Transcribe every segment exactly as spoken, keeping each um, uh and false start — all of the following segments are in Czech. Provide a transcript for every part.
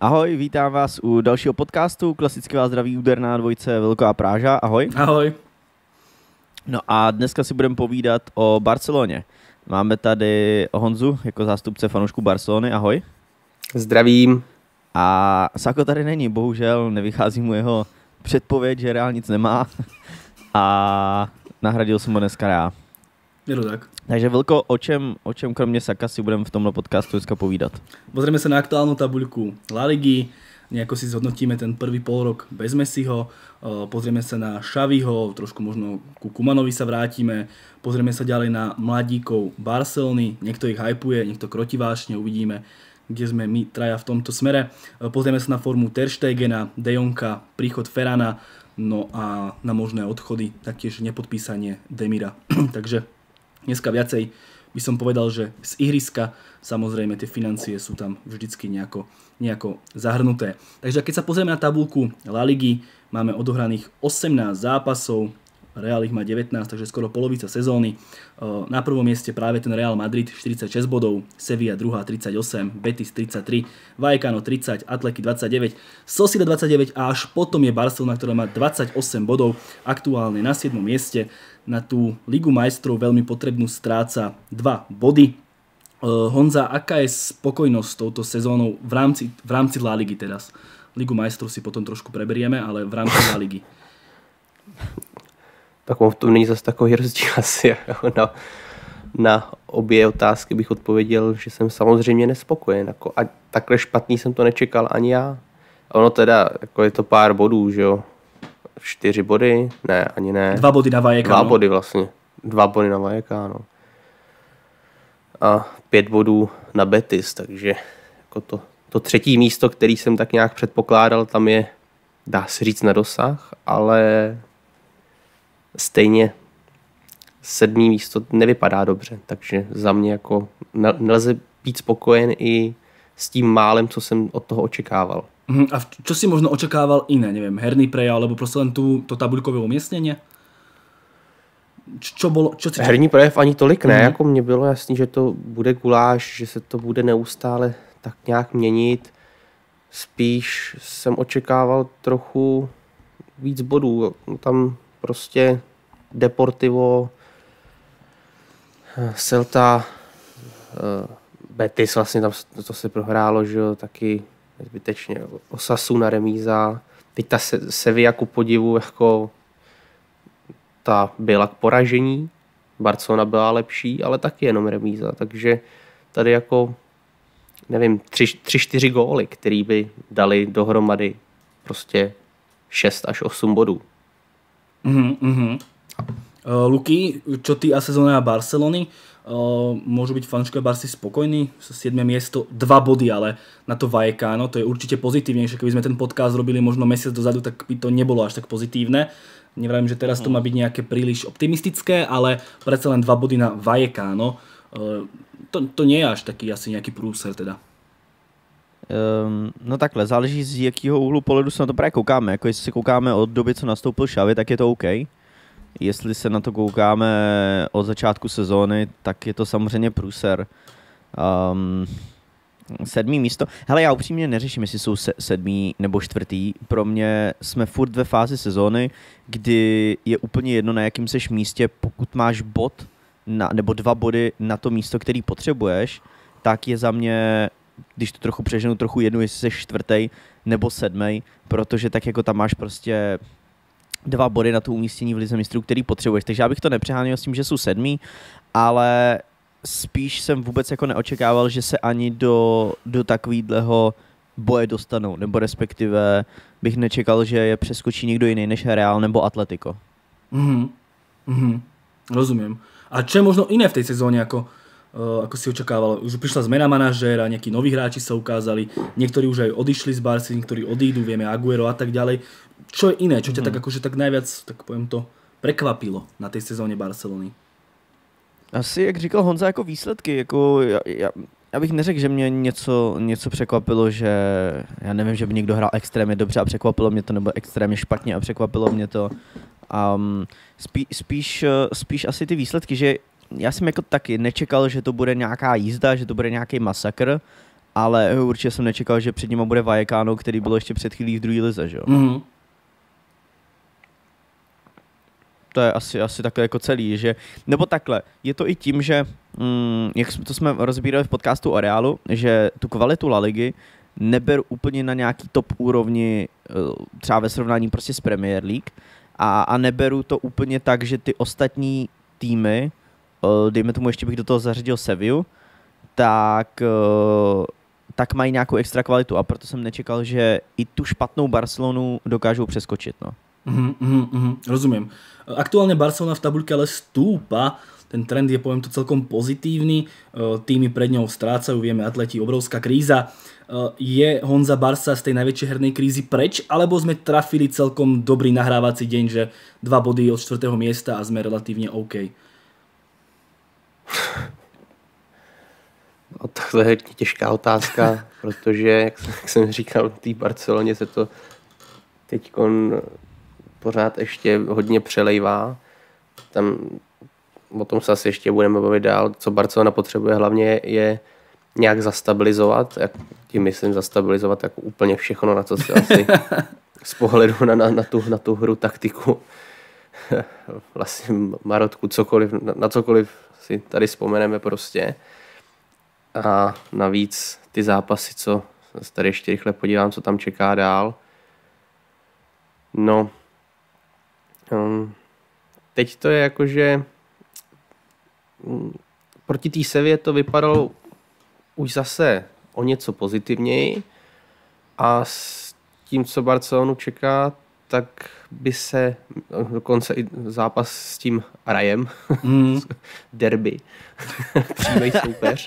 Ahoj, vítám vás u dalšího podcastu. Klasicky vás zdraví úderná dvojice Vilko a Práža. Ahoj. Ahoj. No a dneska si budeme povídat o Barceloně. Máme tady Honzu jako zástupce fanoušků Barcelony. Ahoj. Zdravím. A Sako tady není, bohužel nevychází mu jeho předpověď, že Real nic nemá. A nahradil jsem ho dneska já. Je to tak. Takže Vilko, o čem, o čem kromě Saka si budeme v tomhle podcastu dneska povídat? Pozrieme sa na aktuálnu tabuľku La Ligy, nejako si zhodnotíme ten prvý polrok bez Messiho, pozrieme sa na Xaviho, trošku možno ku Kumanovi sa vrátime, pozrieme sa ďalej na mladíkov Barcelony, niekto ich hypuje, niekto kroti vášne, uvidíme, kde sme my traja v tomto smere. Pozrieme sa na formu Ter Stegena, De Jonga, príchod Ferrana, no a na možné odchody, taktiež nepodpísanie Demira. Takže dneska viacej by som povedal, že z ihriska samozrejme tie financie sú tam vždycky nejako, nejako zahrnuté. Takže keď sa pozrieme na tabuľku La Ligy, máme odohraných osemnásť zápasov, Real ich má devätnásť, takže skoro polovica sezóny. Na prvom mieste práve ten Real Madrid štyridsaťšesť bodov, Sevilla druhá tridsaťosem, Betis tridsaťtri, Vallecano tridsať, Atleti dvadsaťdeväť, Sociedad dvadsaťdeväť a až potom je Barcelona, ktorá má dvadsaťosem bodov, aktuálne na siedmom mieste. Na tú Ligu majstrov veľmi potrebnú stráca dva body. Honza, aká je spokojnosť s touto sezónou v rámci, v rámci La Ligy teraz? Ligu majstrov si potom trošku preberieme, ale v rámci La Ligy. Tak v tom není zase takový rozdíl asi. Na, na obě otázky bych odpověděl, že jsem samozřejmě nespokojen. Jako, a takhle špatný jsem to nečekal ani já. A ono teda, jako je to pár bodů, že jo. Čtyři body? Ne, ani ne. Dva body na Vallecano. Dva body vlastně. Dva body na Vallecano. A pět bodů na Betis, takže jako to, to třetí místo, který jsem tak nějak předpokládal, tam je, dá se říct, na dosah, ale stejně sedmý místo nevypadá dobře, takže za mě jako nelze být spokojen i s tím málem, co jsem od toho očekával. A čo si možno očakával iné, neviem, herný prejav, alebo proste len tú, to tabuľkové umiestnenie? Čo bolo, čo si... Herní projev ani tolik ne, mm-hmm. jako mně bylo jasný, že to bude guláš, že se to bude neustále tak nějak měnit. Spíš jsem očekával trochu víc bodů, tam prostě Deportivo, Celta, Betis vlastně tam to se prohrálo, že jo, taky zbytečně. Osasuna remíza, teď ta Sevilla ku podivu jako ta byla k poražení, Barcelona byla lepší, ale taky jenom remíza, takže tady jako nevím, tři, tři čtyři góly, který by dali dohromady prostě šest až osm bodů. Mhm, mhm. Uh, Luky, čo ty a sezóna Barcelony? Uh, môžu byť fanúšikovia Barcy spokojní? siedme miesto, dva body, ale na to Vallecano, to je určite pozitívnejšie. Keby sme ten podcast robili možno mesiac dozadu, tak by to nebolo až tak pozitívne. Nevravím, že teraz to má byť nejaké príliš optimistické, ale predsa len dva body na Vallecano. Uh, to, to nie je až taký asi nejaký průser teda. Um, no takhle, záleží z jakého úhlu pohledu se na to právě koukáme. Jako jestli se koukáme od doby, co nastoupil Xavi, tak je to OK. Jestli se na to koukáme od začátku sezóny, tak je to samozřejmě průser. Um, sedmý místo. Hele, já upřímně neřeším, jestli jsou se, sedmý nebo čtvrtý. Pro mě jsme furt ve fázi sezóny, kdy je úplně jedno, na jakým seš místě, pokud máš bod na, nebo dva body na to místo, který potřebuješ, tak je za mě, když to trochu přeženu, trochu jednu, jestli jsi čtvrtý nebo sedmý, protože tak jako tam máš prostě dva body na to umístění v lize mistrů, který potřebuješ. Takže já bych to nepřeháněl s tím, že jsou sedmý, ale spíš jsem vůbec jako neočekával, že se ani do, do takovýhleho boje dostanou, nebo respektive bych nečekal, že je přeskočí někdo jiný než Real nebo Atletico. Mhm, mhm, rozumiem. A čo je možno iné v tej sezóne, ako Uh, ako si očakával? Už prišla zmena manažéra, nejakí noví hráči sa ukázali, niektorí už aj odišli z Barcy, niektorí odídu, vieme Agüero a tak ďalej. Čo je iné? Čo ťa mm. tak akože tak najviac, tak poviem to, prekvapilo na tej sezóně Barcelony? Asi, jak říkal Honza, jako výsledky, jako já, já, já bych neřekl, že mě něco, něco překvapilo, že já nevím, že by někdo hrál extrémně dobře a překvapilo mě to, nebo extrémně špatně a překvapilo mě to. Um, spí, spíš, spíš asi ty výsledky, že já jsem jako taky nečekal, že to bude nějaká jízda, že to bude nějaký masakr ale určitě jsem nečekal, že před nima bude Vallecano, který bylo ještě před chvílí v druhé lize, že jo. Mm-hmm. To je asi, asi takhle jako celý, že, nebo takhle, je to i tím, že, mm, jak to jsme rozbírali v podcastu o Realu, že tu kvalitu La Ligy neberu úplně na nějaký top úrovni, třeba ve srovnání prostě s Premier League, a, a neberu to úplně tak, že ty ostatní týmy, dejme tomu ještě bych do toho zařadil Sevillu, tak, tak mají nějakou extra kvalitu a proto jsem nečekal, že i tu špatnou Barcelonu dokážou přeskočit, no. Mm, mm, mm, rozumiem. Aktuálne Barcelona v tabuľke ale stúpa, ten trend je, poviem to, celkom pozitívny, týmy pred ňou strácajú, vieme, atleti, obrovská kríza. Je Honza Barca z tej najväčšej hernej krízy preč, alebo sme trafili celkom dobrý nahrávací deň, že dva body od čtvrtého miesta a sme relatívne OK? No, to je těžká otázka, protože, jak, jak jsem říkal, v té Barceloně se to teďkon pořád ještě hodně přelejvá. Tam o tom se asi ještě budeme bavit dál. Co Barcelona potřebuje hlavně je nějak zastabilizovat. Jak tím myslím zastabilizovat jako úplně všechno, na co se asi z pohledu na, na, na, tu, na tu hru, taktiku, vlastně marotku, cokoliv, na, na cokoliv si tady vzpomeneme prostě. A navíc ty zápasy, co se tady ještě rychle podívám, co tam čeká dál. No, um, teď to je jako, že um, proti té Sevě to vypadalo už zase o něco pozitivněji a s tím, co Barcelonu čeká, tak by se dokonce i zápas s tím Rajem, mm. derby, přímý soupeř.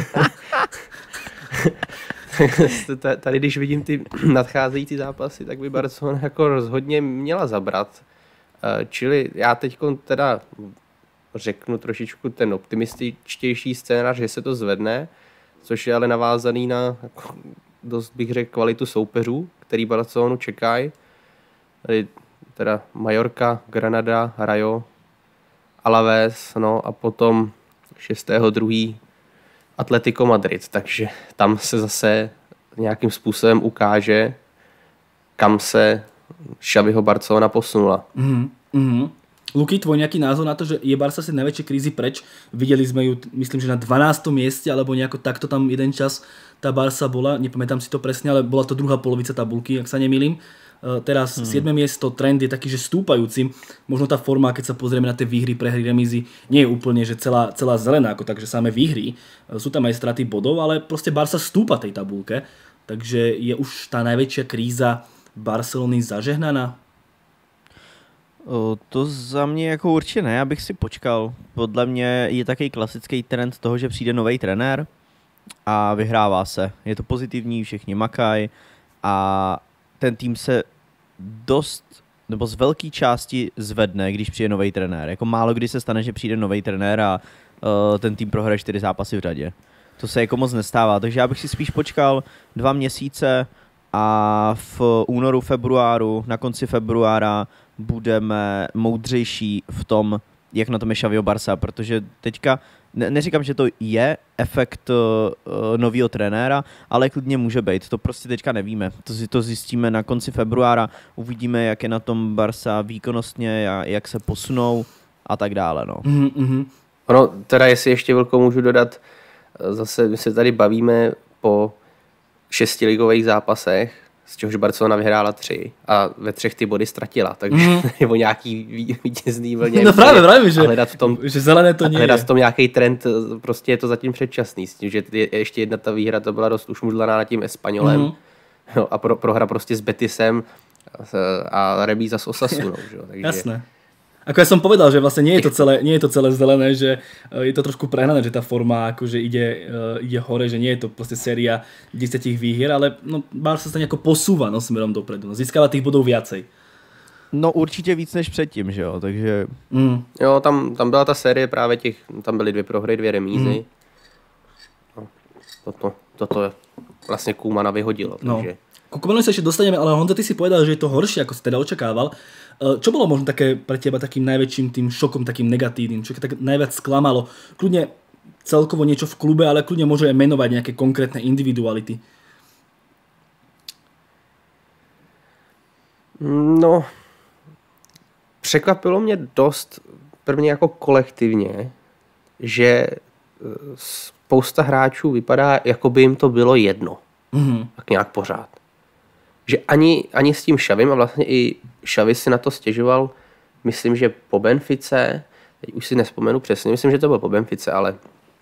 Tady, když vidím ty nadcházející zápasy, tak by Barcelona jako rozhodně měla zabrat. Čili já teď teda řeknu trošičku ten optimističtější scénář, že se to zvedne, což je ale navázaný na jako, dost bych řekl kvalitu soupeřů, který Barcelonu čekají. Tady teda Mallorca, Granada, Rayo, Alaves, no a potom šestého druhého Atletico Madrid, takže tam se zase nějakým způsobem ukáže, kam se Xaviho Barcelona posunula. Mm, mm. Luky, tvoj nejaký názor na to, že je Barca si najväčšie krízy preč? Videli sme ju, myslím, že na dvanástom mieste, alebo nejako takto tam jeden čas tá Barca bola, nepamätám si to presne, ale bola to druhá polovica tabulky, ak sa nemýlim. Teraz hmm. siedme miesto, trend je taký, že stúpajúci. Možno tá forma, keď sa pozrieme na tie výhry, prehry, remízy, nie je úplne, že celá, celá zelená, ako takže samé výhry. Sú tam aj straty bodov, ale proste Barca stúpa tej tabulke. Takže je už tá najväčšia kríza Barcelony zažehnaná? O, to za mě jako určitě ne, já bych si počkal. Podle mě je takový klasický trend toho, že přijde nový trenér a vyhrává se. Je to pozitivní, všichni makají a ten tým se dost, nebo z velké části zvedne, když přijde nový trenér. Jako málo kdy se stane, že přijde nový trenér a uh, ten tým prohraje čtyři zápasy v řadě. To se jako moc nestává, takže já bych si spíš počkal dva měsíce a v únoru, februáru, na konci februára budeme moudřejší v tom, jak na tom je Xaviho Barca, protože teďka, ne, neříkám, že to je efekt uh, nového trenéra, ale klidně může být, to prostě teďka nevíme, to si to zjistíme na konci februára, uvidíme, jak je na tom Barca výkonnostně, jak se posunou a tak dále, no. Mm-hmm. Ono, teda jestli ještě velkou můžu dodat, zase my se tady bavíme po šesti ligových zápasech, z čehož Barcelona vyhrála tři a ve třech ty body ztratila, takže mm. nebo nějaký vítězný vlně. No právě, právě, že, hledat v tom, že zelené to nie hledat je. v tom nějaký trend, prostě je to zatím předčasný, s tím, že ještě jedna ta výhra, to byla dost už mudlaná nad tím Espaňolem mm. no, a pro, prohra prostě s Betisem a remíza s Osasunou. Takže... Jasné. Ako ja som povedal, že vlastne nie je to celé, nie je to celé zelené, že je to trošku prehnané, že tá forma akože ide, ide hore, že nie je to proste séria desať výhier, ale no, Barca sa nejako posúva no, smerom dopredu, no, získava tých bodov viacej. No určitě víc než předtím, že jo, takže... Mm. Jo, tam, tam byla ta série právě těch, tam byly dvě prohry, dvě remízy. Mm. No, toto, toto vlastně Koemana vyhodilo, takže... No. Ku Koemanovi sa ešte dostaneme, ale Honza, ty si povedal, že je to horšie, ako si teda očakával. Čo bolo možno také pre teba takým najväčším tým šokom, takým negatívnym, čo tak najviac sklamalo? Kľudne celkovo niečo v klube, ale kľudne môže aj menovať nejaké konkrétne individuality. No, překvapilo mě dost prvně jako kolektivně, že spousta hráčů vypadá, jako by jim to bylo jedno. Mm-hmm. Tak nějak pořád. Že ani, ani s tím Xavim, a vlastně i Xavi si na to stěžoval, myslím, že po Benfice, teď už si nespomenu přesně, myslím, že to bylo po Benfice, ale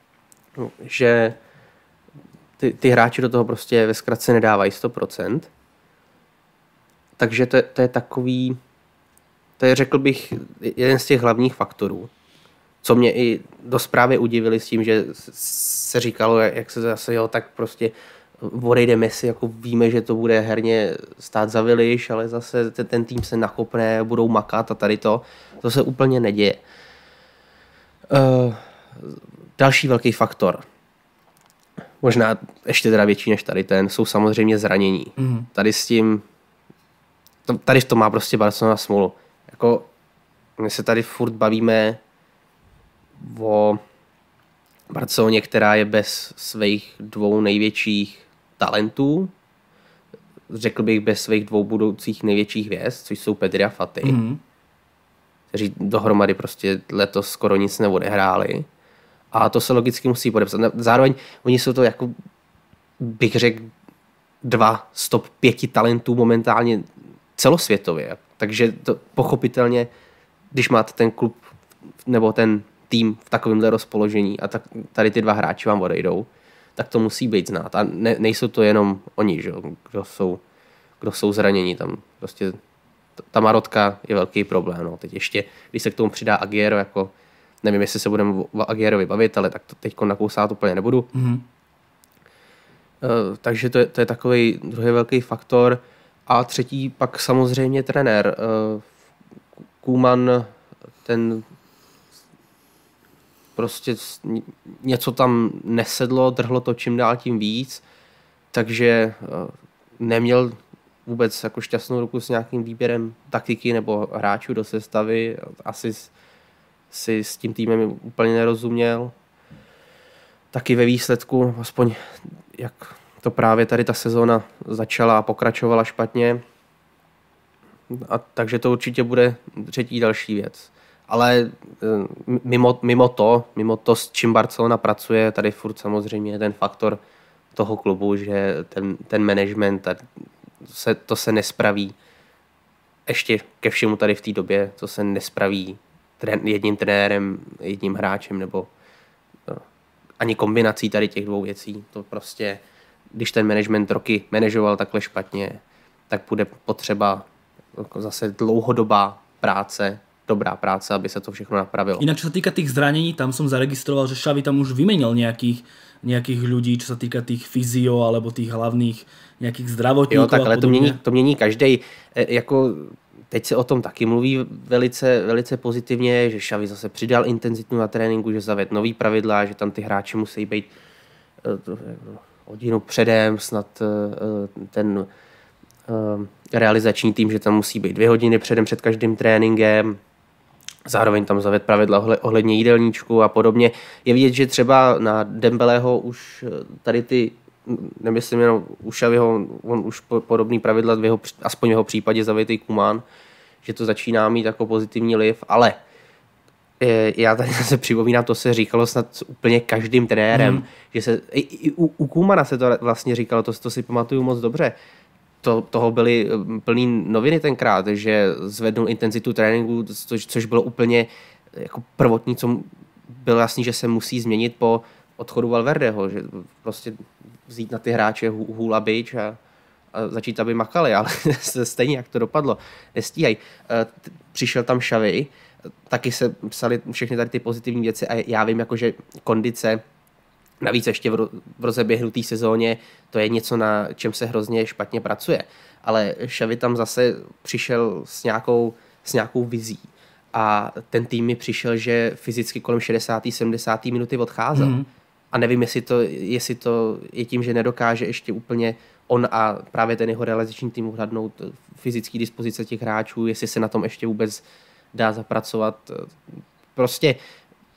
že ty, ty hráči do toho prostě ve zkratce nedávají sto procent. Takže to, to je takový, to je, řekl bych, jeden z těch hlavních faktorů, co mě i dost právě udivili s tím, že se říkalo, jak se zase, jo, tak prostě odejde Messi, jako víme, že to bude herně stát za Viliš, ale zase ten, ten tým se nakopne, budou makat a tady to, to se úplně neděje. Uh, další velký faktor, možná ještě teda větší než tady ten, jsou samozřejmě zranění. Mm. Tady s tím Tady to má prostě Barcelona smůlu. Jako, my se tady furt bavíme o Barceloně, která je bez svých dvou největších talentů. Řekl bych bez svých dvou budoucích největších hvězd, což jsou Pedri a Fati. Mm-hmm. Kteří dohromady prostě letos skoro nic neodehráli. A to se logicky musí podepsat. Zároveň oni jsou to jako, bych řekl, dva z top pěti talentů momentálně celosvětově. Takže to pochopitelně, když máte ten klub nebo ten tým v takovémhle rozpoložení a tak, tady ty dva hráči vám odejdou, tak to musí být znát. A ne, nejsou to jenom oni, že? Kdo, jsou, kdo jsou zraněni. Tam prostě ta marotka je velký problém. No. Teď ještě, když se k tomu přidá Agüero, jako, nevím, jestli se budeme o Agüerovi bavit, ale tak to teď nakousát úplně nebudu. Mm-hmm. Uh, takže to je, to je takový druhý velký faktor. A třetí pak samozřejmě trenér. Koeman, ten prostě něco tam nesedlo, drhlo to čím dál tím víc, takže neměl vůbec jako šťastnou ruku s nějakým výběrem taktiky nebo hráčů do sestavy. Asi si s tím týmem úplně nerozuměl. Taky ve výsledku, aspoň jak to právě tady ta sezóna začala a pokračovala špatně. A takže to určitě bude třetí další věc. Ale mimo, mimo to, mimo to, s čím Barcelona pracuje, tady furt samozřejmě je ten faktor toho klubu, že ten, ten management, se, to se nespraví ještě ke všemu tady v té době, to se nespraví trén, jedním trenérem, jedním hráčem nebo no, ani kombinací tady těch dvou věcí. To prostě, když ten management roky manažoval takhle špatně, tak bude potřeba jako zase dlouhodobá práce, dobrá práce, aby se to všechno napravilo. Inak, čo sa týka tých zranení, tam som zaregistroval, že Xavi tam už vymenil nejakých, nejakých ľudí, čo sa týka tých fyzio alebo tých hlavných nejakých zdravotníkov. Jo, tak, ale to mění, to mění každej. E, jako teď se o tom taky mluví velice, velice pozitivně, že Xavi zase přidal intenzitu na tréninku, že zaved nový pravidla, že tam ty hráči musí být e, hodinu předem, snad e, ten e, realizační tým, že tam musí být dvě hodiny předem před každým tréninkem. Zároveň tam zaved pravidla ohledně jídelníčku a podobně. Je vidět, že třeba na Dembeleho už tady ty, nemyslím jenom u Xaviho, on už podobný pravidla, v jeho, aspoň v jeho případě zavedl Koeman, že to začíná mít jako pozitivní liv, ale já tady se připomínám, to se říkalo snad s úplně každým trenérem, mm. že se, i, i u, u Koemana se to vlastně říkalo, to, to si pamatuju moc dobře. To, toho byly plný noviny tenkrát, že zvednul intenzitu tréninku, což, což bylo úplně jako prvotní, co bylo jasný, že se musí změnit po odchodu Valverdeho, že prostě vzít na ty hráče hůl a bič a, a začít, aby makali, ale stejně jak to dopadlo, nestíhají. Přišel tam Xavi, taky se psali všechny tady ty pozitivní věci a já vím, jako, že kondice, navíc ještě v rozeběhnuté sezóně, to je něco, na čem se hrozně špatně pracuje. Ale Xavi tam zase přišel s nějakou, s nějakou vizí. A ten tým mi přišel, že fyzicky kolem šedesáté sedmdesáté minuty odcházel. Mm. A nevím, jestli to, jestli to je tím, že nedokáže ještě úplně on a právě ten jeho realizační tým uhradnout fyzické dispozice těch hráčů, jestli se na tom ještě vůbec dá zapracovat. Prostě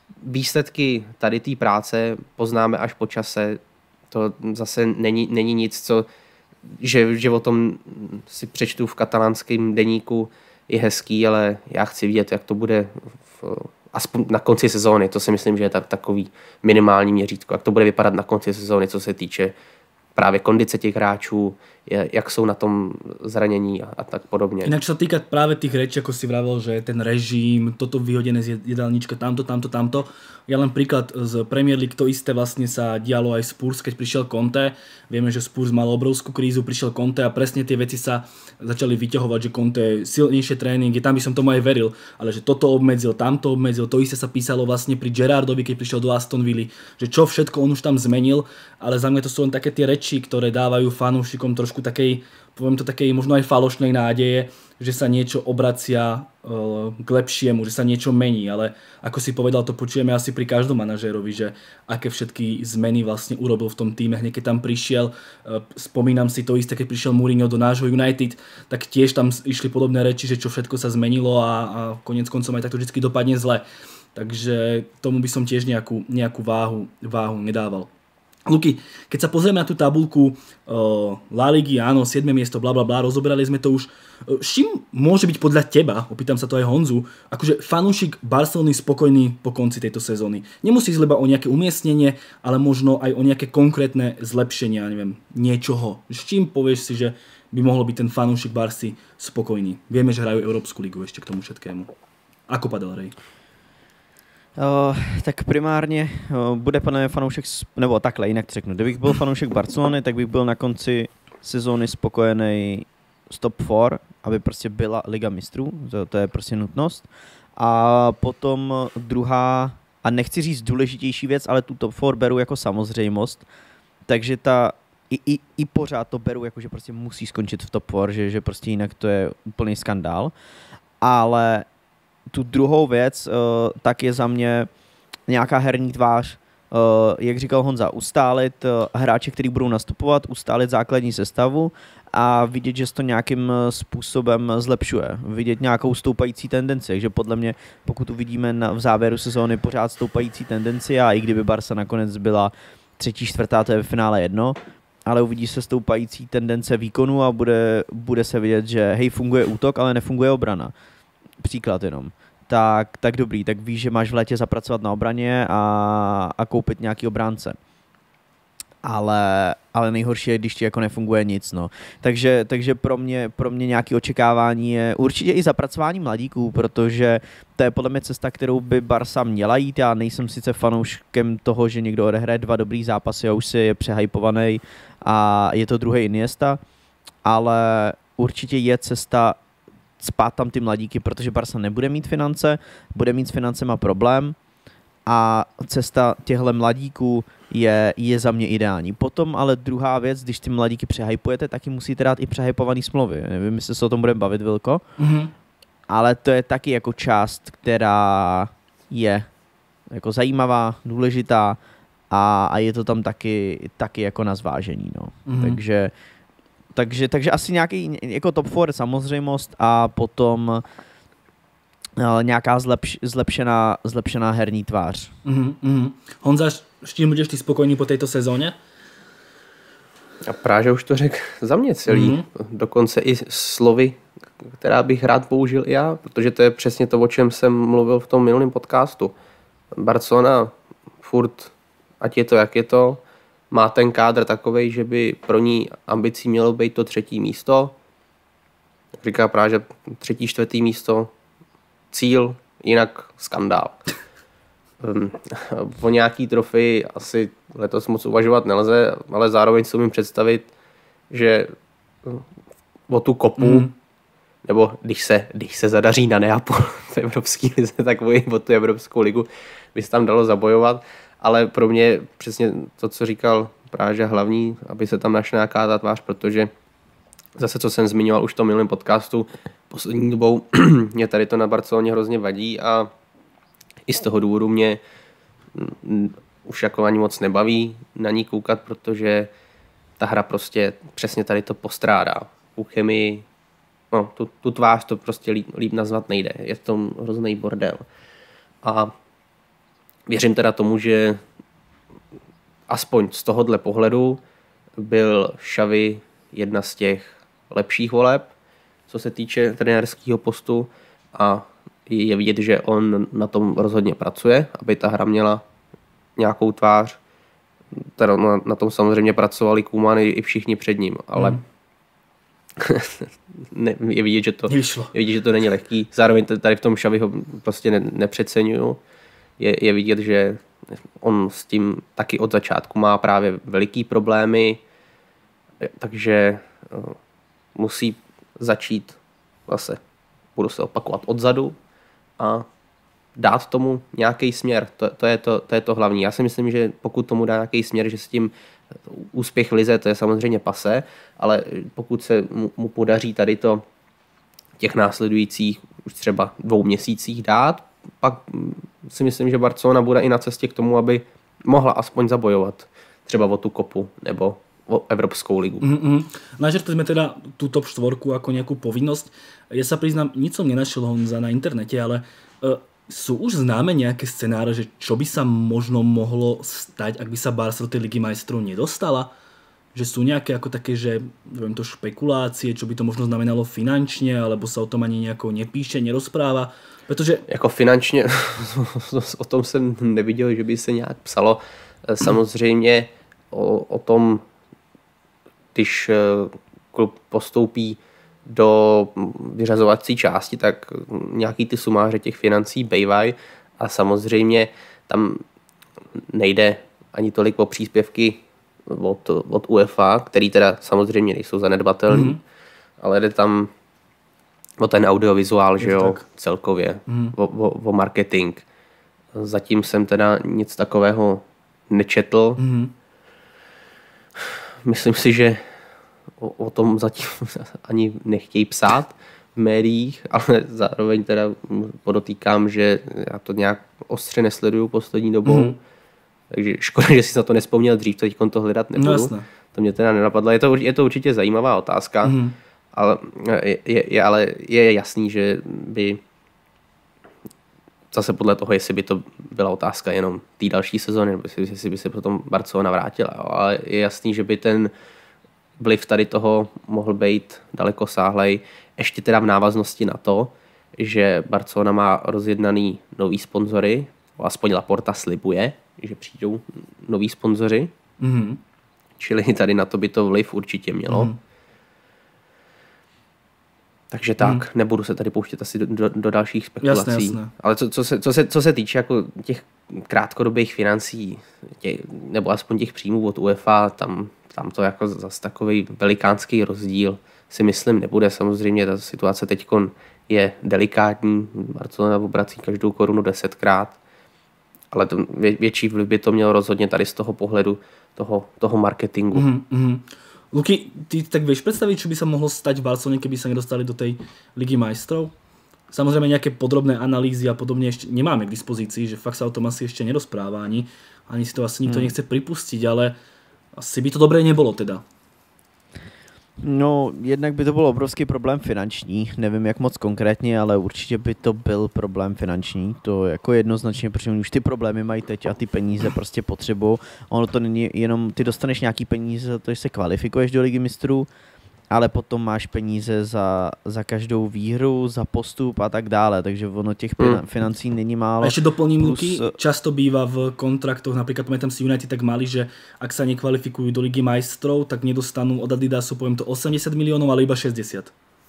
výsledky tady té práce poznáme až po čase. To zase není, není nic, co, že, že o tom si přečtu v katalánském deníku, je hezký, ale já chci vidět, jak to bude v, aspoň na konci sezóny. To si myslím, že je tak, takový minimální měřítko. Jak to bude vypadat na konci sezóny, co se týče právě kondice těch hráčů, jak jsou na tom zranění a, a tak podobne. Inak čo sa týka práve tých rečí, ako si vravel, že ten režim, toto vyhodené z jedálnička, tamto, tamto, tamto. Ja len príklad z Premier League, to isté vlastne sa dialo aj Spurs, keď prišiel Conte. Vieme, že Spurs mal obrovskú krízu, prišiel Conte a presne tie veci sa začali vyťahovať, že Conte silnejšie tréningy, tam by som tomu aj veril, ale že toto obmedzil, tamto obmedzil, to isté sa písalo vlastne pri Gerardovi, keď prišiel do Aston Villa, že čo všetko on už tam zmenil, ale za mňa to sú len také tie reči, ktoré dávajú fanúšikom trošku takej, poviem to takej možno aj falošnej nádeje, že sa niečo obracia uh, k lepšiemu, že sa niečo mení, ale ako si povedal, to počujeme asi pri každom manažérovi, že aké všetky zmeny vlastne urobil v tom týme, hneď keď tam prišiel, uh, spomínam si to isté, keď prišiel Mourinho do nášho United, tak tiež tam išli podobné reči, že čo všetko sa zmenilo a, a konec koncom aj takto vždy dopadne zle. Takže tomu by som tiež nejakú, nejakú váhu, váhu nedával. Luky, keď sa pozrieme na tú tabuľku uh, La Ligy, áno, siedme miesto, bla bla bla, rozoberali sme to už. Uh, s čím môže byť podľa teba, opýtam sa to aj Honzu, akože fanúšik Barcelony spokojný po konci tejto sezóny? Nemusí ísť iba o nejaké umiestnenie, ale možno aj o nejaké konkrétne zlepšenia, neviem, niečoho. S čím povieš si, že by mohol byť ten fanúšik Barcy spokojný? Vieme, že hrajú Európsku ligu ešte k tomu všetkému. Ako padal Rej? Uh, tak primárně uh, bude pane fanoušek, nebo takhle, jinak to řeknu. Kdybych byl fanoušek Barcelony, tak bych byl na konci sezóny spokojený s top čtyři, aby prostě byla Liga mistrů, to, to je prostě nutnost. A potom druhá, a nechci říct důležitější věc, ale tu top čtyři beru jako samozřejmost, takže ta, i, i, i pořád to beru jako, že prostě musí skončit v top čtyři, že, že prostě jinak to je úplný skandál. Ale tu druhou věc, uh, tak je za mě nějaká herní tvář, uh, jak říkal Honza, ustálit uh, hráče, kteří budou nastupovat, ustálit základní sestavu a vidět, že se to nějakým způsobem zlepšuje. Vidět nějakou stoupající tendenci, takže podle mě, pokud uvidíme na, v závěru sezóny pořád stoupající tendenci, a i kdyby Barca nakonec byla třetí, čtvrtá, to je v finále jedno, ale uvidí se stoupající tendence výkonu a bude, bude se vidět, že hej, funguje útok, ale nefunguje obrana. Příklad jenom. Tak, tak dobrý, tak víš, že máš v létě zapracovat na obraně a, a koupit nějaký obránce. Ale, ale nejhorší je, když ti jako nefunguje nic, no. Takže, takže pro mě, pro mě nějaké očekávání je určitě i zapracování mladíků, protože to je podle mě cesta, kterou by Barca měla jít. Já nejsem sice fanouškem toho, že někdo odehraje dva dobrý zápasy a už si je přehypovaný a je to druhý Iniesta, ale určitě je cesta spát tam ty mladíky, protože Barca nebude mít finance, bude mít s financema problém a cesta těchto mladíků je, je za mě ideální. Potom ale druhá věc, když ty mladíky přehypujete, taky musíte dát i přehypovaný smlouvy. Nevím, jestli se o tom budeme bavit, Vilko, mm-hmm. ale to je taky jako část, která je jako zajímavá, důležitá a, a je to tam taky, taky jako na zvážení. No. Mm-hmm. Takže Takže, takže asi nějaký jako top čtyři samozřejmost a potom uh, nějaká zlepš, zlepšená, zlepšená herní tvář. Mm-hmm, mm-hmm. Honza, s čím budeš ty spokojný po této sezóně? A Práže už to řekl za mě celý. Mm-hmm. Dokonce i slovy, která bych rád použil i já, protože to je přesně to, o čem jsem mluvil v tom minulém podcastu. Barcelona furt, ať je to, jak je to, má ten kádr takovej, že by pro ní ambicí mělo být to třetí místo. Říká právě, že třetí, čtvrtý místo, cíl, jinak skandál. Um, o nějaký trofej asi letos moc uvažovat nelze, ale zároveň si umím představit, že o tu kopu, mm. nebo když se, když se zadaří na Neapol v Evropské lize, tak o tu Evropskou ligu by se tam dalo zabojovat. Ale pro mě přesně to, co říkal Práže, hlavní, aby se tam našla nějaká ta tvář, protože zase, co jsem zmiňoval už v tom minulém podcastu, poslední dobou mě tady to na Barceloně hrozně vadí a i z toho důvodu mě už jako ani moc nebaví na ní koukat, protože ta hra prostě přesně tady to postrádá. U chemii, no, tu, tu tvář to prostě líp, líp nazvat nejde. Je v tom hrozný bordel. A věřím teda tomu, že aspoň z tohohle pohledu byl Xavi jedna z těch lepších voleb, co se týče trenérského postu a je vidět, že on na tom rozhodně pracuje, aby ta hra měla nějakou tvář. Teda na, na tom samozřejmě pracovali Koeman i, i všichni před ním, ale hmm. ne, je, vidět, že to, je vidět, že to není lehký. Zároveň tady v tom Xaviho prostě ne, nepřeceňuju. Je, je vidět, že on s tím taky od začátku má právě veliký problémy, takže uh, musí začít zase, budu se opakovat odzadu a dát tomu nějaký směr. To, to, je to, to je to hlavní. Já si myslím, že pokud tomu dá nějaký směr, že s tím úspěch v lize, to je samozřejmě pase, ale pokud se mu, mu podaří tady to těch následujících už třeba dvou měsících dát, pak si myslím, že Barcelona bude i na cestě k tomu, aby mohla aspoň zabojovat třeba o tu kopu nebo o Evropskou ligu. Mm-hmm. Načrtli sme teda tú top štvorku ako nejakú povinnosť. Ja sa priznám, nic som nenašiel, Honza, na internete, ale uh, sú už známe nejaké scenáre, že čo by sa možno mohlo stať, ak by sa Barca do tej Ligy majstrov nedostala? Že sú nejaké ako také, že neviem to, špekulácie, čo by to možno znamenalo finančne, alebo sa o tom ani nejako nepíše, nerozpráva? Protože... Jako finančně, o tom jsem neviděl, že by se nějak psalo. Samozřejmě o, o tom, když klub postoupí do vyřazovací části, tak nějaký ty sumáře těch financí bejvají a samozřejmě tam nejde ani tolik o příspěvky od, od UEFA, který teda samozřejmě nejsou zanedbatelný, mm-hmm. ale jde tam o ten audiovizuál, že jo, celkově, mm. o, o, o marketing. Zatím jsem teda nic takového nečetl. Mm. Myslím si, že o, o tom zatím ani nechtějí psát v médiích, ale zároveň teda podotýkám, že já to nějak ostře nesleduju poslední dobou. Mm. Takže škoda, že si na to nespomněl dřív, teď to hledat nebudu. No, to mě teda nenapadlo. Je to, je to určitě zajímavá otázka. Mm. Ale je, je, ale je jasný, že by zase podle toho, jestli by to byla otázka jenom té další sezóny, nebo jestli by se potom Barcelona vrátila. Ale je jasný, že by ten vliv tady toho mohl být daleko sáhlej. Ještě teda v návaznosti na to, že Barcelona má rozjednaný nový sponzory, aspoň Laporta slibuje, že přijdou noví sponzoři. Mm-hmm. Čili tady na to by to vliv určitě mělo. Mm-hmm. Takže tak, hmm. nebudu se tady pouštět asi do, do, do dalších spekulací. Jasné, jasné. Ale co, co, se, co, se, co se týče jako těch krátkodobých financí, tě, nebo aspoň těch příjmů od UEFA, tam, tam to jako zase takový velikánský rozdíl si myslím nebude. Samozřejmě ta situace teď je delikátní, Barcelona obrací každou korunu desetkrát, ale to, vě, větší vliv by to mělo rozhodně tady z toho pohledu toho, toho marketingu. Mm-hmm. Luky, ty tak vieš predstaviť, čo by sa mohlo stať v Barcelone, keby sa nedostali do tej Ligy majstrov? Samozrejme nejaké podrobné analýzy a podobne ešte nemáme k dispozícii, že fakt sa o tom asi ešte nerozpráva ani, ani si to asi nikto hmm. nechce pripustiť, ale asi by to dobré nebolo teda. No, jednak by to byl obrovský problém finanční, nevím jak moc konkrétně, ale určitě by to byl problém finanční, to jako jednoznačně, protože už ty problémy mají teď a ty peníze prostě potřebují. Ono to není jenom, ty dostaneš nějaký peníze za to, že se kvalifikuješ do Ligy mistrů, ale potom máš peníze za, za každou výhru, za postup a tak dále, takže ono těch hmm. financí není málo. A ešte doplním, plus... Luky, často býva v kontraktoch, napríklad pamätám si United tak mali, že ak sa nekvalifikujú do Ligy majstrov, tak nedostanú od Adidasu, poviem to, osemdesiat miliónov, ale iba šesťdesiat.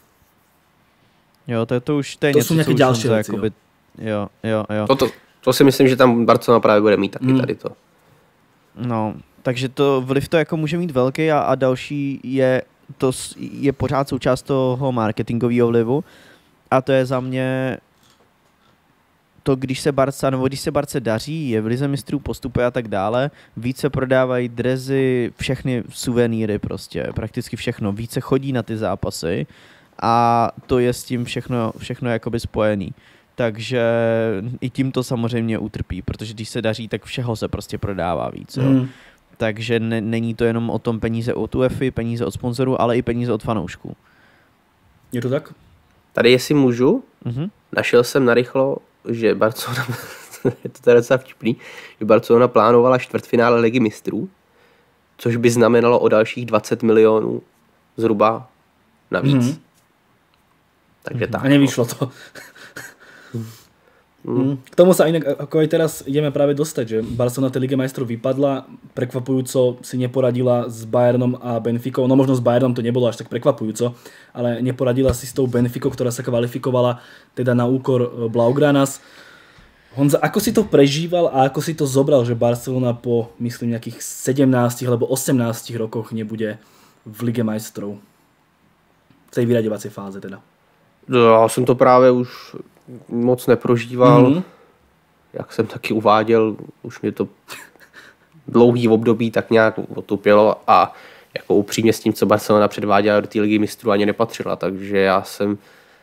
Jo, to, to už to je to něco, sú nejaké ďalšie veci, jakoby, jo. Jo, jo. To, to, to si myslím, že tam Barcelona právě bude mít taky hmm. tady to. No, takže to vliv to jako může mít velký a, a další je to je pořád součást toho marketingového vlivu a to je za mě to, když se Barca, nebo když se Barce daří, je v Lize mistrů, postupuje a tak dále, více prodávají drezy, všechny suvenýry prostě, prakticky všechno, více chodí na ty zápasy a to je s tím všechno, všechno jakoby spojený. Takže i tím to samozřejmě utrpí, protože když se daří, tak všeho se prostě prodává víc. Jo. Mm. Takže ne, není to jenom o tom peníze od UEFA, peníze od sponzorů, ale i peníze od fanoušků. Je to tak? Tady jestli můžu, mm-hmm. našel jsem narychlo, že Barcelona je to teda docela vtipný, že Barcelona plánovala čtvrtfinále Ligy mistrů, což by znamenalo o dalších dvacet milionů zhruba navíc. Mm-hmm. Takže mm-hmm. tak. A nevyšlo to. Mm. K tomu sa inak, ako aj teraz ideme práve dostať, že Barcelona tej Lige majstrov vypadla, prekvapujúco si neporadila s Bayernom a Benficou, no možno s Bayernom to nebolo až tak prekvapujúco, ale neporadila si s tou Benficou, ktorá sa kvalifikovala teda na úkor Blaugranas. Honza, ako si to prežíval a ako si to zobral, že Barcelona po, myslím, nejakých sedemnástich alebo osemnástich rokoch nebude v Lige majstrov? V tej vyraďovacej fáze teda. Já jsem to právě už moc neprožíval. Mm-hmm. Jak jsem taky uváděl, už mě to dlouhý období tak nějak otupilo a jako upřímně s tím, co Barcelona předváděla do té Ligy mistrů, ani nepatřila, takže já jsem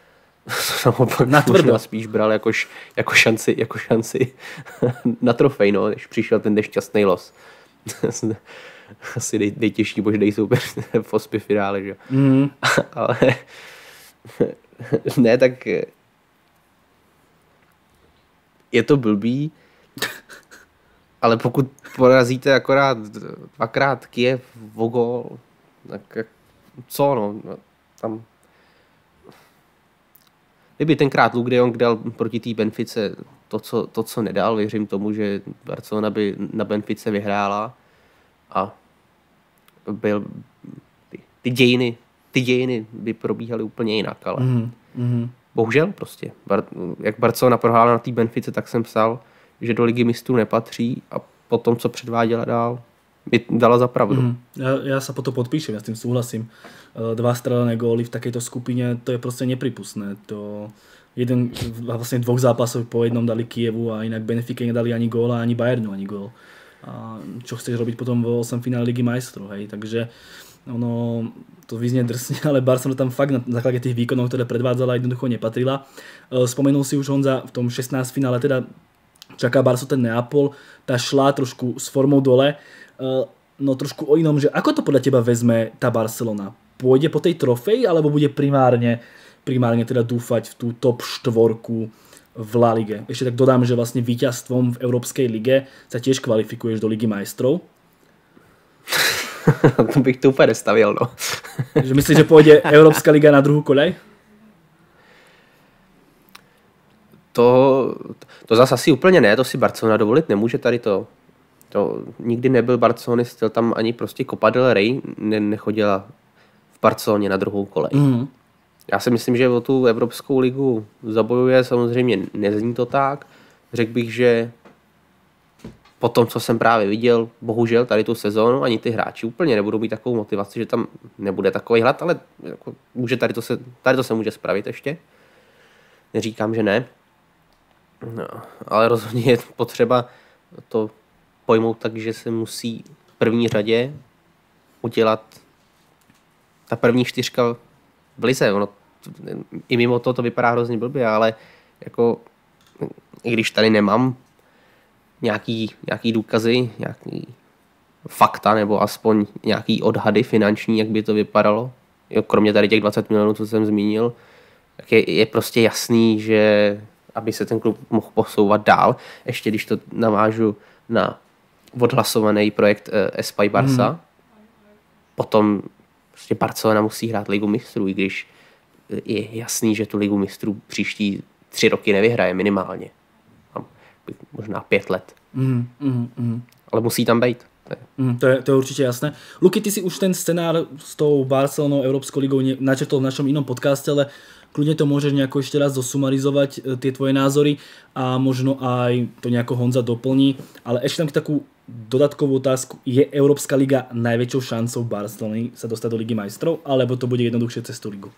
možná spíš bral jako, jako šanci, jako šanci na trofej, no, než přišel ten nešťastný los. Asi nej, nejtěžší možný soupeř v osmi finále, že? Mm. Ale ne, tak je to blbý, ale pokud porazíte akorát dvakrát Kyjev o gól, tak co no, tam kdyby tenkrát Luke de Jong dal proti té Benfice to co, to, co nedal, věřím tomu, že Barcelona by na Benfice vyhrála a byl, ty, ty dějiny ty dějiny by probíhaly úplně jinak, ale mm, mm. bohužel prostě. Bar, jak Barcelona prohrála na té Benfice, tak jsem psal, že do Ligy mistrů nepatří a potom, co předváděla dál, mi dala za pravdu. Mm. Ja, ja sa potom podpíšem, ja s tým súhlasím. Dva strelené góly v takejto skupine, to je proste nepripustné. To jeden, vlastne dvoch zápasov po jednom dali Kyjevu a inak Benfica nedali ani góla, ani Bayernu ani gól. A čo chceš robiť potom vo osem finále Ligy majstrov, hej? Takže ono to vyznie drsne, ale Barcelona tam fakt na základe tých výkonov, ktoré predvádzala, jednoducho nepatrila. Spomenul si už Honza v tom šestnáctom finále, teda čaká Barcu ten Neapol, tá šla trošku s formou dole, no trošku o inom, že ako to podľa teba vezme tá Barcelona? Pôjde po tej trofeji, alebo bude primárne, primárne teda dúfať v tú top štvorku v La Lige? Ešte tak dodám, že vlastne víťazstvom v Európskej lige sa tiež kvalifikuješ do Ligy majstrov. To bych to úplně nestavil, no. Že myslíš, že pôjde Európska liga na druhú koľaj? To, to zase asi úplně ne, to si Barcelona dovolit nemůže tady to. To nikdy nebyl Barcelony styl, tam ani prostě Copa del Rey ne, nechodila v Barceloně na druhou kolej. Mm. Já si myslím, že o tu Evropskou ligu zabojuje, samozřejmě nezní to tak. Řekl bych, že po tom, co jsem právě viděl, bohužel tady tu sezónu, ani ty hráči úplně nebudou mít takovou motivaci, že tam nebude takový hlad, ale jako, může tady, to se, tady to se může spravit ještě. Neříkám, že ne. No, ale rozhodně je potřeba to pojmout tak, že se musí v první řadě udělat ta první čtyřka v lize. Ono, i mimo to to vypadá hrozně blbě, ale jako, i když tady nemám nějaký, nějaký důkazy, nějaký fakta nebo aspoň nějaký odhady finanční, jak by to vypadalo, jo, kromě tady těch dvacet milionů, co jsem zmínil, tak je, je prostě jasný, že aby se ten klub mohl posouvat dál, ještě když to navážu na odhlasovaný projekt uh, Espai Barça, hmm. potom prostě Barcelona musí hrát Ligu mistrů, i když je jasný, že tu Ligu mistrů příští tři roky nevyhraje minimálně. Možná pět let. Mm, mm, mm. Ale musí tam být. Mm, to, je, to je určite jasné. Luky, ty si už ten scenár s tou Barcelonou, Európskou ligou načrtol v našom inom podcaste, ale kľudne to môžeš nejako ešte raz zosumarizovať, tie tvoje názory a možno aj to nejako Honza doplní. Ale ešte tam takú dodatkovú otázku. Je Európska liga najväčšou šancou Barcelony sa dostať do Ligy majstrov, alebo to bude jednoduchšie cez tú ligu?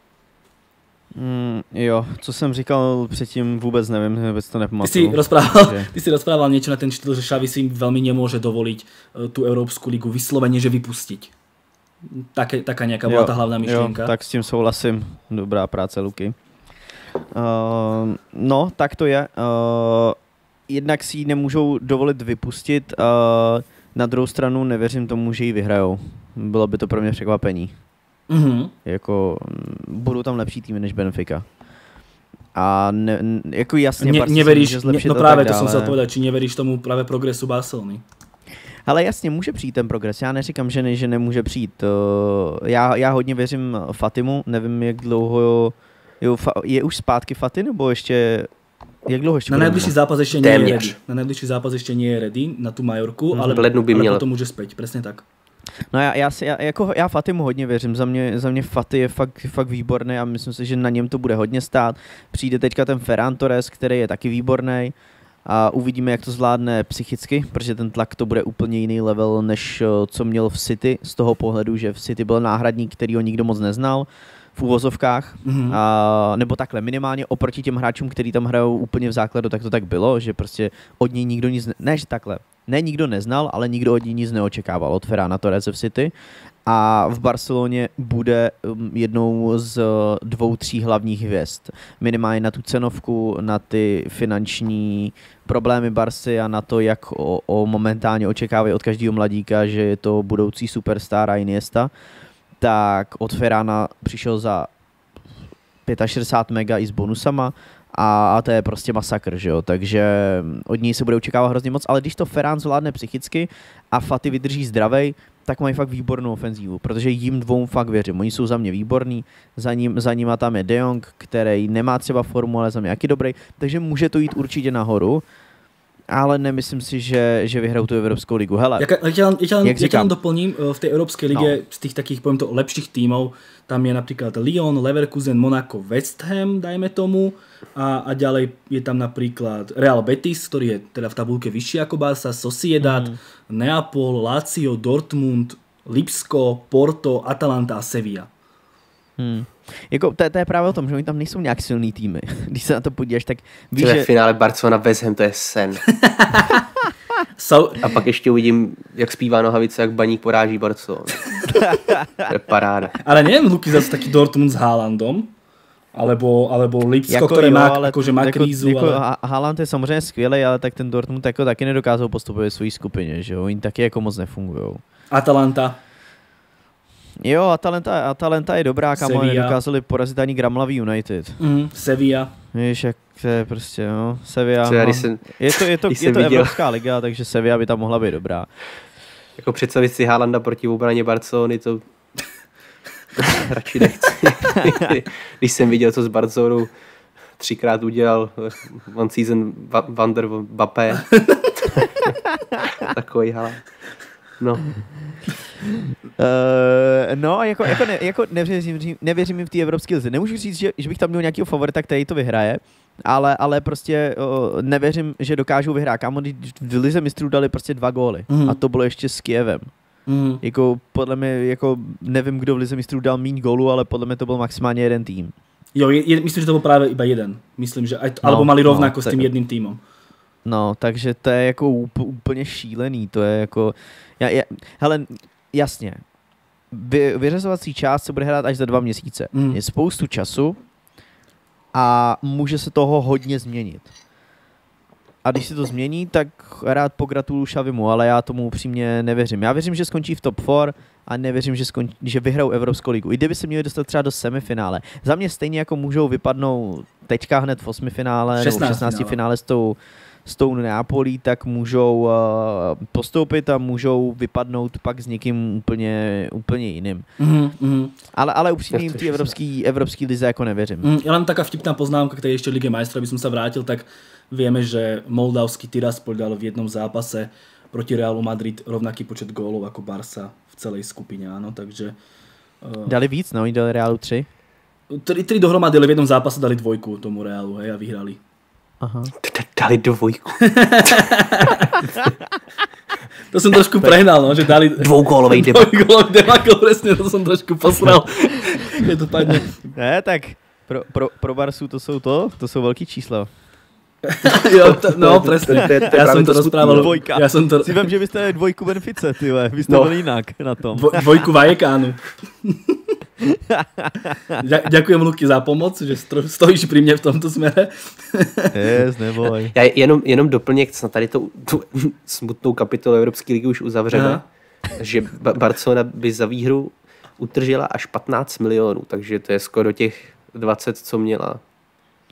Mm, jo, co jsem říkal předtím, vůbec nevím, vůbec to nepamatuju. Ty si rozprával, že... ty si rozprával niečo na ten štýl, že Xavi si veľmi nemôže dovoliť tú Európsku ligu vyslovene, že vypustiť. Také, taká nejaká bola tá hlavná myšlienka. Jo, tak s tím souhlasím. Dobrá práce, Luky. Uh, no, tak to je. Uh, jednak si ji nemůžou dovolit vypustit, uh, na druhou stranu nevěřím tomu, že ji vyhrajou. Bylo by to pro mě překvapení. Mm-hmm. Jako, budou tam lepší týmy než Benfica. A ne, jako jasně ne, Barca neveríš, může zlepšit ne, no to právě tak to jsem dále. chcel povedať, či neveríš tomu právě progresu Barcelony? Ale jasně, může přijít ten progres. Já neříkám, že, ne, že nemůže přijít. Já, já hodně věřím Fatimu, nevím, jak dlouho jo, jo, je už zpátky Fati, nebo ještě jak dlouho ještě? Na najbližší zápas ešte nie Téměř. je ready. Na najbližší zápas ešte nie je ready na tú Majorku, Mhm. ale, V lednu by ale měl. potom může späť, presne tak. No já, já, si, já, jako, já Fatimu hodně věřím, za mě, za mě Fati je fakt, fakt výborný a myslím si, že na něm to bude hodně stát. Přijde teďka ten Ferran Torres, který je taky výborný a uvidíme, jak to zvládne psychicky, protože ten tlak to bude úplně jiný level, než co měl v City, z toho pohledu, že v City byl náhradník, který ho nikdo moc neznal v úvozovkách, mm-hmm. a, nebo takhle minimálně oproti těm hráčům, kteří tam hrajou úplně v základu, tak to tak bylo, že prostě od něj nikdo nic, ne, ne že takhle, ne nikdo neznal, ale nikdo od něj nic neočekával, od Ferrana Torrese v City a v Barceloně bude jednou z dvou, tří hlavních hvězd. Minimálně na tu cenovku, na ty finanční problémy Barcy a na to, jak o, o momentálně očekávají od každého mladíka, že je to budoucí superstar a Iniesta, tak od Ferrana přišel za šedesát pět mega i s bonusama a to je prostě masakr, že jo, takže od něj se bude očekávat hrozně moc, ale když to Ferran zvládne psychicky a Fati vydrží zdravej, tak mají fakt výbornou ofenzívu, protože jim dvou fakt věřím, oni jsou za mě výborní, za ním, za nima tam je De Jong, který nemá třeba formu, ale za mě jaký dobrý, takže může to jít určitě nahoru, ale nemyslím si, že, že vyhrajou tu Evropskou ligu. Hele, ja, ja, ťa len, ja, ťa len, jak ja ťa len říkám. doplním, v tej Európskej lige No. z tých takých, poviem to, lepších tímov, tam je napríklad Lyon, Leverkusen, Monaco, West Ham, dajme tomu, a, a ďalej je tam napríklad Real Betis, ktorý je teda v tabulke vyšší ako Barca, Sociedad, mm. Neapol, Lazio, Dortmund, Lipsko, Porto, Atalanta a Sevilla. Hmm. Jako, to, to je právě o tom, že oni tam nejsou nějak silný týmy. Když se na to podíváš, tak víš, Ve že... finále Barcelona West Ham, to je sen. So, A pak ještě uvidím, jak zpívá Nohavice, jak Baník poráží Barcelonu. To je paráda. ale neviem, Luky, zase taký Dortmund s Haalandom, alebo, alebo Lipsko, jako ktoré jo, má, ale akože má jako, krízu. jako ale... Haaland je samozřejmě skvělý, ale tak ten Dortmund jako taky nedokázal postupovat ve své skupině, že jo? Oni taky jako moc nefungujou. Atalanta. Jo, Atalanta, Atalanta je dobrá, kam Sevilla. nedokázali porazit ani Gramlavý United. Mm, Sevilla. Víš, jak to je prostě, no, Sevilla. Třeba, no. když jsem- Je to, je to, když je jsem to viděl- Evropská liga, takže Sevilla by tam mohla být dobrá. Jako představit si Haalanda proti obraně Barcelony, to radši nechci. Když jsem viděl, co s Barcelonou třikrát udělal one season Van der Mbappé. Takový Haaland. No. Uh, no, jako, jako, ne, jako nevěřím, nevěřím jim v té evropské lize. Nemůžu říct, že, že bych tam měl nějakého favorita, který to vyhraje, ale, ale prostě uh, nevěřím, že dokážou vyhrát. Kámo, když v lize mistrů dali prostě dva góly Mhm. a to bylo ještě s Kyjevem. Mm. Jako podle mě, jako nevím, kdo v lize mistrů dal míň gólů, ale podle mě to byl maximálně jeden tým. Jo, je, je, myslím, že to bol práve iba jeden. Myslím, že aj, to, No, alebo mali rovnako no, s tým tak- jedným týmom. No, takže to je jako úp, úplně šílený, to je jako, já, já, hele, jasně, vy, vyřazovací část se bude hrát až za dva měsíce, Mm. je spoustu času a může se toho hodně změnit. A když se to změní, tak rád pogratuluju Xavimu, ale já tomu upřímně nevěřím. Já věřím, že skončí v top čtyři a nevěřím, že, skončí, že vyhrajou Evropskou ligu. I kdyby se měli dostat třeba do semifinále. Za mě stejně jako můžou vypadnout teďka hned v osmifinále nebo v šestnáct šestnácti finále. finále s tou, s tou Neapolí, tak můžou uh, postoupit a můžou vypadnout pak s někým úplně, úplně jiným. Mm, mm. Ale, ale upřímně Jak v to té je evropský, evropský lize jako nevěřím. Mm, ja len taká vtipná poznámka k tej ešte Lige majstrov, aby som sa vrátil, tak vieme, že moldavský Tiraspol dal v jednom zápase proti Realu Madrid rovnaký počet gólov ako Barca v celej skupine, áno, takže... Uh, Dali víc, no, oni dali Realu tři. tri, tri dohromady, ale v jednom zápase dali dvojku tomu Realu, hej, a vyhrali. Aha. Dali dvojku. To som trošku prehnal, no, že dali... Dvougólovej debakl. Dvojgólový debakl, presne, to som trošku posral. Je to padne. Ne, tak pro, pro, pro Barsu to jsou to, to jsou velký čísla. Jo, to, no, presne. to je- to je Ja práve som to to smutné, rozprával. no. Dvojka. Ja som to... Si vím, že byste dali dvojku Benfice, ty vole. Vy jste No. byli jinak na tom. Dvo, dvojku Vajekánu. Ďa- Ďakujem, Luky, za pomoc, že stro, stojíš pri mne v tomto smere. Yes, neboj. Já jenom, jenom doplněk, snad tady to, tu smutnou kapitolu Evropské ligy už uzavřeme, Aha. že Ba- Barcelona by za výhru utržila až patnáct milionů, takže to je skoro těch dvacet, co měla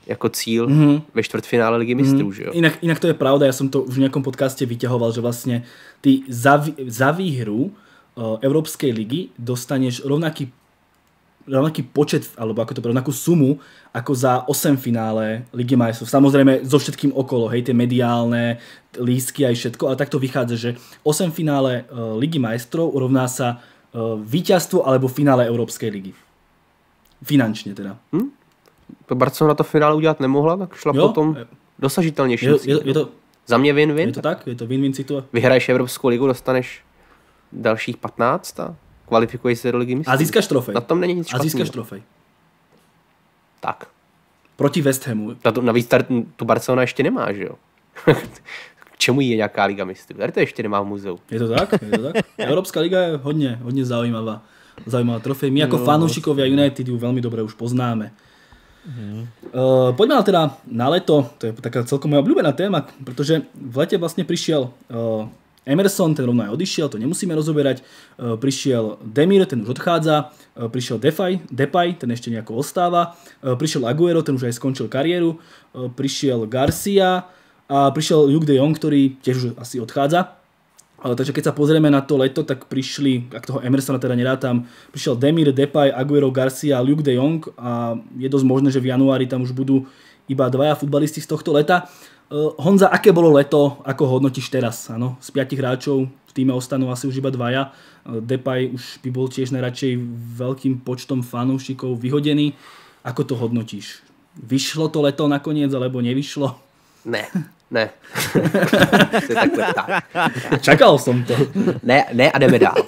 jako cíl mm-hmm. ve čtvrtfinále Ligy mistrů. Mm-hmm. Inak, inak to je pravda, ja som to už v nejakom podcaste vyťahoval, že vlastne ty za, za výhru uh, Európskej ligy dostaneš rovnaký, rovnaký počet, alebo ako to poviem, rovnakú sumu, ako za osem finále Ligy majstrov. Samozrejme so všetkým okolo, hej, tie mediálne lístky aj všetko, ale takto vychádza, že osem finále uh, Ligy majstrov rovná sa uh, víťazstvo alebo finále Európskej ligy. Finančne teda. Hm? Barcelona to v finále udělat nemohla, tak šla jo, potom dosažitelnější. Je, je, je to, za mě win-win. Je to tak? Je to win-win situace. Vyhraješ Evropskou ligu, dostaneš dalších patnáct a kvalifikuješ se do Ligy mistrů. A získáš trofej. Na tom není nic špatného. A získáš trofej. Tak. Proti West Hamu. Navíc tu Barcelona ještě nemá, že jo? K čemu je nějaká Liga mistrů? Tady to ještě nemá v muzeu. Je to tak? Je to tak? Evropská liga je hodně, hodně zaujímavá. Zaujímavá trofej. My ako no, fanúšikovia United ju veľmi dobre už poznáme. Mm. Uh, poďme ale teda na leto. To je taká celkom moja obľúbená téma, pretože v lete vlastne prišiel uh, Emerson, ten rovno aj odišiel, to nemusíme rozoberať. Uh, prišiel Demir, ten už odchádza. Uh, prišiel Depay, Depay, ten ešte nejako ostáva. Uh, prišiel Agüero, ten už aj skončil kariéru. Uh, prišiel Garcia a prišiel Luke de Jong, ktorý tiež už asi odchádza. Ale takže keď sa pozrieme na to leto, tak prišli, ak toho Emersona teda nerátam, prišiel Demir, Depay, Agüero, Garcia, Luke de Jong a je dosť možné, že v januári tam už budú iba dvaja futbalisti z tohto leta. Uh, Honza, aké bolo leto, ako hodnotíš teraz? Ano, z piatich hráčov v týme ostanú asi už iba dvaja. Uh, Depay už by bol tiež najradšej veľkým počtom fanúšikov vyhodený. Ako to hodnotíš? Vyšlo to leto nakoniec, alebo nevyšlo? Ne. Ne. Čakal som to. Ne, ne a jdeme dál.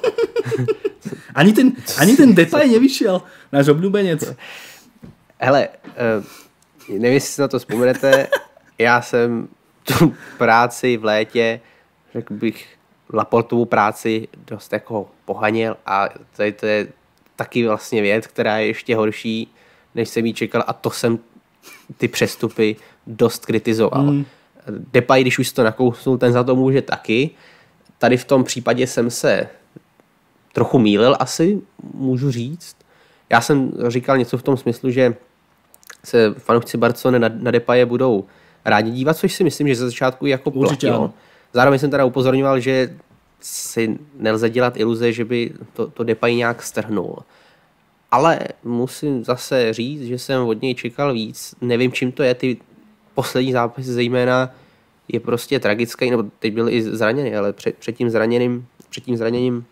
Ani ten, ani ten Depay nevyšiel, náš obľúbenec. Hele, uh, nevím, jestli si na to vzpomenete, já jsem tu práci v létě, řekl bych, Laportovu práci dost jako pohanil a tady to je taky vlastně věc, která je ještě horší, než jsem jí čekal a to jsem ty přestupy dost kritizoval. Mm. Depay, když už to nakousnul, ten za to může taky. Tady v tom případě jsem se trochu mýlil, asi můžu říct. Já jsem říkal něco v tom smyslu, že se fanoušci Barcelony na, na Depaye budou rádi dívat, což si myslím, že ze začátku jako platilo. Zároveň jsem teda upozorňoval, že si nelze dělat iluze, že by to, to Depay nějak strhnul. Ale musím zase říct, že jsem od něj čekal víc. Nevím, čím to je, ty poslední zápas zejména je prostě tragický, nebo teď byl i zraněný, ale před, před, tím zraněným, před tím zraněním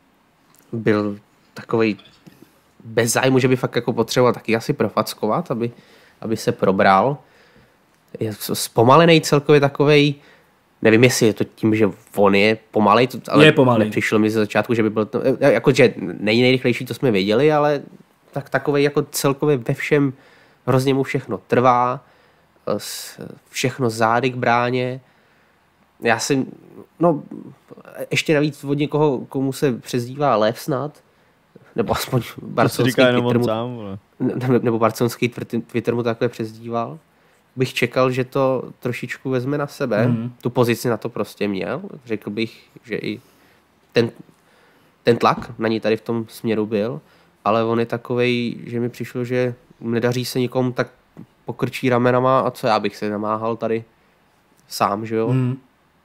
byl takovej bez zájmu, že by fakt jako potřeboval taky asi profackovat, aby, aby se probral. Je zpomalený celkově takovej, nevím, jestli je to tím, že on je pomalej, ale je pomalej. Nepřišlo mi ze začátku, že by byl to, jakože není nejrychlejší, to jsme věděli, ale tak takovej jako celkově ve všem hrozně mu všechno trvá, všechno zády k bráně. Já si, no, ještě navíc od někoho, komu se přezdívá Lev snad, nebo aspoň barcelonský Twitter mu, sám, ne? nebo barcelonský Twitter mu takhle přezdíval, bych čekal, že to trošičku vezme na sebe. Mm. Tu pozici na to prostě měl. Řekl bych, že i ten, ten tlak na ní tady v tom směru byl, ale on je takovej, že mi přišlo, že nedaří se nikomu, tak pokrčí ramenama a co já bych se namáhal tady sám, že jo? Mm.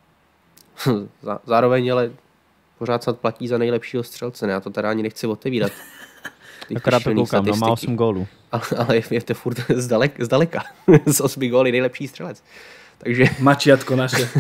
Zároveň ale pořád snad platí za nejlepšího střelce, ne? Já to teda ani nechci otevírat. Akorát to koukám, no, má osm gólů. Ale, ale je, je to furt zdalek, zdaleka. Z osmi góly nejlepší střelec. Takže... Mačiatko naše.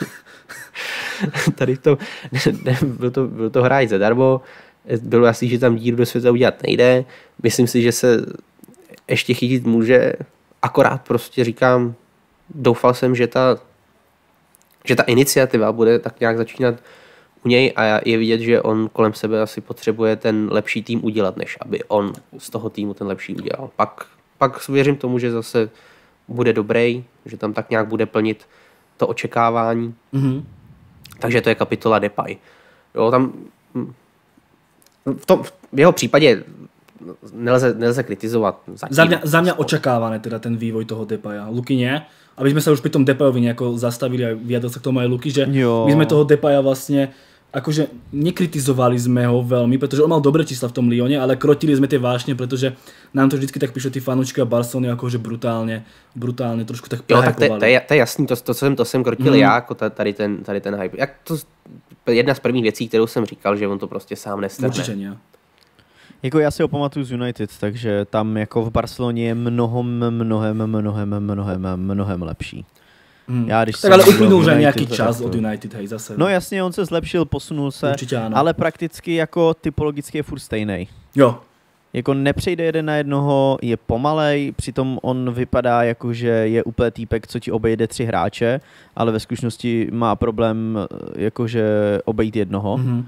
Tady to, ne, byl to, byl to hráč zadarmo. Bylo jasný, že tam díru do světa udělat nejde. Myslím si, že se ještě chytit může. Akorát prostě říkám, doufal jsem, že ta, že ta iniciativa bude tak nějak začínat u něj a je vidět, že on kolem sebe asi potřebuje ten lepší tým udělat, než aby on z toho týmu ten lepší udělal. Pak, pak věřím tomu, že zase bude dobrý, že tam tak nějak bude plnit to očekávání. Mm-hmm. Takže to je kapitola Depay. Jo, tam v, tom, v jeho případě nelze, nelze kritizovat. Zatím. Za mňa, za mňa očakávané teda ten vývoj toho Depaya. Luky nie. Aby sme sa už pri tom Depayovi nejako zastavili a vyjadril sa k tomu aj Luky, že jo. My sme toho Depaya vlastne akože nekritizovali sme ho veľmi, pretože on mal dobré čísla v tom Lyone, ale krotili sme tie vášne, pretože nám to vždycky tak píšu tí fanúčky a Barcelony akože brutálne, brutálne trošku tak prehypovali. Jo, tak to, to, je, to je jasný, to, to, jsem, to jsem krotil mm. já, jako tady ten, tady ten hype. Jak to, jedna z prvních věcí, kterou jsem říkal, že on to prostě sám nestrhne. Určitě ne. Jako já si ho pamatuju z United, takže tam jako v Barceloně je mnohem, mnohem, mnohem, mnohem, mnohem lepší. Hmm. Já, když tak ale uplynul že nějaký čas to... od United, hej, zase. No jasně, on se zlepšil, posunul se, ale prakticky jako typologicky je furt stejnej. Jo. Jako nepřejde jeden na jednoho, je pomalej, přitom on vypadá jako, že je úplně týpek, co ti obejde tři hráče, ale ve skutečnosti má problém jakože obejít jednoho. Mm-hmm.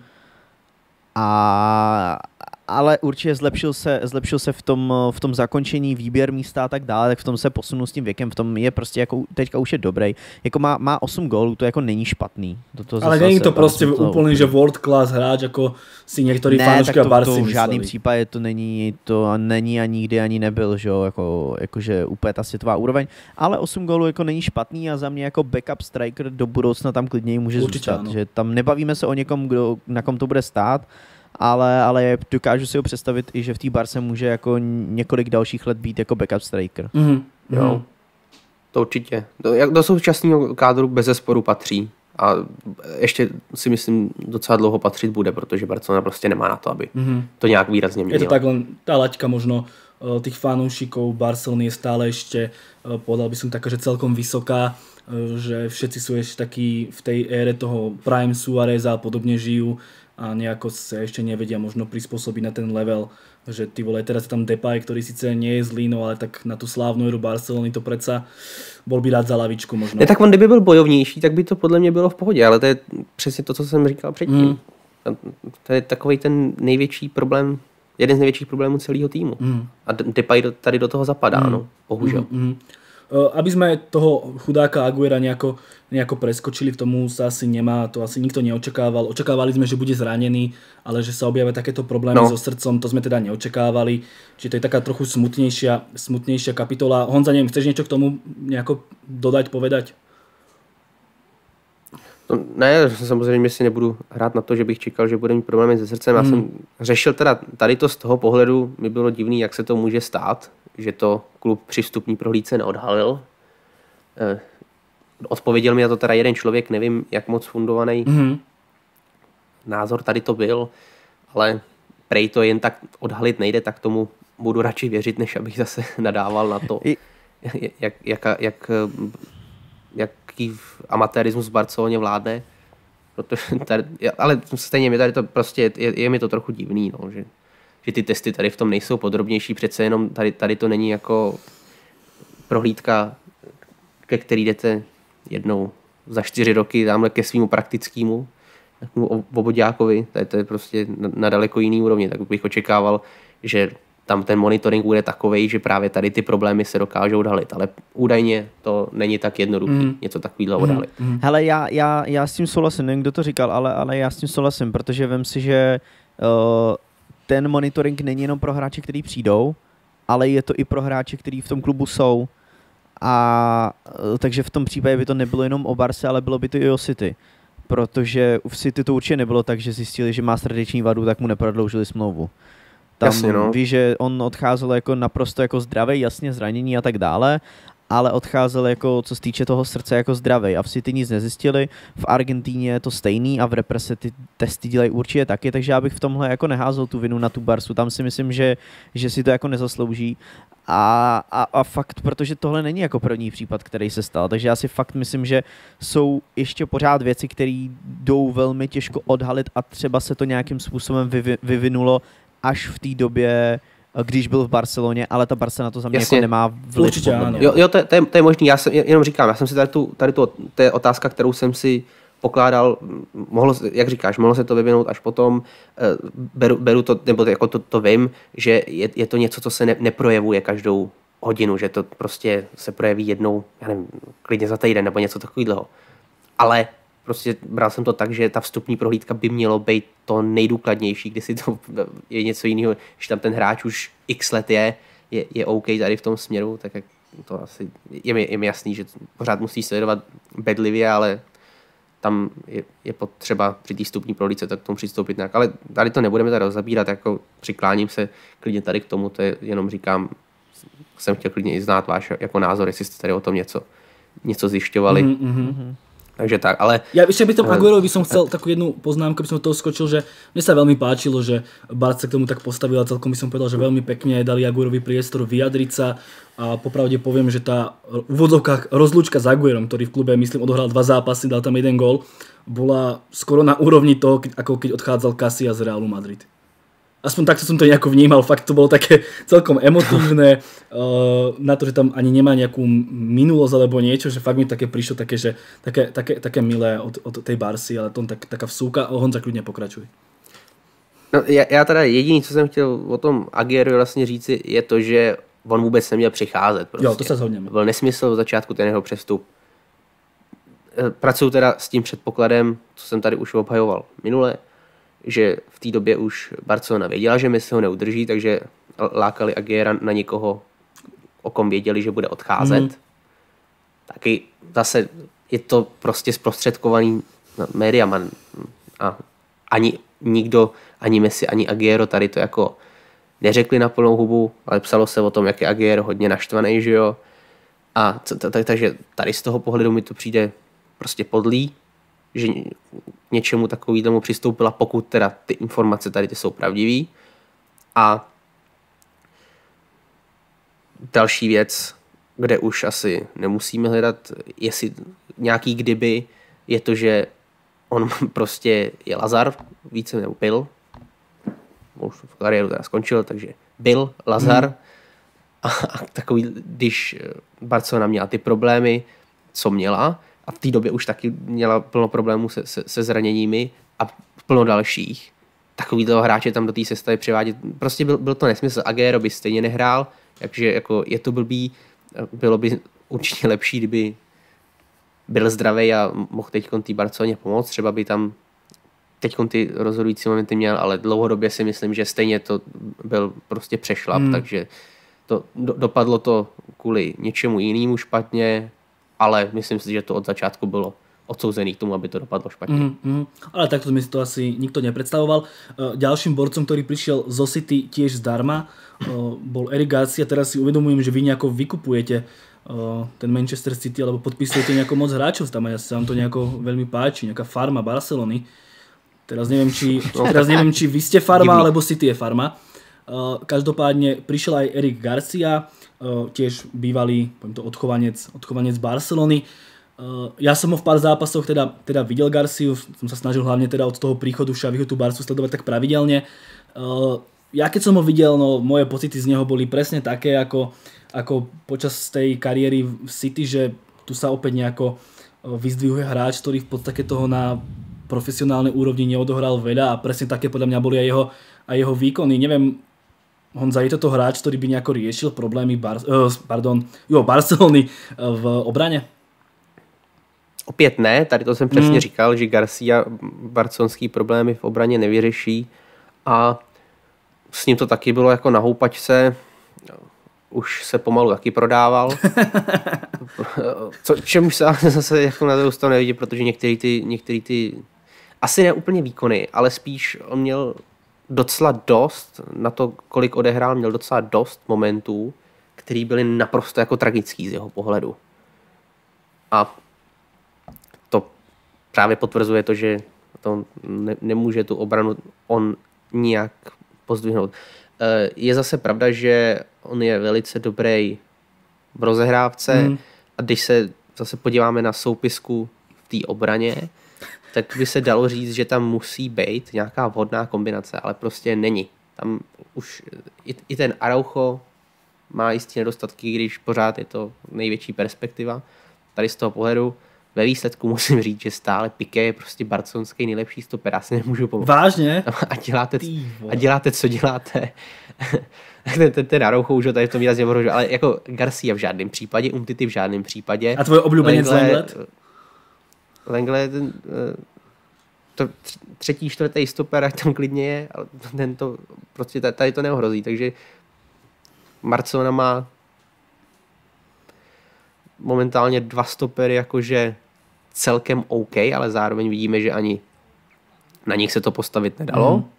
A... ale určitě zlepšil se, zlepšil se v tom, v tom zakončení, výběr místa a tak dále, tak v tom se posunul s tím věkem, v tom je prostě jako, teďka už je dobrý. Jako má, má osm gólů, to jako není špatný. To, to ale není to prostě to, úplný, že world class hráč, jako si některý fanoušky a Barsi mysleli. Ne, tak to v žádném případě to není, to není a nikdy ani nebyl, že jo, jako, jakože úplně ta světová úroveň, ale osm gólů jako není špatný a za mě jako backup striker do budoucna tam klidněji může určitě zůstat, ano. Že tam nebavíme se o někom, kdo, na kom to bude stát, ale, ale dokážu si ho představit i, že v té Barce může jako několik dalších let být jako backup striker. Mm-hmm. Jo, to určitě. Do, do současného kádru bezesporu patří a ještě si myslím docela dlouho patřit bude, protože Barcelona prostě nemá na to, aby mm-hmm. to nějak výrazně měnila. Je to tak len tá laťka možno tých fanúšikov Barcelony je stále ešte, povedal by som taká, že celkom vysoká, že všetci sú ešte takí v tej ére toho Prime Suareza a podobne žijú a nejako sa ešte nevedia možno prispôsobiť na ten level, že ty vole, teraz je tam Depay, ktorý síce nie je zlý, no ale tak na tú slávnu éru Barcelony to predsa bol by rád za lavičku možno. Ne, tak on kdyby byl bojovnější, tak by to podle mě bylo v pohodě, ale to je přesně to, co jsem říkal předtím. Mm. To je takovej ten největší problém, jeden z největších problémů celého týmu. Mm. A Depay tady do toho zapadá, mm. no, bohužel. Mm, mm. Aby sme toho chudáka Aguera nejako, nejako preskočili, k tomu sa asi nemá, to asi nikto neočakával. Očakávali sme, že bude zranený, ale že sa objavia takéto problémy no. so srdcom, to sme teda neočakávali. Čiže to je taká trochu smutnejšia, smutnejšia kapitola. Honza, neviem, chceš niečo k tomu nejako dodať, povedať? No, ne, samozřejmě si nebudu hrát na to, že bych čekal, že bude mít problémy se srdcem. Já hmm. jsem řešil teda tady to z toho pohledu, mi bylo divný, jak se to může stát, že to klub při vstupní prohlídce neodhalil. Eh, odpověděl mi na to teda jeden člověk, nevím, jak moc fundovaný hmm. názor tady to byl, ale prej to jen tak odhalit nejde, tak tomu budu radši věřit, než abych zase nadával na to, jak, jak, jak, jaký amatérismus v Barceloně vládne. Protože tady, ale stejně mi tady to prostě, je, je mi to trochu divný, no, že, že ty testy tady v tom nejsou podrobnější, přece jenom tady, tady to není jako prohlídka, ke který jdete jednou za čtyři roky tamhle ke svýmu praktickému oboďákovi, tady to je prostě na, na daleko jiný úrovni, tak bych očekával, že tam ten monitoring bude takovej, že právě tady ty problémy se dokážou odhalit, ale údajně to není tak jednoduchý, mm. něco takovýhle odhalit. Mm. Hele, já, já, já s tím souhlasím, nevím, kdo to říkal, ale, ale já s tím souhlasím, protože vem si, že uh, ten monitoring není jenom pro hráče, kteří přijdou, ale je to i pro hráče, kteří v tom klubu jsou. A uh, takže v tom případě by to nebylo jenom o Barse, ale bylo by to i o City. Protože v City to určitě nebylo tak, že zjistili, že má srdeční vadu, tak mu neprodloužili smlouvu. Tam jasně, no. Ví, že on odcházel jako naprosto jako zdravý, jasně zranění a tak dále, ale odcházel jako, co se týče toho srdce, jako zdravý. A v City nic nezjistili, v Argentíně je to stejný a v represe ty testy dělají určitě taky, takže já bych v tomhle jako neházel tu vinu na tu Barsu, tam si myslím, že, že si to jako nezaslouží. A, a, a fakt, protože tohle není jako první případ, který se stal, takže já si fakt myslím, že jsou ještě pořád věci, které jdou velmi těžko odhalit a třeba se to nějakým způsobem vyvi, vyvinulo až v té době, když byl v Barceloně, ale ta Barca na to za mě jako nemá vliv. Jo, jo to, je, to, je, to je možný, já jsem, jenom říkám, já jsem si tady tu, tady tu, to je otázka, kterou jsem si pokládal, mohlo, jak říkáš, mohlo se to vyvinout až potom, beru, beru to, nebo jako to, to vím, že je, je to něco, co se ne, neprojevuje každou hodinu, že to prostě se projeví jednou, já nevím, klidně za týden nebo něco takového. Ale prostě bral jsem to tak, že ta vstupní prohlídka by mělo být to nejdůkladnější, kdy si to je něco jiného, že tam ten hráč už x let je, je, je OK tady v tom směru, tak jak to asi je mi, je mi jasný, že pořád musí sledovat bedlivě, ale tam je, je potřeba při té vstupní prohlídce tak k tomu přistoupit nějak. Ale tady to nebudeme tady rozabírat, jako přikláním se klidně tady k tomu, to je, jenom říkám, jsem chtěl klidně i znát váš jako názor, jestli jste tady o tom něco, něco zjišťovali. Mm-hmm. Takže tak, ale... Ja ešte by tom Aguerovi by som chcel takú jednu poznámku, by som toho skočil, že mne sa veľmi páčilo, že Barca k tomu tak postavila, celkom by som povedal, že veľmi pekne dali Aguerovi priestor vyjadriť sa a popravde poviem, že tá v úvodzovkách rozlúčka s Aguerom, ktorý v klube, myslím, odohral dva zápasy, dal tam jeden gól, bola skoro na úrovni toho, ako keď odchádzal Casillas z Realu Madrid. Aspoň takto som to nejako vnímal, fakt to bolo také celkom emotívne, uh, na to, že tam ani nemá nejakú minulosť alebo niečo, že fakt mi také prišlo také, že také, také, také milé od, od tej Barsy, ale to tak, taká vsúka. Honza, klidně pokračuj. No, já, já teda jediný, co jsem chtěl o tom Aguerovi vlastně říci, je to, že on vůbec neměl přicházet. Prostě. Jo, to se shodněme. Byl nesmysl v začátku ten jeho přestup. Pracuji teda s tím předpokladem, co jsem tady už obhajoval minule, že v té době už Barcelona věděla, že Messi ho neudrží, takže lákali Aguera na někoho, o kom věděli, že bude odcházet. Mm. Taky zase je to prostě zprostředkovaný médiama a ani nikdo, ani Messi, ani Aguero tady to jako neřekli na plnou hubu, ale psalo se o tom, jak je Aguero hodně naštvaný, že jo. A takže tady z toho pohledu mi to přijde prostě podlý, že k něčemu takovému přistoupila, pokud teda ty informace tady ty jsou pravdivý. A další věc, kde už asi nemusíme hledat, jestli nějaký kdyby, je to, že on prostě je Lazar, více nebo byl, už v kariéru teda skončil, takže byl Lazar. Hmm. A, a takový, když Barcelona měla ty problémy, co měla, a v té době už taky měla plno problémů se, se, se zraněními a plno dalších. Takový toho hráče tam do té sestavy přivádět. Prostě byl, byl to nesmysl. Aguero by stejně nehrál, takže jako je to blbý. Bylo by určitě lepší, kdyby byl zdravý a mohl teď té Barceloně pomoct. Třeba by tam teď ty rozhodující momenty měl, ale dlouhodobě si myslím, že stejně to byl prostě přešlap, hmm. takže to, do, dopadlo to kvůli něčemu jinému špatně, ale myslím si, že to od začátku bylo odsouzený k tomu, aby to dopadlo špatně. Mm, mm. Ale takto sme si to asi nikto nepredstavoval. Ďalším borcom, ktorý prišiel zo City tiež zdarma, bol Eric Garcia. Teraz si uvedomujem, že vy nejako vykupujete ten Manchester City, alebo podpisujete nejako moc hráčov tam a ja sa vám to nejako veľmi páči, nejaká farma Barcelony. Teraz neviem, či, teraz neviem, či vy ste farma, alebo City je farma. Každopádne prišiel aj Eric Garcia, tiež bývalý, poviem to, odchovanec, odchovanec Barcelony. Ja som ho v pár zápasoch teda, teda videl Garciu, som sa snažil hlavne teda od toho príchodu Xaviho tú Barcu sledovať tak pravidelne. Ja keď som ho videl, no moje pocity z neho boli presne také, ako, ako počas tej kariéry v City, že tu sa opäť nejako vyzdvihuje hráč, ktorý v podstate toho na profesionálnej úrovni neodohral veľa a presne také podľa mňa boli aj jeho, aj jeho výkony. Neviem, Honza, je toto hráč, ktorý by nejako riešil problémy Bar- uh, pardon, jo, Barcelony v obrane? Opět ne, tady to jsem přesně mm. říkal, že Garcia barcelonský problémy v obraně nevyřeší a s ním to taky bylo jako na houpačce, už se pomalu taky prodával. Co, čemuž se zase jako na to nevidí, protože některý ty, některý ty, asi ne úplně výkony, ale spíš on měl docela dost, na to, kolik odehrál, měl docela dost momentů, který byly naprosto jako tragický z jeho pohledu. A to právě potvrzuje to, že to ne, nemůže tu obranu on nijak pozdvihnout. Je zase pravda, že on je velice dobrý v rozehrávce mm. a když se zase podíváme na soupisku v té obraně, tak by se dalo říct, že tam musí být nějaká vhodná kombinace, ale prostě není. Tam už i, i ten Araujo má jistý nedostatky, když pořád je to největší perspektiva. Tady z toho pohledu ve výsledku musím říct, že stále Piqué je prostě barcelonský nejlepší stoper. Já si nemůžu pomoct. Vážně? A děláte, a děláte co děláte. ten, ten, ten Araujo už ho tady v tom výrazně ohrožuje, ale jako Garcia v žádném případě, Umtiti v žádném případě. A tvoje oblíbenec Lenglet? Lenglet, ten, to třetí, čtvrtý stoper, jak tam klidně je, ale ten to, prostě tady to neohrozí, takže Barcelona má momentálně dva stopery jakože celkem OK, ale zároveň vidíme, že ani na nich se to postavit nedalo. Mm.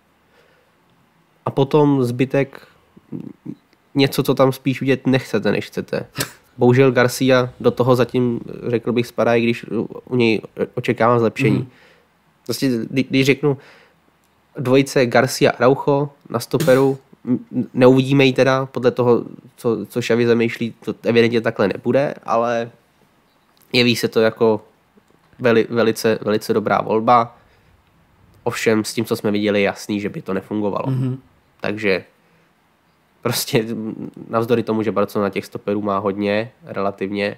A potom zbytek něco, co tam spíš vidět nechcete, než chcete. Bohužel Garcia do toho zatím, řekl bych, spadá, i když u něj očekávám zlepšení. Mm. Prostě, když řeknu dvojice Garcia a Araujo na stoperu, neuvidíme ji teda, podle toho, co, co Xavi zamýšlí, to evidentně takhle nebude, ale jeví se to jako veli, velice, velice dobrá volba. Ovšem s tím, co jsme viděli, je jasný, že by to nefungovalo. Mm-hmm. Takže prostě navzdory tomu, že Barcelona těch stoperů má hodně, relativně,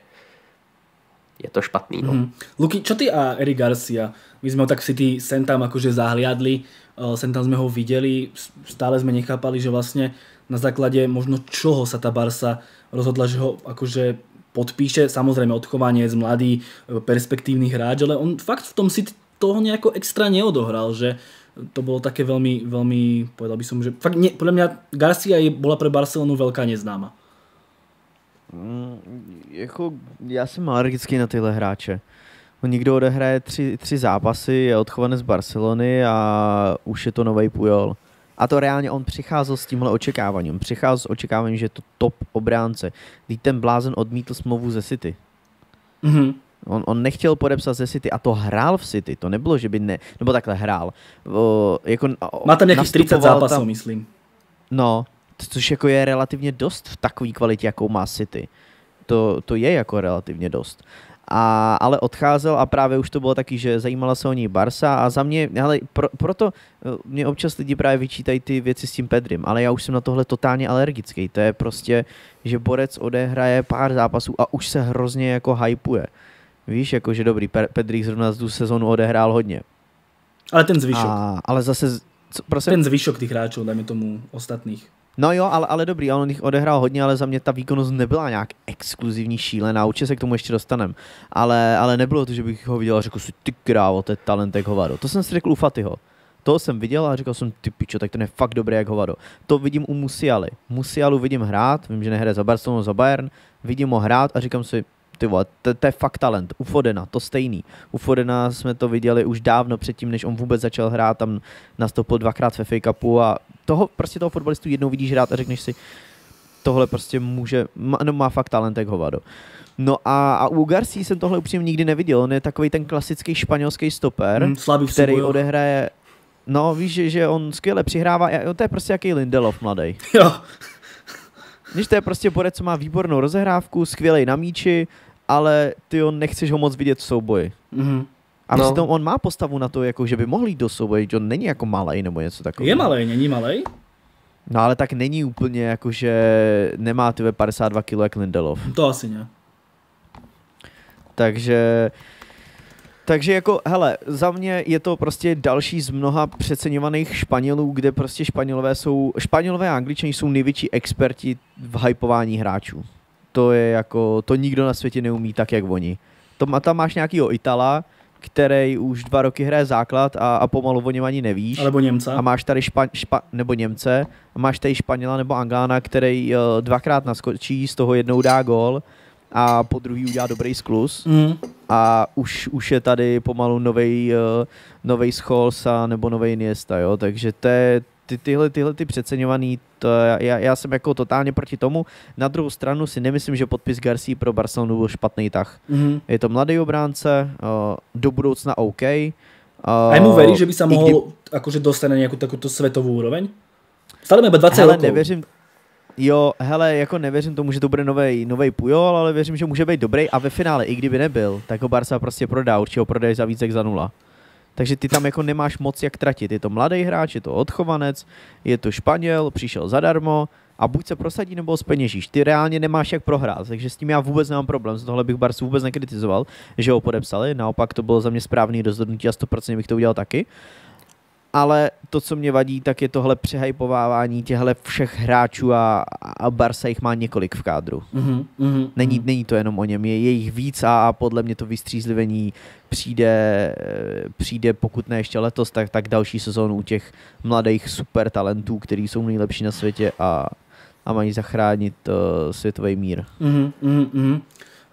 je to špatný. No. Mm-hmm. Luky, čo ty a Eric Garcia? My sme ho tak v City sem tam akože zahliadli, sem tam sme ho videli, stále sme nechápali, že vlastne na základe možno čoho sa tá Barsa rozhodla, že ho akože podpíše, samozrejme odchovanie z mladý, perspektívny hráč, ale on fakt v tom City toho nejako extra neodohral, že to bolo také veľmi, veľmi, povedal by som, že fakt nie, podľa mňa Garcia je, bola pre Barcelonu veľká neznáma. Mm, jako, já jsem alergický na tyhle hráče. On nikdo odehraje tři, tři zápasy, je odchovaný z Barcelony a už je to novej Puyol. A to reálně on přicházel s tímhle očekáváním. Přicházel s očekáváním, že je to top obránce. Když ten blázen odmítl smlouvu ze City. Mhm. On, on nechtěl podepsat ze City a to hrál v City. To nebylo, že by ne... Nebo takhle hrál. O, jako, má tam nějakých třicet zápasů, tam, myslím. No, což jako je relativně dost v takové kvalitě, jakou má City. To, to je jako relativně dost. A, ale odcházel a právě už to bylo taky, že zajímala se o ní Barsa a za mě, hele, pro, proto mě občas lidi právě vyčítají ty věci s tím Pedrim, ale já už jsem na tohle totálně alergický. To je prostě, že borec odehraje pár zápasů a už se hrozně jako hypuje. Víš, jakože dobrý, Pedri zrovna z tu sezónu odehrál hodně. Ale ten zvyšok. A, ale zase... Co, prosím? Ten zvyšok těch hráčů, dajme tomu ostatných. No jo, ale, ale dobrý, on jich odehrál hodně, ale za mě ta výkonnost nebyla nějak exkluzivní, šílená, určitě se k tomu ještě dostanem. Ale, ale nebylo to, že bych ho viděl a řekl si, ty krávo, to je talent jak hovado. To jsem si řekl u Fatiho. Toho jsem viděl a říkal jsem, ty pičo, tak ten je fakt dobrý jak hovado. To vidím u Musialy. Musialu vidím hrát, vím, že nehraje za Barcelonu, za Bayern, vidím ho hrát a říkám si, ty vole, to, to je fakt talent. U Fodena, to stejný. U Fodena jsme to viděli už dávno předtím, než on vůbec začal hrát, tam nastoupil dvakrát v F A Cupu a toho, prostě toho fotbalistu jednou vidíš hrát a řekneš si, tohle prostě může, má, no má fakt talent jak hovado. No a, a u Garcí jsem tohle upřímně nikdy neviděl, on je takový ten klasický španělský stoper, hmm, který odehraje, no víš, že, že on skvěle přihrává, to je prostě jaký Lindelof mladý. Jo. Víš, to je prostě borec, co má výbornou rozehrávku, skvělej na míči, ale ty on nechceš ho moc vidět v souboji. Mm-hmm. A no. Přitom on má postavu na to, jako, že by mohl jít do souboje, že on není jako malej nebo něco takového. Je malej, není malej? No ale tak není úplně jako, že nemá tyhle padesát dva kilo jak Lindelof. To asi ne. Takže... Takže jako, hele, za mě je to prostě další z mnoha přeceňovaných Španělů, kde prostě Španělové jsou, Španělové a Angličani jsou největší experti v hypování hráčů. To je jako, to nikdo na světě neumí tak, jak oni. To, tam máš nějakýho Itala, který už dva roky hraje základ a, a pomalu o něm ani nevíš. Alebo Němce. A máš tady špa, špa, nebo Němce, a máš tady Španěla nebo Anglána, který uh, dvakrát naskočí, z toho jednou dá gól a po druhý udělá dobrý skluz. Mm. A už, už je tady pomalu novej, uh, novej Scholes nebo novej Iniesta, jo, takže to je, ty, tyhle, tyhle ty přeceňovaný, to, já, já jsem jako totálně proti tomu. Na druhou stranu si nemyslím, že podpis Garcia pro Barcelonu byl špatný tah. Mm-hmm. Je to mladý obránce, uh, do budoucna OK. Uh, a mu verí, že by sa mohol kdy... akože dostať na nejakú takúto svetovú úroveň? Stále má dvacet hele, rokov. Nevěřím, jo, hele, jako nevěřím tomu, že to bude novej, novej Puyol, ale věřím, že může být dobrý a ve finále, i kdyby nebyl, tak ho Barca prostě prodá, určitě ho prodají za víc jak za nula. Takže ty tam jako nemáš moc jak tratit. Je to mladý hráč, je to odchovanec, je to Španěl, přišel zadarmo a buď se prosadí, nebo ho zpeněžíš. Ty reálně nemáš jak prohrát, takže s tím já vůbec nemám problém. Z tohle bych Barcu vůbec nekritizoval, že ho podepsali. Naopak to bylo za mě správný rozhodnutí a sto procent bych to udělal taky. Ale to, co mě vadí, tak je tohle přehypovávání těchhle všech hráčů a, a Barca jich má několik v kádru. Mm-hmm, mm-hmm. Není, není to jenom o něm, je, je jich víc a, a podle mě to vystřízlivení přijde, přijde pokud ne ještě letos, tak, tak další sezónu u těch mladých super talentů, kteří jsou nejlepší na světě a, a mají zachránit uh, světový mír. Mm-hmm, mm-hmm.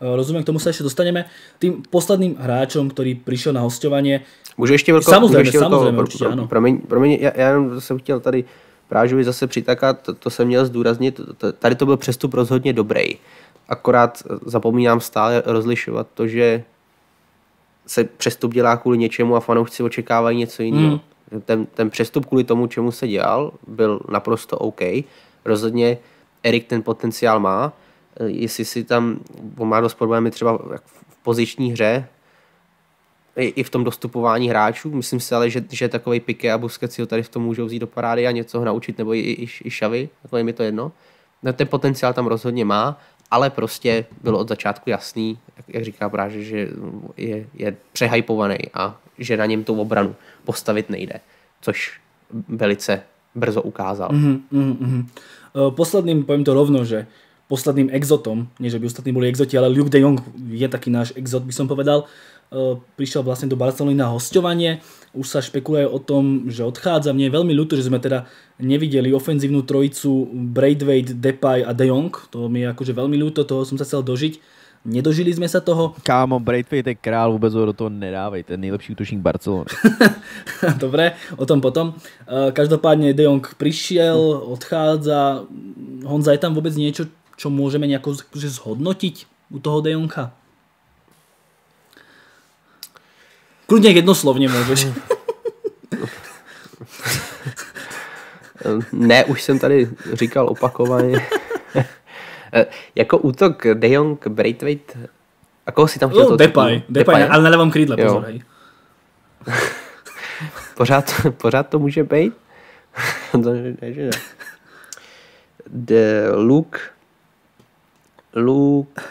rozumiem, k tomu sa ešte dostaneme. Tým posledným hráčom, ktorý prišiel na hosťovanie. Můžu ještě velkou, Samozřejmě, ještě samozřejmě, velkou, určitě, ano. Promiň, promiň, já, já jenom jsem chtěl tady Prážovi zase přitakat, to, to jsem měl zdůraznit, to, tady to byl přestup rozhodně dobrý. Akorát zapomínám stále rozlišovat to, že se přestup dělá kvůli něčemu a fanoušci očekávají něco jiného. Mm. Ten, ten přestup kvůli tomu, čemu se dělal, byl naprosto OK. Rozhodně Erik ten potenciál má. Jestli si tam, on má dost problémy třeba v poziční hře, i, i v tom dostupování hráčů. Myslím si ale, že, že takovej Piqué a Busquets ho tady v tom můžou vzít do parády a něco ho naučit, nebo i, i, i Xavi, to je mi to jedno. No, ten potenciál tam rozhodně má, ale prostě bylo od začátku jasný, jak, jak říká Práže, že je, je přehypovaný a že na něm tu obranu postavit nejde, což velice brzo ukázal. Mm-hmm, mm-hmm. Posledným, poviem to rovno, že posledným exotom, nie že by ostatní boli exoti, ale Luuk de Jong je taký náš exot, by som povedal, prišiel vlastne do Barcelony na hosťovanie. Už sa špekuluje o tom, že odchádza. Mne je veľmi ľúto, že sme teda nevideli ofenzívnu trojicu Braithwaite, Depay a De Jong. To mi je akože veľmi ľúto, toho som sa chcel dožiť. Nedožili sme sa toho. Kámo, Braithwaite je král, vôbec ho do toho nedávej. Ten nejlepší útočník Barcelony. Dobre, o tom potom. Každopádne De Jong prišiel, odchádza. Honza, je tam vôbec niečo, čo môžeme nejako zhodnotiť u toho De Jonga? Kludně jednoslovně můžeš. Ne, už jsem tady říkal opakovaně. Jako útok De Jong, Braithwaite, a koho si tam chtěl? No, Depay, Depay, ale na levom krídle, pozor, hej. pořád, pořád to může být? De Luke, Luke,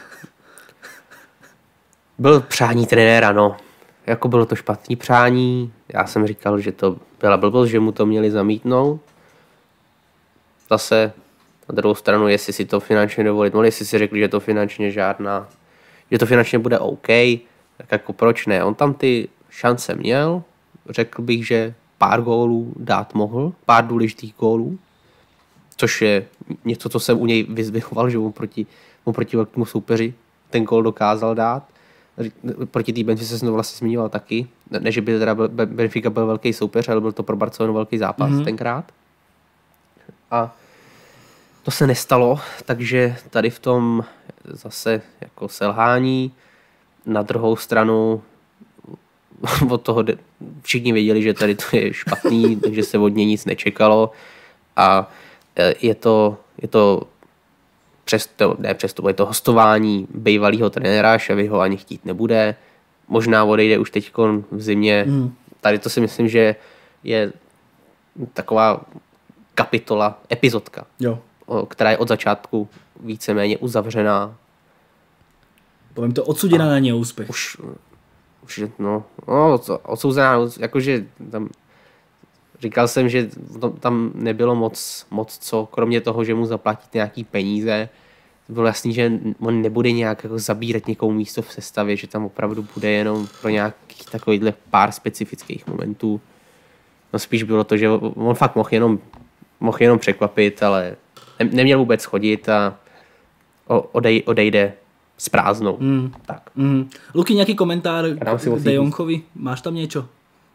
byl přání trenéra, no. Jako bylo to špatný přání, já jsem říkal, že to byla blbost, že mu to měli zamítnout. Zase na druhou stranu, jestli si to finančně dovolit mohli, jestli si řekli, že to finančně žádná, že to finančně bude OK, tak jako proč ne? On tam ty šance měl, řekl bych, že pár gólů dát mohl, pár důležitých gólů, což je něco, co jsem u něj vyzdvihoval, že on proti, on proti velkému soupeři ten gól dokázal dát. Proti té Benfice jsem to vlastně zmiňoval taky. Ne, že by teda Benfica byl velký soupeř, ale byl to pro Barcelonu velký zápas mm-hmm. tenkrát. A to se nestalo, takže tady v tom zase jako selhání. Na druhou stranu od toho všichni věděli, že tady to je špatný, takže se od něj nic nečekalo. A je to, je to Přesto, ne přesto, je to hostování bývalého trenéra, Xaviho ani chtít nebude. Možná odejde už teď v zimě. Mm. Tady to si myslím, že je taková kapitola, epizodka, jo. která je od začátku víceméně uzavřená. Povím to, odsudená na neúspěch. Už, už no, no, odsouzená, jakože tam říkal jsem, že tam nebylo moc, moc co, kromě toho, že mu zaplatit nějaký peníze. Bylo jasný, že on nebude nějak jako zabírat někomu místo v sestavě, že tam opravdu bude jenom pro nějakých takovýchhle pár specifických momentů. No spíš bylo to, že on fakt mohl jenom, mohl jenom překvapit, ale ne, neměl vůbec chodit a odej, odejde s prázdnou. Mm. Tak. Mm. Luky, nějaký komentár k De Jongovi? Máš tam něco?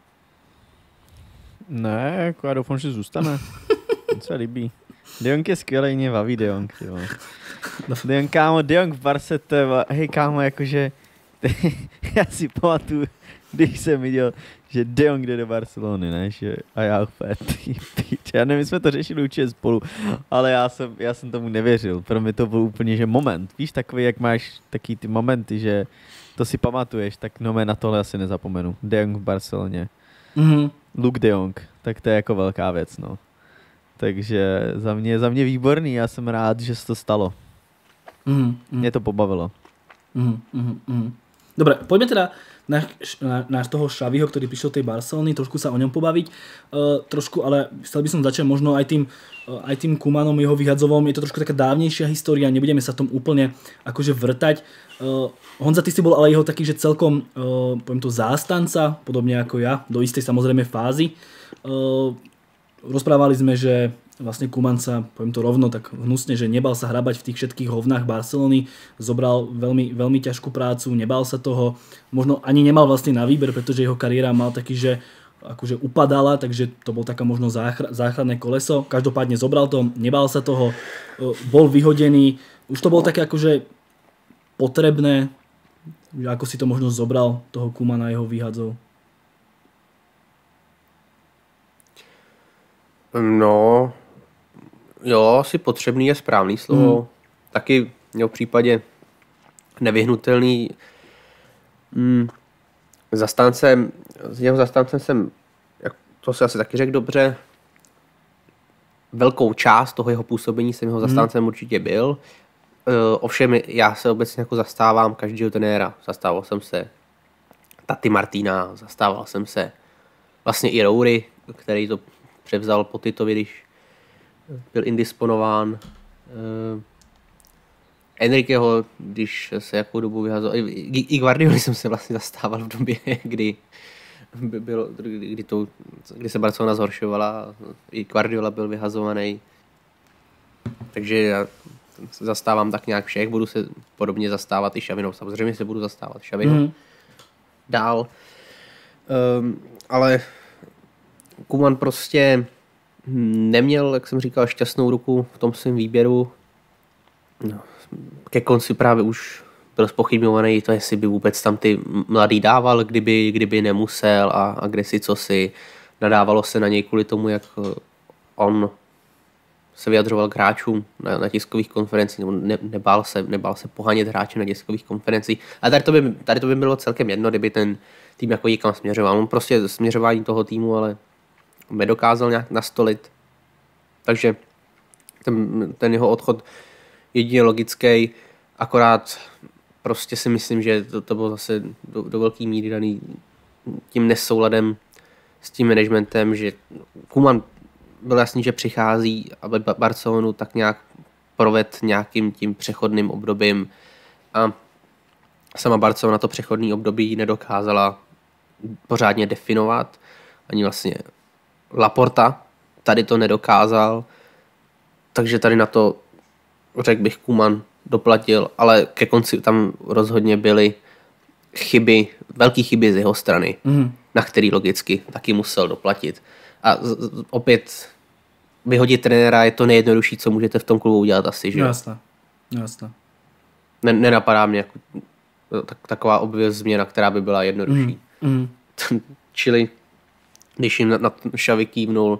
Ne, jako já doufám, že zůstane. To se líbí. De Jong je skvělej, mě baví De Jong. De Jong, kámo, De Jong v Barce, to je, hej kámo, jakože, já si pamatuju, když jsem viděl, že De Jong jde do Barcelony, ne, že, a já úplně, ty píč, já nevím, my jsme to řešili určitě spolu, ale já jsem, já jsem tomu nevěřil, pro mě to byl úplně, že moment, víš, takový, jak máš taky ty momenty, že to si pamatuješ, tak no, na tohle asi nezapomenu, De Jong v Barceloně. Mm-hmm. Luuk de Jong, tak to je jako velká věc, no. Takže za mě, za mě výborný, já jsem rád, že se to stalo. Mm-hmm. Mě to pobavilo. Mm-hmm. Dobre, poďme teda na, na, na toho Xaviho, ktorý prišiel do tej Barcelony, trošku sa o ňom pobaviť. Uh, trošku, ale chcel by som začať možno aj tým, uh, aj tým Kumanom, jeho vyhadzovom. Je to trošku taká dávnejšia história, nebudeme sa tom úplne akože vrtať. Uh, Honza, ty si bol ale jeho taký, že celkom, uh, poviem to, zástanca, podobne ako ja, do istej samozrejme fázy. Uh, rozprávali sme, že vlastne Koeman sa, poviem to rovno tak hnusne, že nebal sa hrabať v tých všetkých hovnách Barcelony, zobral veľmi, veľmi ťažkú prácu, nebal sa toho, možno ani nemal vlastne na výber, pretože jeho kariéra mal taký, že akože upadala, takže to bol taká možno záchra- záchranné koleso. Každopádne zobral to, nebal sa toho, bol vyhodený, už to bolo také akože potrebné, ako si to možno zobral toho Koemana jeho výhadzov. No, jo, asi potřebný je správný slovo. Hmm. Taky v jeho případě nevyhnutelný. Hmm. Zastáncem, s jeho zastáncem jsem, to se asi taky řekl dobře, velkou část toho jeho působení jsem jeho zastáncem hmm. určitě byl. Uh, ovšem já se obecně jako zastávám každého trenéra. Zastával jsem se Taty Martina, zastával jsem se vlastně i Roury, který to převzal po Titovi, když byl indisponován. Uh, Enriqueho, když se jakou dobu vyhazoval. I, i Guardioli jsem se vlastně zastával v době, kdy, bylo, kdy, to, kdy se Barcelona zhoršovala. I Guardiola byl vyhazovaný. Takže já zastávám tak nějak všech. Budu se podobně zastávat i Xaviho. Samozřejmě se budu zastávat Xaviho. Mm. Dál. Um, ale Koeman prostě neměl, jak jsem říkal, šťastnou ruku v tom svém výběru. No, ke konci právě už byl zpochybňovaný to, jestli by vůbec tam ty mladý dával, kdyby, kdyby nemusel a, a kde si co si. Nadávalo se na něj kvůli tomu, jak on se vyjadřoval k hráčům na, na tiskových konferencích, nebo ne, nebál, se, nebál se pohánět hráče na tiskových konferencích. A tady to, by, tady to by bylo celkem jedno, kdyby ten tým jako někam směřoval. On prostě směřování toho týmu, ale nedokázal nějak nastolit. Takže ten, ten jeho odchod jedině logický, akorát prostě si myslím, že to, to bylo zase do, do velký míry daný tím nesouladem s tím managementem, že Koeman byl jasný, že přichází, aby Barcelonu tak nějak proved nějakým tím přechodným obdobím a sama Barcelona to přechodný období nedokázala pořádně definovat, ani vlastně Laporta tady to nedokázal, takže tady na to, řekl bych, Koeman doplatil, ale ke konci tam rozhodně byly chyby, velké chyby z jeho strany, mm. na který logicky taky musel doplatit. A z, z, opět vyhodit trenéra je to nejjednodušší, co můžete v tom klubu udělat asi, že? Jasné, jasné. Ne, nenapadá mě jako tak, taková obvěz změna, která by byla jednodušší. Mm. Mm. Čili když jim na, na Xavi kývnul,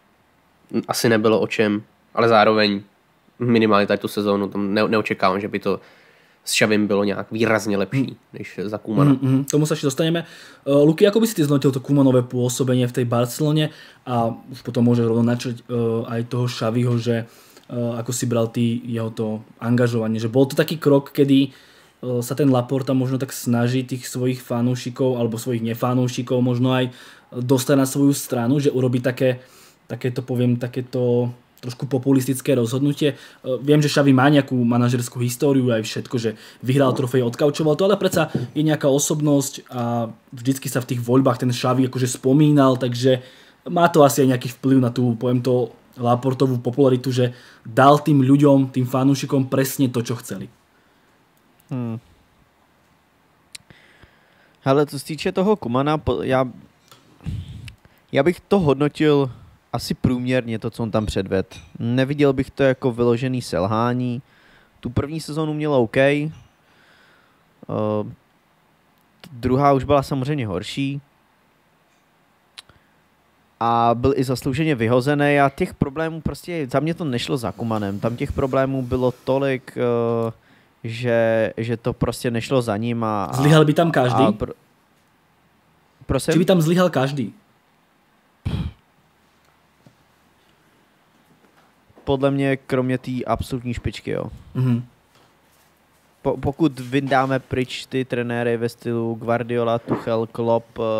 asi nebylo o čem, ale zároveň minimálně tady tu sezónu tam ne, neočekávám, že by to s Xavim bylo nějak výrazně lepší, mm. než za Koemana. Mm, mm, tomu sa ešte dostaneme. Uh, Luky, ako by si ty znotil to Koemanové pôsobenie v tej Barcelone a už potom môžeš rovno načať uh, aj toho Xaviho, že uh, ako si bral ty jeho to angažovanie, že bol to taký krok, kedy uh, sa ten Laporta možno tak snaží tých svojich fanúšikov alebo svojich nefanúšikov možno aj dostať na svoju stranu, že urobí také, takéto poviem, takéto trošku populistické rozhodnutie. Viem, že Xavi má nejakú manažerskú históriu aj všetko, že vyhral trofej, odkaučoval to, ale predsa je nejaká osobnosť a vždycky sa v tých voľbách ten Xavi akože spomínal, takže má to asi aj nejaký vplyv na tú, poviem to, Laportovú popularitu, že dal tým ľuďom, tým fanúšikom presne to, čo chceli. Hmm. Hele, co se týče toho Koemana, já, já bych to hodnotil asi průměrně to, co on tam předvedl. Neviděl bych to jako vyložený selhání. Tu první sezónu měl OK. Uh, druhá už byla samozřejmě horší. A byl i zaslouženě vyhozený a těch problémů prostě, za mě to nešlo za Koemanem. Tam těch problémů bylo tolik, uh, že, že to prostě nešlo za ním. A, zlyhal by tam každý? Pro... Prosím? Či by tam zlyhal každý? Podle mě, kromě té absolutní špičky, jo. Mm-hmm. Po, pokud vyndáme pryč ty trenéry ve stylu Guardiola, Tuchel, Klopp, uh,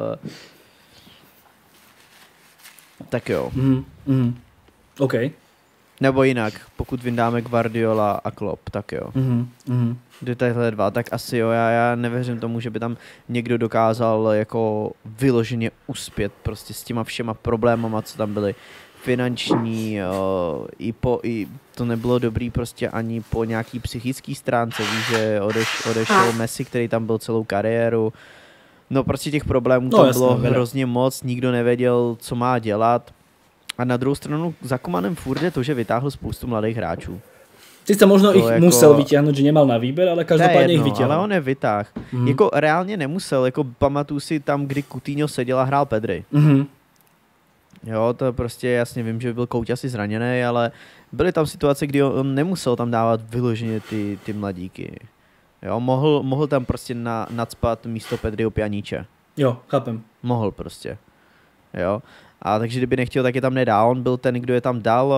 tak jo. Mm-hmm. OK. Nebo jinak, pokud vyndáme Guardiola a Klopp, tak jo. Mm-hmm. Kdy tyhle dva, tak asi jo. Já, já nevěřím tomu, že by tam někdo dokázal jako vyloženě uspět prostě s těma všema problémama, co tam byly. finanční, jo, i po, i to nebylo dobrý prostě ani po nějaký psychický stránce, víš, že odeš, odešel Messi, který tam byl celou kariéru. No prostě těch problémů no, tam jasný, bylo věděl. hrozně moc, nikdo nevěděl, co má dělat. A na druhou stranu za Komanem furt je to, že vytáhl spoustu mladých hráčů. Sice možno to ich jako... musel vyťahnuť, že nemal na výber, ale každopádně ich vyťahol. Ale on je vytáhl. Mm. Jako reálně nemusel, jako pamatuju si tam, kdy Coutinho seděl a hrál Pedri. Mm-hmm. Jo, to prostě jasně vím, že byl Kouť asi zraněný, ale byly tam situace, kdy on nemusel tam dávat vyloženě ty, ty mladíky. Jo, mohl, mohl tam prostě na, nacpat místo Pedriho Pjaniče. Jo, chápem. Mohl prostě. Jo. A takže kdyby nechtěl, tak je tam nedá. On byl ten, kdo je tam dal.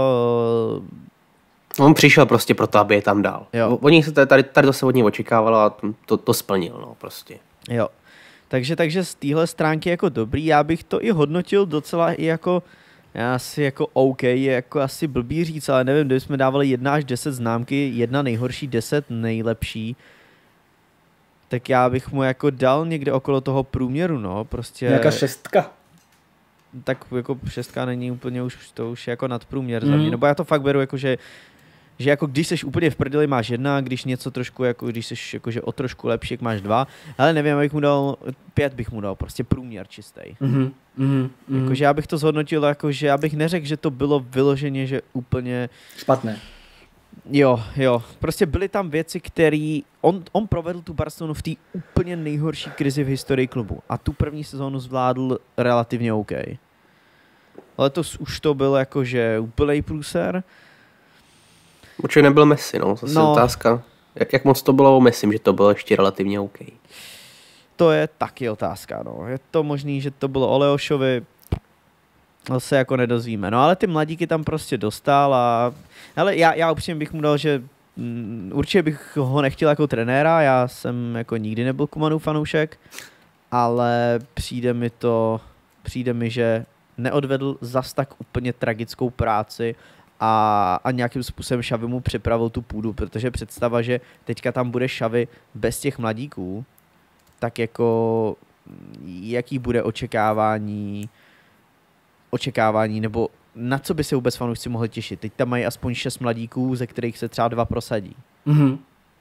On přišel prostě proto, aby je tam dal. Jo. Oni se tady, tady to se od něj očekávalo a to, to splnil, no prostě. Jo. Takže, takže z téhle stránky jako dobrý, já bych to i hodnotil docela i jako, já asi jako OK, je jako asi blbý říct, ale nevím, kdyby jsme dávali jedna až deset známky, jedna nejhorší, deset nejlepší, tak já bych mu jako dal někde okolo toho průměru, no, prostě. Nějaká šestka? Tak jako šestka není úplně už, to už je jako nadprůměr mm. za mě, nebo já to fakt beru jako, že že jako když seš úplně v prdeli, máš jedna, když něco trošku, jako když seš jakože o trošku lepší, jak máš dva, ale nevím, abych mu dal, pět bych mu dal, prostě průměr čistý. Mm-hmm. Mm-hmm. Jakože já bych to zhodnotil, jakože já bych neřekl, že to bylo vyloženě, že úplně... Špatné. Jo, jo, prostě byly tam věci, které, on, on provedl tu Barcelonu v té úplně nejhorší krizi v historii klubu a tu první sezónu zvládl relativně OK. Letos už to byl jakože úplnej průser. Určitě nebyl Messi, no, zase no. Otázka. Jak, jak moc to bylo o Messim, že to bylo ještě relativně OK? To je taky otázka, no. Je to možný, že to bylo o Leošovi, to se jako nedozvíme. No ale ty mladíky tam prostě dostal a... Ale já, já upřímně bych mu dal, že mm, určitě bych ho nechtěl jako trenéra, já jsem jako nikdy nebyl Koemanův fanoušek, ale přijde mi to, přijde mi, že neodvedl zas tak úplně tragickou práci a, a nějakým způsobem Xavi mu připravil tu půdu, protože představa, že teďka tam bude Xavi bez těch mladíků, tak jako jaký bude očekávání očekávání, nebo na co by se vůbec fanoušci mohli těšit. Teď tam mají aspoň šest mladíků, ze kterých se třeba dva prosadí. Mm-hmm.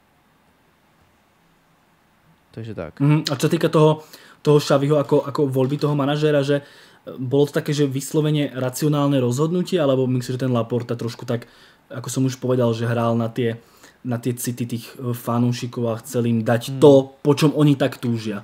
Takže tak. Mm-hmm. A čo týka toho, toho Xaviho ako, ako voľby toho manažéra, že bolo to také, že vyslovene racionálne rozhodnutie, alebo myslím, že ten Laporta trošku tak, ako som už povedal, že hrál na tie, na tie city tých fanúšikov a chcel im dať mm. to, po čom oni tak túžia.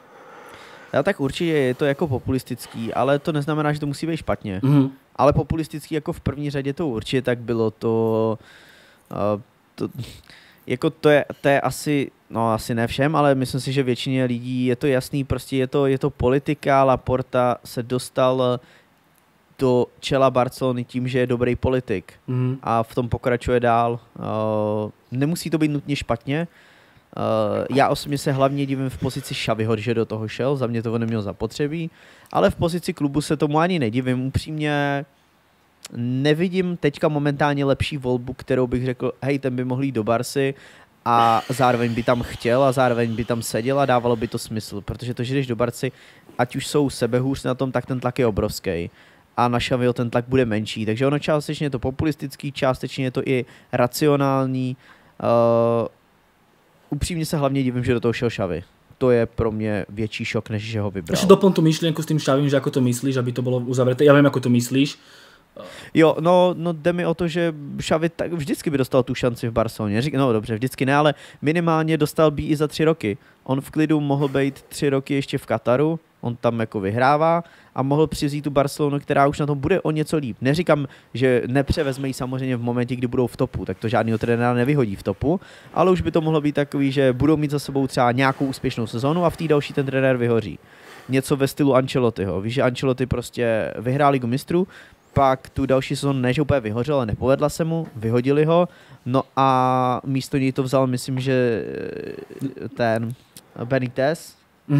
Já tak určitě je to jako populistický, ale to neznamená, že to musí být špatně. Mm. Ale populistický jako v první řadě to určitě tak bylo. To, uh, to, jako to je, to je asi, no asi ne všem, ale myslím si, že většině lidí je to jasný, prostě je to, je to politika. Laporta se dostal do čela Barcelony tím, že je dobrý politik Mm. a v tom pokračuje dál. Uh, nemusí to být nutně špatně. Uh, já osobně se hlavně divím v pozici Xaviho, že do toho šel, za mě to neměl zapotřebí, ale v pozici klubu se tomu ani nedivím. Upřímně nevidím teďka momentálně lepší volbu, kterou bych řekl, hej, ten by mohl jít do Barcy a zároveň by tam chtěl a zároveň by tam seděl a dávalo by to smysl, protože to, že jdeš do Barcy, ať už jsou sebehůř na tom, tak ten tlak je obrovský a na Xaviho ten tlak bude menší, takže ono částečně je to populistický, částečně je to i racionální. Uh, Upřímně se hlavně divím, že do toho šel Xavi. To je pro mě větší šok, než že ho vybral. Ešte doplň tú myšlienku s tým Xavim, že ako to myslíš, aby to bolo uzavreté. Ja viem, ako to myslíš. Jo, no, no jde mi o to, že Xavi tak vždycky by dostal tu šanci v Barceloně. No dobře, vždycky ne, ale minimálně dostal by i za tři roky. On v klidu mohl být tři roky ještě v Kataru, on tam jako vyhrává a mohl přivzít tu Barcelonu, která už na tom bude o něco líp. Neříkám, že nepřevezme ji samozřejmě v momentě, kdy budou v topu, tak to žádného trenéra nevyhodí v topu, ale už by to mohlo být takový, že budou mít za sebou třeba nějakou úspěšnou sezonu a v té další ten trenér vyhoří. Něco ve stylu Ancelottiho. Víš, že Ancelotti prostě vyhrál Ligu mistrů, pak tu další sezonu ne, že úplně vyhořel, ale nepovedla se mu, vyhodili ho, no a místo něj to vzal, myslím, že ten Benitez, Mm-hmm.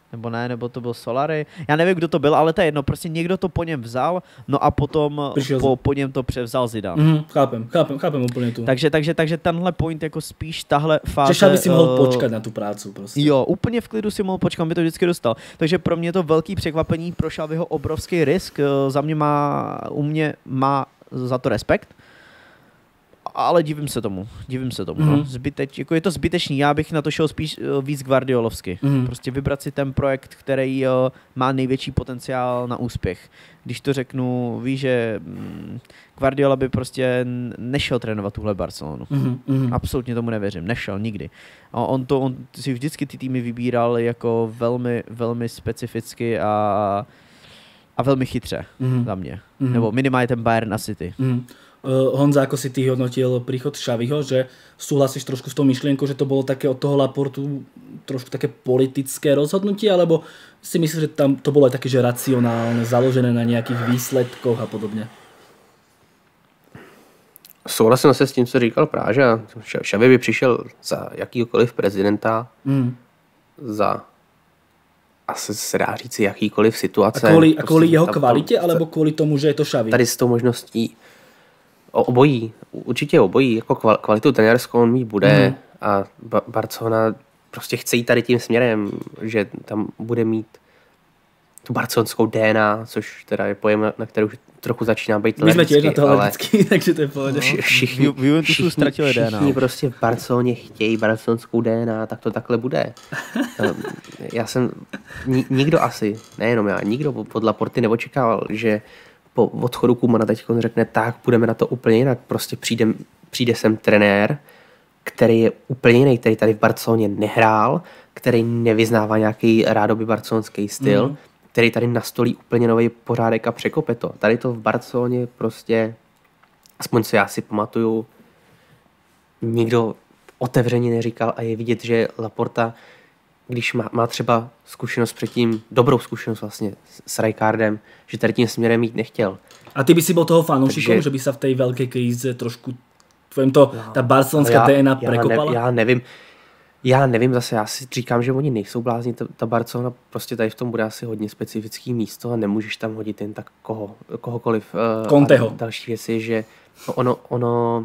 nebo ne, nebo to byl Solary. Já nevím, kdo to byl, ale to je jedno, prostě někdo to po něm vzal, no a potom po, po něm to převzal Zidane. Mm, chápem, chápem, chápem úplně tu. Takže, takže, takže tenhle point jako spíš tahle fáze... Že Xavi si mohl počkat na tu prácu prostě. Jo, úplně v klidu si mohl počkat, by to vždycky dostal. Takže pro mě to velký překvapení, pro Xaviho obrovský risk, za mě má, u mě má za to respekt. Ale divím se tomu, divím se tomu. Mm. No. Zbyteč, jako je to zbytečný, já bych na to šel spíš uh, víc guardiolovsky. Mm. Prostě vybrat si ten projekt, který uh, má největší potenciál na úspěch. Když to řeknu, víš, že mm, Guardiola by prostě nešel trénovat tuhle Barcelonu. Mm. Absolutně tomu nevěřím, nešel nikdy. A on, to, on si vždycky ty týmy vybíral jako velmi, velmi specificky a, a velmi chytře mm. za mě. Mm. Nebo minimálně ten Bayern a City. Mm. Uh, Honza, ako si ty hodnotil príchod Xaviho, že súhlasíš trošku s tou myšlienkou, že to bolo také od toho Laportu trošku také politické rozhodnutie, alebo si myslíš, že tam to bolo aj také, že racionálne, založené na nejakých výsledkoch a podobne? Souhlasím se s tím, co říkal Práža. Xavi by přišel za jakýkoliv prezidenta, mm. za asi se dá říci jakýkoliv situace. A kvůli, a kvůli prostě jeho tam, kvalitě, tam, alebo kvůli tomu, že je to Xavi? Tady s tou možností obojí, určitě obojí, jako kvalitu trenérskou on mít bude mm. a Barcelona prostě chce jít tady tím směrem, že tam bude mít tu barcelonskou D N A, což teda je pojem, na kterou už trochu začíná být My jsme těž na toho vždycky, takže to je pohodě. Všichni, všichni, všichni, všichni prostě v Barceloně chtějí barcelonskou D N A, tak to takhle bude. Já jsem, nikdo asi, nejenom já, nikdo pod Laporty neočekával, že po odchodu Koemana teď řekne, tak budeme na to úplně jinak. Prostě přijde, přijde sem trenér, který je úplně jiný, který tady v Barceloně nehrál, který nevyznává nějaký rádoby barcelonský styl, mm. který tady nastolí úplně nový pořádek a překope to. Tady to v Barceloně prostě, aspoň co já si pamatuju, nikdo otevřeně neříkal a je vidět, že Laporta, když má, má třeba zkušenost předtím, dobrou zkušenost vlastně s Rijkaardem, že tady tím směrem jít nechtěl. A ty by si byl toho fanoušikom, Takže, že by se v té velké kríze trošku tvojím to, no, ta barcelonská D N A prekopala? Já, ne, já nevím, já nevím zase, já si říkám, že oni nejsou blázni, ta, ta Barcelona prostě tady v tom bude asi hodně specifický místo a nemůžeš tam hodit jen tak koho, kohokoliv. Conteho. Další věc je, že ono, ono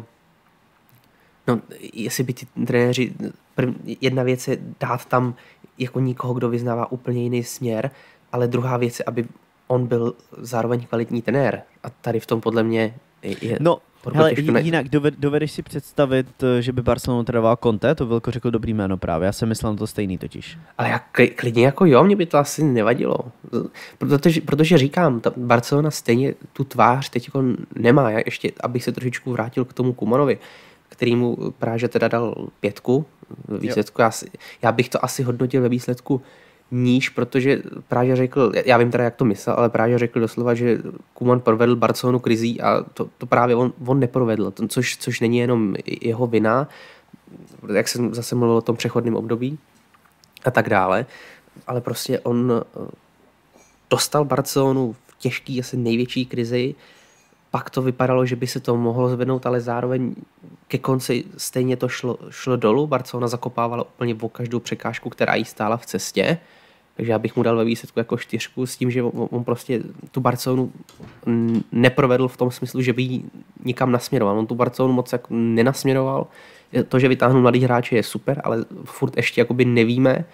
no, jestli by ty trenéři, jedna věc je dát tam jako nikoho, kdo vyznává úplně jiný směr, ale druhá věc je, aby on byl zároveň kvalitní trenér. A tady v tom podle mě je... No, hele, jinak doved, dovedeš si představit, že by Barcelonu trénoval Conte, to Vilko řekl dobrý jméno právě, já jsem myslel na to stejný totiž. Ale já klidně jako jo, mě by to asi nevadilo. Protože, protože říkám, ta Barcelona stejně tu tvář teď jako nemá. Já ještě, abych se trošičku vrátil k tomu Koemanovi, kterýmu Práže teda dal pětku výsledku. Já, si, já bych to asi hodnotil ve výsledku níž, protože Práže řekl, já vím teda, jak to myslel, ale Práže řekl doslova, že Koeman provedl Barcelonu krizí a to, to právě on, on neprovedl, což, což není jenom jeho vina, jak jsem zase mluvil o tom přechodném období a tak dále, ale prostě on dostal Barcelonu v těžký, asi největší krizi. Pak to vypadalo, že by se to mohlo zvednout, ale zároveň ke konci stejně to šlo, šlo dolů. Barcelona zakopávala úplně o každou překážku, která jí stála v cestě. Takže já bych mu dal ve výsledku jako čtyřku s tím, že on, on prostě tu Barcelonu neprovedl v tom smyslu, že by ji nikam nasměroval. On tu Barcelonu moc jako nenasměroval. To, že vytáhnul mladý hráči je super, ale furt ještě jakoby nevíme,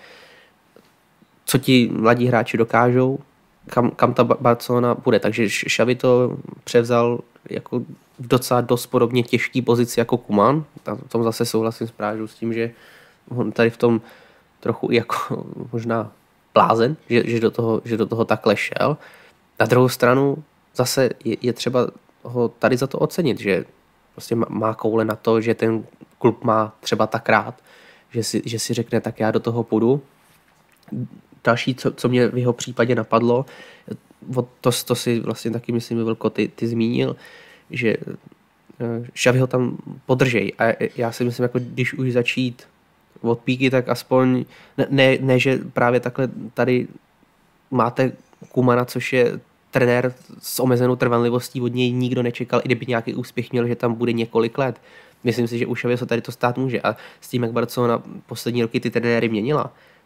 co ti mladí hráči dokážou. Kam, kam ta Barcelona bude. Takže Xavi to převzal jako v docela dost podobně těžký pozici jako Koeman. V tom zase souhlasím s Prážou s tím, že on tady v tom trochu jako možná blázen, že, že, do toho, že do toho takhle šel. Na druhou stranu zase je, je třeba ho tady za to ocenit, že prostě má koule na to, že ten klub má třeba tak rád, že si, že si řekne, tak já do toho půjdu. Další, co, co mě v jeho případě napadlo, to, to si vlastně taky myslím, Vilko, ty, ty zmínil, že Xavi ho tam podržej. A já si myslím, jako když už začít od píky, tak aspoň, ne, ne, ne že právě takhle tady máte Koemana, což je trenér s omezenou trvanlivostí, od něj nikdo nečekal, i kdyby nějaký úspěch měl, že tam bude několik let. Myslím si, že u Xavi se tady to stát může. A s tím, jak Barcelona poslední roky ty trenéry měnila,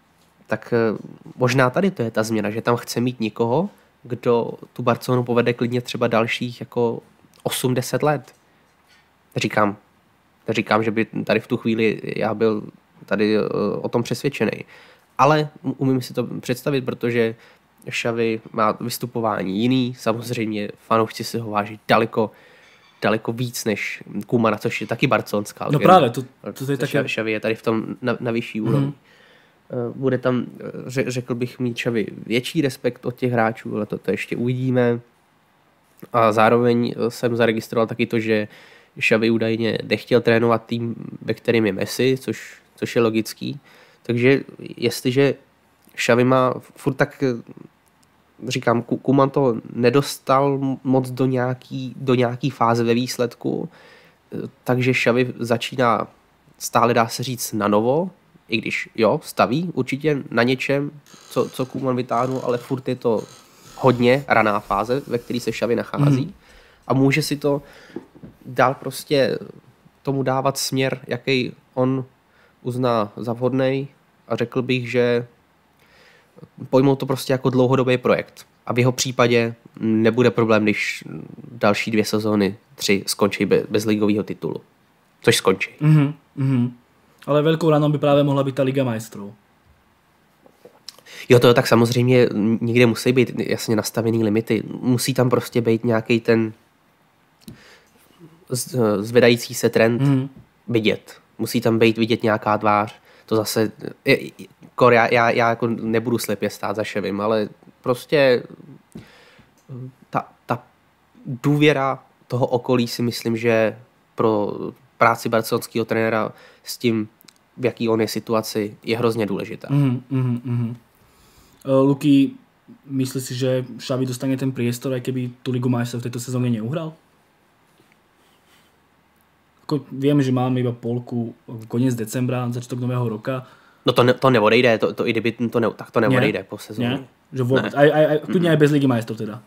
tak možná tady to je ta změna, že tam chce mít někoho, kdo tu Barcelonu povede klidně třeba dalších jako osm deset let. Říkám, říkám, že by tady v tu chvíli já byl tady o tom přesvědčený. Ale umím si to představit, protože Xavi má vystupování jiný, samozřejmě fanoušci si ho váží daleko, daleko víc než Koemana, což je taky barcelonská. No právě, to, to je taky... Xavi je tady v tom na, na vyšší úrovni. Mm-hmm. Bude tam, řekl bych, mít Xavi větší respekt od těch hráčů, ale to, to ještě uvidíme. A zároveň jsem zaregistroval taky to, že Xavi údajně nechtěl trénovat tým, ve kterým je Messi, což, což je logický. Takže jestliže Xavi má furt tak, říkám, Koeman to nedostal moc do nějaký, do nějaký fáze ve výsledku, takže Xavi začíná stále, dá se říct, na novo, i když jo, staví určitě na něčem, co, co Koeman vytáhnul, ale furt je to hodně raná fáze, ve které se Xavi nachází. Mm. A může si to dál prostě tomu dávat směr, jaký on uzná za vhodnej, a řekl bych, že pojmou to prostě jako dlouhodobý projekt. A v jeho případě nebude problém, když další dvě sezóny, tři skončí bez, bez ligového titulu. Což skončí. Mm-hmm, mm-hmm. Ale velkou ranou by právě mohla být ta Liga majstrů. Jo, to tak samozřejmě někde musí být jasně nastavený limity. Musí tam prostě být nějaký ten zvedající se trend mm. vidět. Musí tam být vidět nějaká tvář. To zase, kor, já, já, já jako nebudu slepě stát za Xavim, ale prostě ta, ta důvěra toho okolí si myslím, že pro práci barcelonského trenéra s tím, v jaký on je situaci, je hrozně důležitá. Mm, mm, mm. Uh, Luky, myslíš si, že Xavi dostane ten priestor, aj keby tu Ligu majstrov v tejto sezóne neuhral? Ako viem, že máme iba polku, koniec decembra, začiatok nového roka. No to, ne, to neodejde, to, to i kdyby to ne, tak to neodejde po sezóně. Ne? Že vôbec, ne. Aj, aj, aj, kludne aj bez Ligy majstrov teda.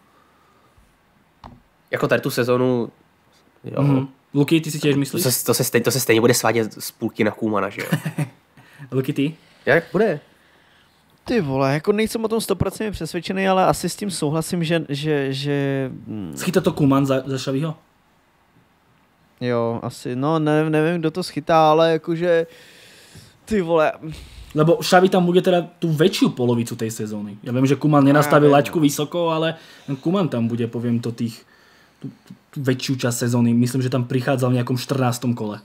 Jako tady tu sezónu, jo. Mm-hmm. Luky, ty si tiež myslíš? To se, to se, stejně, to se stejně bude svádět z půlky na Koemana, že jo? Luky, ty? Jak bude? Ty vole, jako nejsem o tom sto procent přesvědčený, ale asi s tím souhlasím, že... že, že... Schytá to Koeman za, za Xaviho? Jo, asi, no ne, nevím, kdo to schytá, ale jakože... Ty vole... Lebo Xavi tam bude teda tú väčšiu polovicu tej sezóny. Ja viem, že Koeman nenastavil laťku vysoko, ale Koeman tam bude, poviem to, tých... Tú, tú väčšiu časť sezóny. Myslím, že tam prichádzal v nejakom štrnástom kole.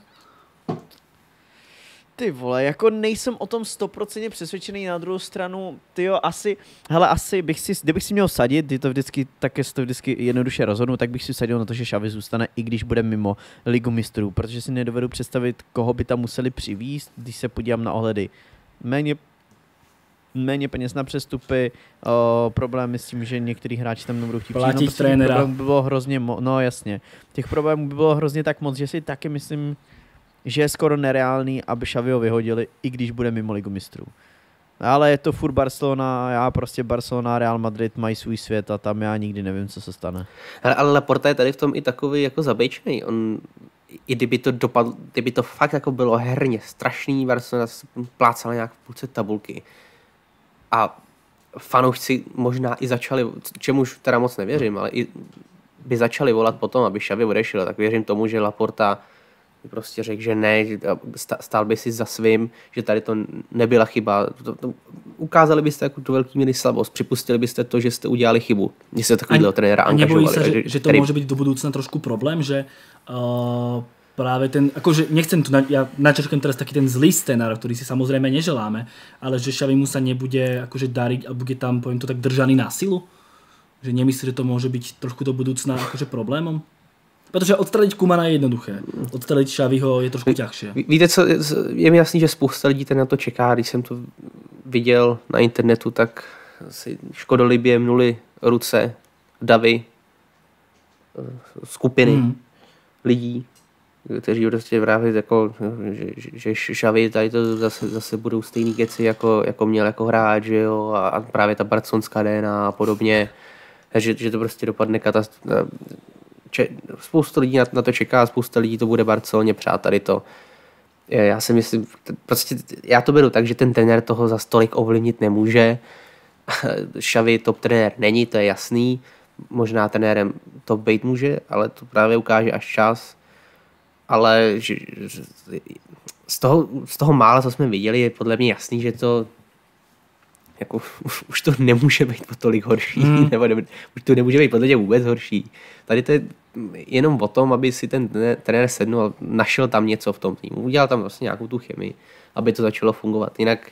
Ty vole, jako nejsem o tom sto procent přesvědčený, na druhou stranu, tyjo, asi, hele, asi bych si, kdybych si měl sadit, je to vždycky, tak je to vždycky jednoduše rozhodnout, tak bych si sadil na to, že Xavi zůstane, i když bude mimo Ligu mistrů, protože si nedovedu představit, koho by tam museli přivízt, když se podívám na ohledy. Méně, méně peněz na přestupy, o, problémy s tím, že některý hráči tam nebudou chtít platit no, trenéra. By bylo hrozně, mo- no jasně, těch problémů by bylo hrozně tak moc, že si taky myslím, že je skoro nereálný, aby Xaviho vyhodili, i když bude mimo Ligu mistrů. Ale je to furt Barcelona, já prostě Barcelona, Real Madrid mají svůj svět a tam já nikdy nevím, co se stane. Ale, ale Laporta je tady v tom i takový jako zabejčený. On, i kdyby to dopadlo, kdyby to fakt jako bylo herně strašný, Barcelona plácala nějak v půlce tabulky. A fanoušci možná i začali, čemuž teda moc nevěřím, ale i by začali volat potom, aby Xavi odešel, tak věřím tomu, že Laporta prostě řekl, že ne, že stál by si za svým, že tady to nebyla chyba. To, to, ukázali byste jako tu velký míry slabost, připustili byste to, že jste udělali chybu, že jste takovýhle trenéra angažovali. A nebojí sa, že, že to který... môže byť do budúcna trošku problém, že uh, práve ten, akože nechcem tu, na, ja načrkujem teraz taký ten zlý scenár, ktorý si samozrejme neželáme, ale že Xavimu sa nebude akože dariť a bude tam, poviem to tak, držaný na silu? Že nemyslí, že to môže byť trošku do budúcna akože problémom? Protože odstranit Koemana je jednoduché. Odstranit Xaviho je trošku těžší. Víte co, je mi jasný, že spousta lidí na to čeká. Když jsem to viděl na internetu, tak si škodolibě mnuli ruce davy skupiny mm. lidí, kteří prostě právě jako, že, že Xavi tady to zase, zase budou stejný keci, jako, jako měl jako hráč, že jo, a, a právě ta barcelonská D N A a podobně, že, že to prostě dopadne katastrofa. Spousta lidí na to čeká, spousta lidí to bude Barceloně přát tady to. Já si myslím, prostě já to beru tak, že ten trenér toho za stolik ovlivnit nemůže. Xavi top trenér není, to je jasný. Možná trenérem to být může, ale to právě ukáže až čas. Ale že, že, z, toho, z toho mála, co jsme viděli, je podle mě jasný, že to jako, už, už to nemůže být o tolik horší, hmm. nebo ne, už to nemůže být podle mě vůbec horší. Tady to je jenom o tom, aby si ten trenér sednul a našel tam něco v tom týmu. Udělal tam vlastně nějakou tu chemii, aby to začalo fungovat. Jinak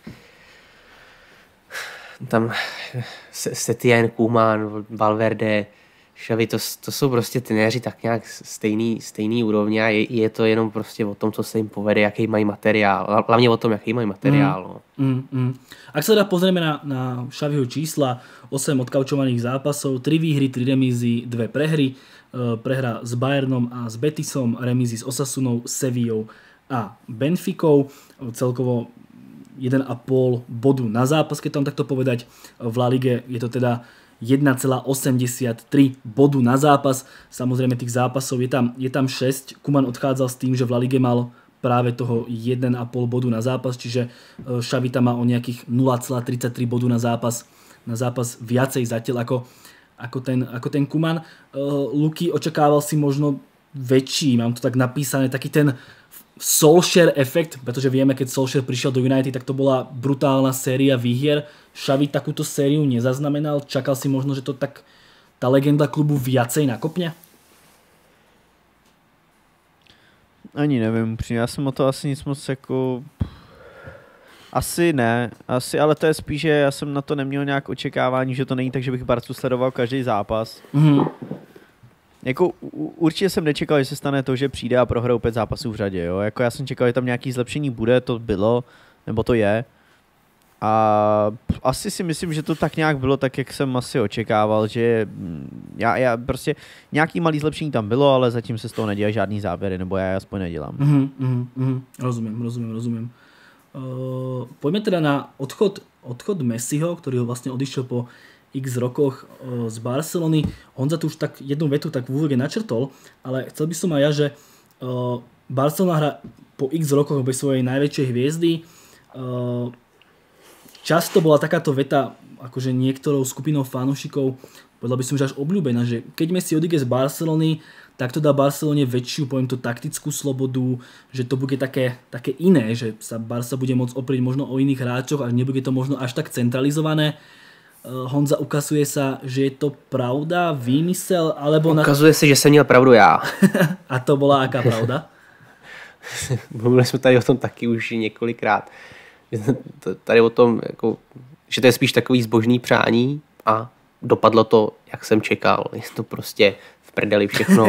tam Setien, Koeman, Valverde, Xavi, to, to jsou prostě trenéři tak nějak stejný, stejný úrovně a je, je to jenom prostě o tom, co se jim povede, jaký mají materiál. Hlavně o tom, jaký mají materiál. Mm, mm, mm. Ak sa teda pozrieme na, na Xaviho čísla, osem odkaučovaných zápasov, tri výhry, tri remízy, dve prehry, e, prehra s Bayernom a s Betisom, remízy s Osasunou, Sevillou a Benficou, celkovo jeden a pol bodu na zápas, keď tam takto povedať. V La Lige je to teda jeden celá osemdesiattri bodu na zápas. Samozrejme tých zápasov je tam, je tam šesť. Koeman odchádzal s tým, že v La Lige mal práve toho jeden a pol bodu na zápas, čiže Xavi tam má o nejakých nula celá tridsaťtri bodu na zápas, na zápas viacej zatiaľ ako, ako, ten, ako ten Koeman. Luky, očakával si možno väčší, mám to tak napísané, taký ten Solskjaer efekt, pretože vieme, keď Solskjaer prišiel do United, tak to bola brutálna séria výhier. Xavi takúto sériu nezaznamenal. Čakal si možno, že to tak tá legenda klubu viacej nakopne? Ani nevím, upřímně, já jsem o to asi nic moc jako... Asi ne, asi, ale to je spíš, že já jsem na to neměl nějak očekávání, že to není tak, že bych Barcu sledoval každý zápas. Mm-hmm. Jako určitě jsem nečekal, že se stane to, že přijde a prohrajou pět zápasů v řadě, jo. Jako já jsem čekal, že tam nějaký zlepšení bude, to bylo, nebo to je. A asi si myslím, že to tak nějak bylo tak, jak jsem asi očekával, že já, já prostě nějaký malý zlepšení tam bylo, ale zatím se z toho nedělají žádný závěry, nebo já je aspoň nedělám. Mm-hmm, mm-hmm. Rozumím, rozumím, rozumím. Uh, poďme teda na odchod, odchod Messiho, ktorý ho vlastne odišiel po x rokoch uh, z Barcelony. Honza tu už tak jednu vetu tak v úvode načrtol, ale chcel by som aj ja, že uh, Barcelona hra po x rokoch bez svojej najväčšej hviezdy. Uh, často bola takáto veta akože niektorou skupinou fanúšikov, povedal by som, že až obľúbená, že keď Messi odíde z Barcelony, tak to dá Barcelone väčšiu, poviem to, taktickú slobodu, že to bude také, také iné, že sa Barca bude môcť oprieť možno o iných hráčoch a nebude to možno až tak centralizované. Honza, ukazuje sa, že je to pravda, výmysel, alebo... Ukazuje na... sa, že som měl pravdu já. A to bola aká pravda? Mluvili jsme tady o tom taky už několikrát. Tady o tom, jako, že to je spíš takový zbožný přání a dopadlo to, jak jsem čekal. Je to prostě v prdeli všechno.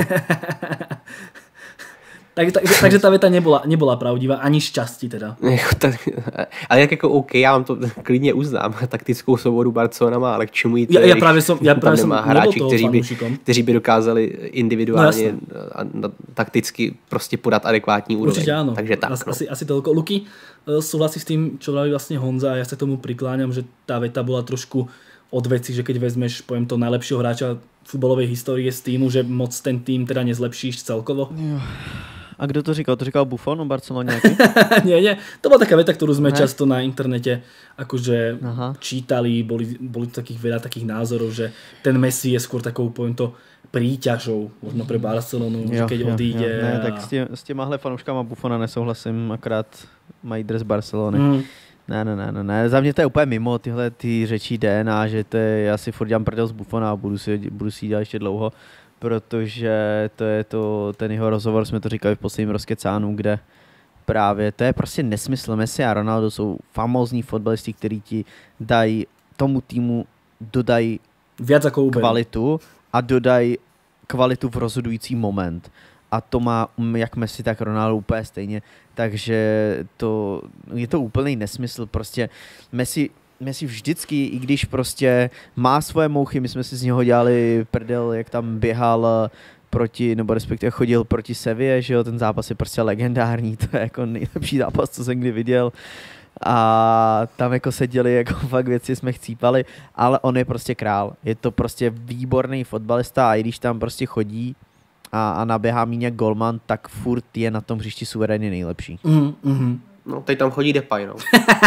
tak, tak, takže ta věta nebola, nebola pravdivá, ani šťastí teda. Ale jak jako OK, já vám to klidně uznám. Taktickou svobodu Barcelona má, ale k čemu jít? Já, já právě jsem, já právě jsem hráči, kteří by, kteří by dokázali individuálně no, a, a takticky prostě podat adekvátní úroveň. Určitě áno. Takže tak. Asi, no. asi, asi toľko. Luky, súhlasí s tým, čo vraví vlastne Honza, a ja sa tomu prikláňam, že tá veta bola trošku od veci, že keď vezmeš, poviem to, najlepšieho hráča futbalovej histórie z týmu, že moc ten tým teda nezlepšíš celkovo? Jo. A kdo to říkal? To říkal Buffon o Barceloně nějaký? nie, nie. To bola taká veta, ktorú sme ne? často na internete akože Aha. čítali, boli, boli takých veľa takých názorov, že ten Messi je skôr takou, poviem to, príťažou možno pre Barcelonu, jo, že keď jo, odíde. Jo. Ne, a... tak s, tě, s těmahle fanouškama Buffona nesouhlasím, akorát mají dres Barcelony. Mm. Ne, ne, ne, ne, ne, za mě to je úplně mimo tyhle ty řečí D N A, že to je, já si furt dělám prdel z Buffona a budu si, budu si dělat ještě dlouho, protože to je to, ten jeho rozhovor, jsme to říkali v posledním rozkecánu, kde právě, to je prostě nesmysl. Messi a Ronaldo jsou famózní fotbalisti, kteří ti dají tomu týmu, dodají viac ako kvalitu a dodají kvalitu v rozhodující moment. A to má jak Messi, tak Ronaldo úplně stejně. Takže to, je to úplný nesmysl. Prostě Messi, Messi vždycky, i když prostě má svoje mouchy, my jsme si z něho dělali prdel, jak tam běhal proti, nebo respektive chodil proti Sevě, že jo, ten zápas je prostě legendární, to je jako nejlepší zápas, co jsem kdy viděl. A tam jako se děli jako fakt věci, jsme chcípali, ale on je prostě král. Je to prostě výborný fotbalista a i když tam prostě chodí a, a naběhá míň jak golman, tak furt je na tom hřišti suverénně nejlepší. Mm, mm. No, teď tam chodí Depay, no.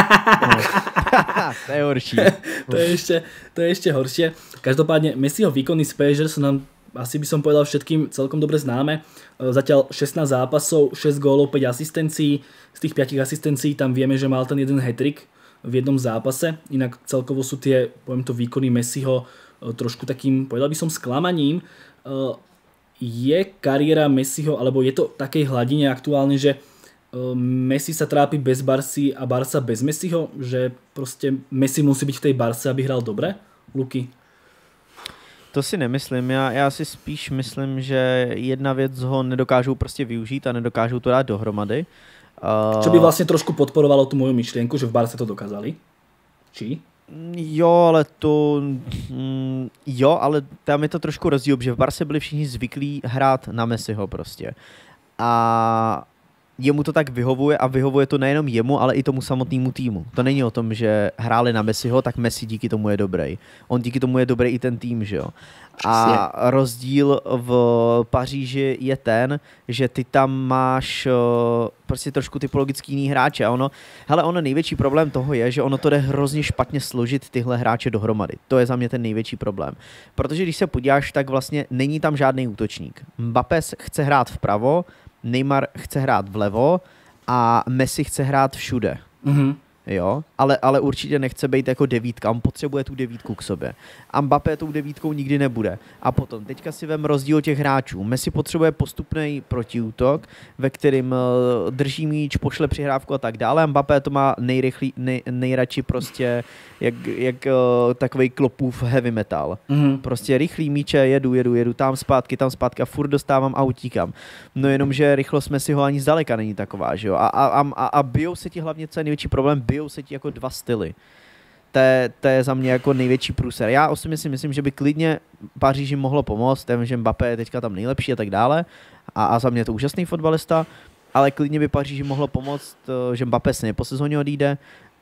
To je horší. to, je ešte, to je ešte horšie. Každopádne Messiho výkony z pé es gé sú nám, asi by som povedal, všetkým celkom dobre známe. Zatiaľ šestnásť zápasov, šesť gólov, päť asistencií. Z tých päť asistencií tam vieme, že mal ten jeden hat-trick v jednom zápase. Inak celkovo sú tie, poviem to, výkony Messiho trošku takým, povedal by som, sklamaním. Je kariéra Messiho, alebo je to takej hladine aktuálne, že Messi sa trápi bez Barcy a Barca bez Messiho, že prostě Messi musí být v té Barce, aby hrál dobre? Luky? To si nemyslím, já, já si spíš myslím, že jedna věc ho nedokážou prostě využít a nedokážou to dát dohromady. Uh... Čo by vlastně trošku podporovalo tu moju myšlienku, že v Barce to dokázali? Či? Jo, ale to... Mm, jo, ale tam je to trošku rozdíl, že v Barce byli všichni zvyklí hrát na Messiho prostě. A jemu to tak vyhovuje a vyhovuje to nejenom jemu, ale i tomu samotnému týmu. To není o tom, že hráli na Messiho, tak Messi díky tomu je dobrý. On díky tomu je dobrý i ten tým, že jo. A rozdíl v Paříži je ten, že ty tam máš prostě trošku typologický jiný hráče. A ono, hele, ono největší problém toho je, že ono to jde hrozně špatně složit tyhle hráče dohromady. To je za mě ten největší problém. Protože když se podíváš, tak vlastně není tam žádný útočník. Mbappé chce hrát vpravo, Neymar chce hrát vlevo a Messi chce hrát všude. Mm-hmm. Jo, ale, ale určitě nechce být jako devítka, on potřebuje tu devítku k sobě. A Mbappé tou devítkou nikdy nebude. A potom, teďka si vem rozdíl těch hráčů. Messi potřebuje postupný protiútok, ve kterým uh, drží míč, pošle přihrávku a tak dále. A Mbappé to má nejrychlý, nej, nejradši prostě jak, jak uh, takovej klopův heavy metal. Mm-hmm. Prostě rychlý míče, jedu, jedu, jedu, tam zpátky, tam zpátky a furt dostávám a utíkám. No jenom, že rychlost Messiho ani zdaleka není taková, že jo. A, a, a, a bijou se ti hlavně, co je největší problém, bijou se ti jako dva styly. To je, to je za mě jako největší průser. Já osobně si myslím, že by klidně Paříži mohlo pomoct, tím, že Mbappé je teďka tam nejlepší a tak dále. A, a za mě je to úžasný fotbalista, ale klidně by Paříži mohlo pomoct, že Mbappé se po sezóně odjde.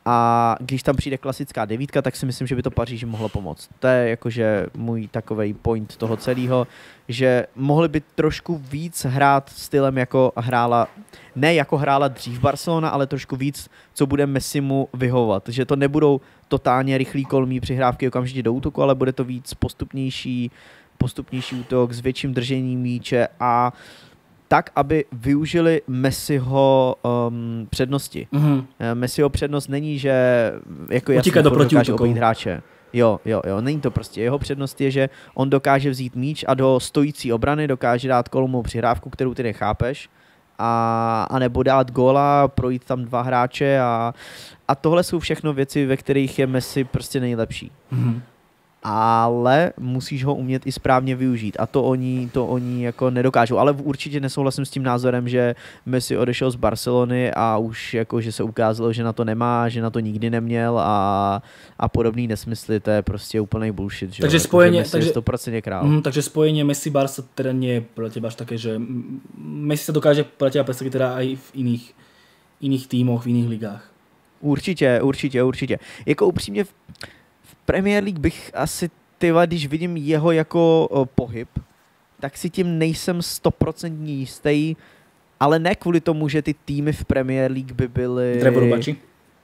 A když tam přijde klasická devítka, tak si myslím, že by to Paříži mohlo pomoct. To je jakože můj takovej point toho celého, že mohli by trošku víc hrát stylem, jako hrála, ne jako hrála dřív Barcelona, ale trošku víc, co bude Messimu vyhovovat. Že to nebudou totálně rychlý kolmí přihrávky okamžitě do útoku, ale bude to víc postupnější, postupnější útok s větším držením míče a tak, aby využili Messiho um, přednosti. Mm-hmm. Messiho přednost není, že jako jasný dokáže obejít hráče. Jo, jo, jo, není to prostě. Jeho přednost je, že on dokáže vzít míč a do stojící obrany dokáže dát kolmou přihrávku, kterou ty nechápeš, a, a nebo dát góla, projít tam dva hráče a, a tohle jsou všechno věci, ve kterých je Messi prostě nejlepší. Mm-hmm. Ale musíš ho umět i správně využít a to oni, to oni jako nedokážou. Ale určitě nesouhlasím s tím názorem, že Messi odešel z Barcelony a už jako, že se ukázalo, že na to nemá, že na to nikdy neměl a, a podobný nesmysly, to je prostě úplný bullshit. Že? Takže spojenie, Messi takže, je sto procent král. Mm, takže spojenie Messi-Barca teda nie je pre teba až také, že Messi sa dokáže pre teba predstaviť teda aj v iných, iných tímoch, v iných ligách. Určitě, určitě, určitě. Jako upřímně Premier League bych asi, tyva, když vidím jeho jako o, pohyb, tak si tím nejsem stoprocentně jistý, ale ne kvůli tomu, že ty týmy v Premier League by byly... Drevorubači?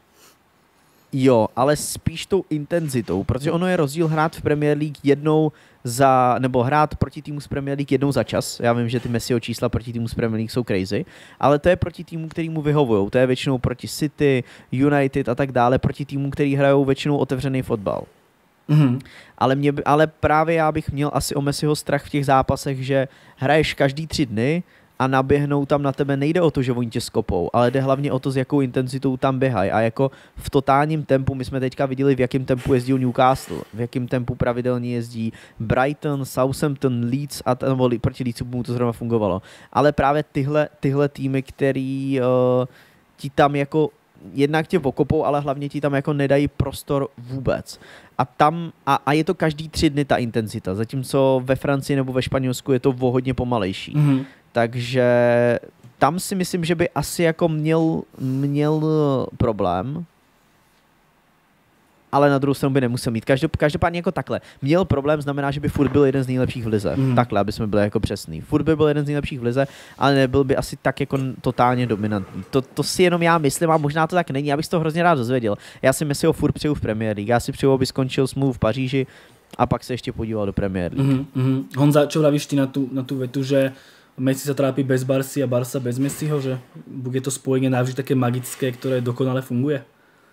Jo, ale spíš tou intenzitou, protože ono je rozdíl hrát v Premier League jednou za, nebo hrát proti týmu z Premier League jednou za čas. Já vím, že ty Messiho čísla proti týmu z Premier League jsou crazy, ale to je proti týmu, který mu vyhovujou. To je většinou proti City, United a tak dále, proti týmu, který hrajou většinou otevřený fotbal. Mm-hmm. Ale, mě, ale právě já bych měl asi o Messiho strach v těch zápasech, že hraješ každý tři dny a naběhnou tam na tebe, nejde o to, že oni tě skopou, ale jde hlavně o to, s jakou intenzitou tam běhají. A jako v totálním tempu, my jsme teďka viděli, v jakém tempu jezdí Newcastle, v jakém tempu pravidelně jezdí Brighton, Southampton, Leeds, a nebo proti Leedsu mu to zrovna fungovalo. Ale právě tyhle, tyhle týmy, který uh, ti tam jako jednak tě okopou, ale hlavně ti tam jako nedají prostor vůbec. A tam, a, a je to každý tři dny ta intenzita, zatímco ve Francii nebo ve Španělsku je to o hodně pomalejší. Mm-hmm. Takže tam si myslím, že by asi jako měl, měl problém. ale na druhou stranu by nemusel mít. Každop, každopádně jako takhle. Měl problém, znamená, že by furt byl jeden z nejlepších v lize. Mm. Takhle, aby jsme byli jako přesný. Furt by byl jeden z nejlepších v lize, ale nebyl by asi tak jako totálně dominantní. To, to si jenom já myslím a možná to tak není, já bych to hrozně rád dozvěděl. Já si myslím, ho furt přeju v Premier League. Já si přeju, aby skončil smlouvu v Paříži a pak se ještě podíval do Premier League. Mm, mm. Honza, čo vravíš ty na tu, na tu vetu, že Messi sa trápi bez Barcy a Barca bez Messiho, že bude to spojenie navždy také magické, které dokonale funguje?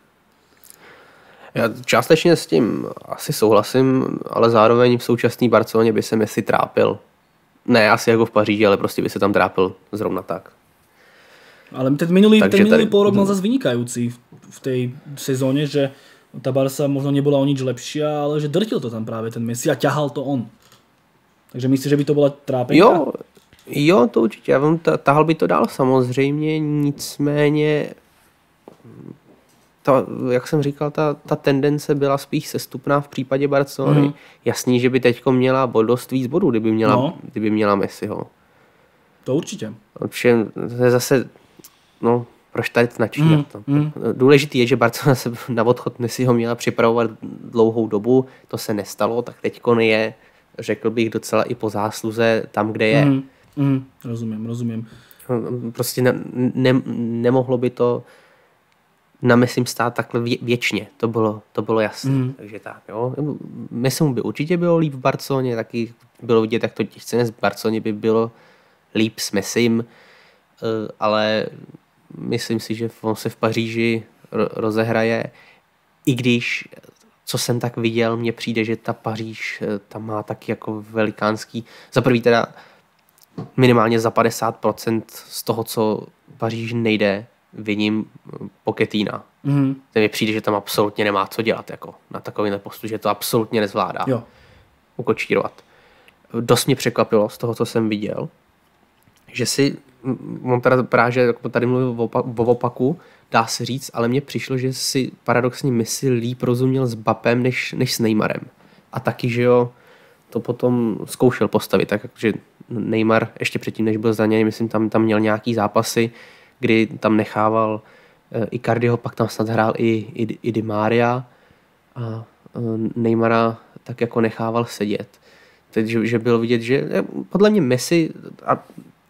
Já částečně s tím asi souhlasím, ale zároveň v současné Barceloně by se Messi trápil. Ne asi jako v Paříži, ale prostě by se tam trápil zrovna tak. Ale ten minulý, ten minulý tady... pol rok mal zase vynikajúci v tej sezóne, že tá Barca možno nebola o nič lepšia, ale že drtil to tam práve ten Messi a ťahal to on. Takže myslíš, že by to byla trápenka? Jo, jo, to určitě. Já vám tahal by to dál samozřejmě, nicméně ta, jak jsem říkal, ta, ta tendence byla spíš sestupná v případě Barcelony. Mm. Jasný, že by teďko měla dost víc bodů, kdyby měla, no. kdyby měla Messiho. To určitě. Určitě to je zase, no, proč tady načínat to. Mm. Mm. Důležitý je, že Barcelona se na odchod Messiho měla připravovat dlouhou dobu, to se nestalo, tak teďko je, řekl bych, docela i po zásluze tam, kde je. Mm. Mm. Rozumím, rozumím. Prostě ne, ne, nemohlo by to na Messim stát takhle vě, věčně, to bylo, to bylo jasné. Mm. Takže tak, jo. Messim by určitě bylo líp v Barceloně, taky bylo vidět, jak to těžce v Barceloně by bylo líp s Messim, ale myslím si, že on se v Paříži rozehraje, i když, co jsem tak viděl, mně přijde, že ta Paříž tam má taky jako velikánský, za prvý teda minimálně za padesát procent z toho, co Paříž nejde, viním Pochettina. Mm. To mi přijde, že tam absolutně nemá co dělat jako na takovýhle postu, že to absolutně nezvládá jo. ukočírovat. Dost mě překvapilo z toho, co jsem viděl, že si, on teda právě, že tady mluvil o opaku, dá se říct, ale mně přišlo, že si paradoxně Messi líp rozuměl s Mbappem než, než s Neymarem. A taky, že jo, to potom zkoušel postavit, takže Neymar ještě předtím, než byl zraněný, myslím, tam, tam měl nějaký zápasy, kdy tam nechával e, Icardiho, pak tam snad hrál i, i, i Di Maria a e, Neymara tak jako nechával sedět. Teď, že, že bylo vidět, že podle mě Messi a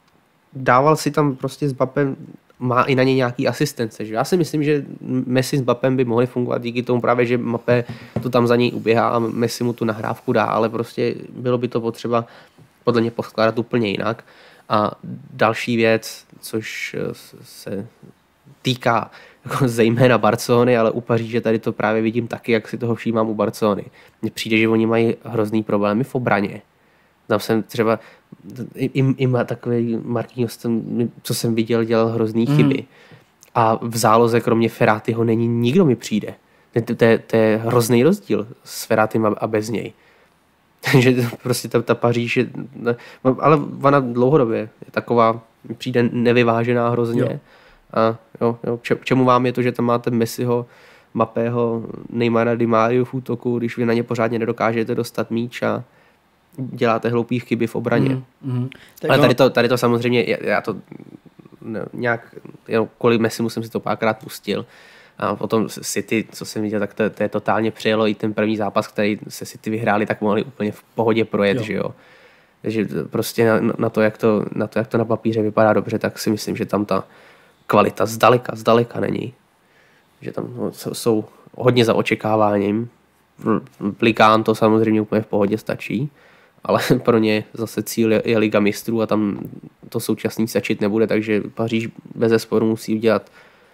dával si tam prostě s Mbappem, má i na ně nějaký asistence. Že? Já si myslím, že Messi s Mbappem by mohli fungovat díky tomu právě, že Mbappé to tam za něj uběhá a Messi mu tu nahrávku dá, ale prostě bylo by to potřeba podle mě poskládat úplně jinak. A další věc, což se týká jako zejména Barcelony, ale u Paříže tady to právě vidím taky, jak si toho všímám u Barcelony. Mně přijde, že oni mají hrozný problémy v obraně. Tam jsem třeba i, i takový Marquinhos, co jsem viděl, dělal hrozný mm. chyby. A v záloze kromě Ferratiho není nikdo, mi přijde. To, to, to je hrozný rozdíl s Ferratim a, a bez něj. Takže prostě ta, ta Paříž je, ale ona dlouhodobě je taková, přijde nevyvážená hrozně. Jo. A jo, jo, k čemu vám je to, že tam máte Messiho, Mbappého, Neymara, Di Mariu v útoku, když vy na ně pořádně nedokážete dostat míč a děláte hloupý chyby v obraně. Mm, mm. Ale tady to, tady to samozřejmě, já to ne, nějak, jo, kvůli Messimu jsem si to párkrát pustil. A potom City, co jsem viděl, tak to, to je totálně přijelo. I ten první zápas, který se City vyhráli, tak mohli úplně v pohodě projet, jo. Že jo. Takže prostě na, na, to, jak to, na to, jak to na papíře vypadá dobře, tak si myslím, že tam ta kvalita zdaleka, zdaleka není. Že tam no, jsou hodně za očekáváním. Plikán to samozřejmě úplně v pohodě stačí, ale pro ně zase cíl je, je Liga mistrů a tam to současný stačit nebude, takže Paříž bezesporu musí udělat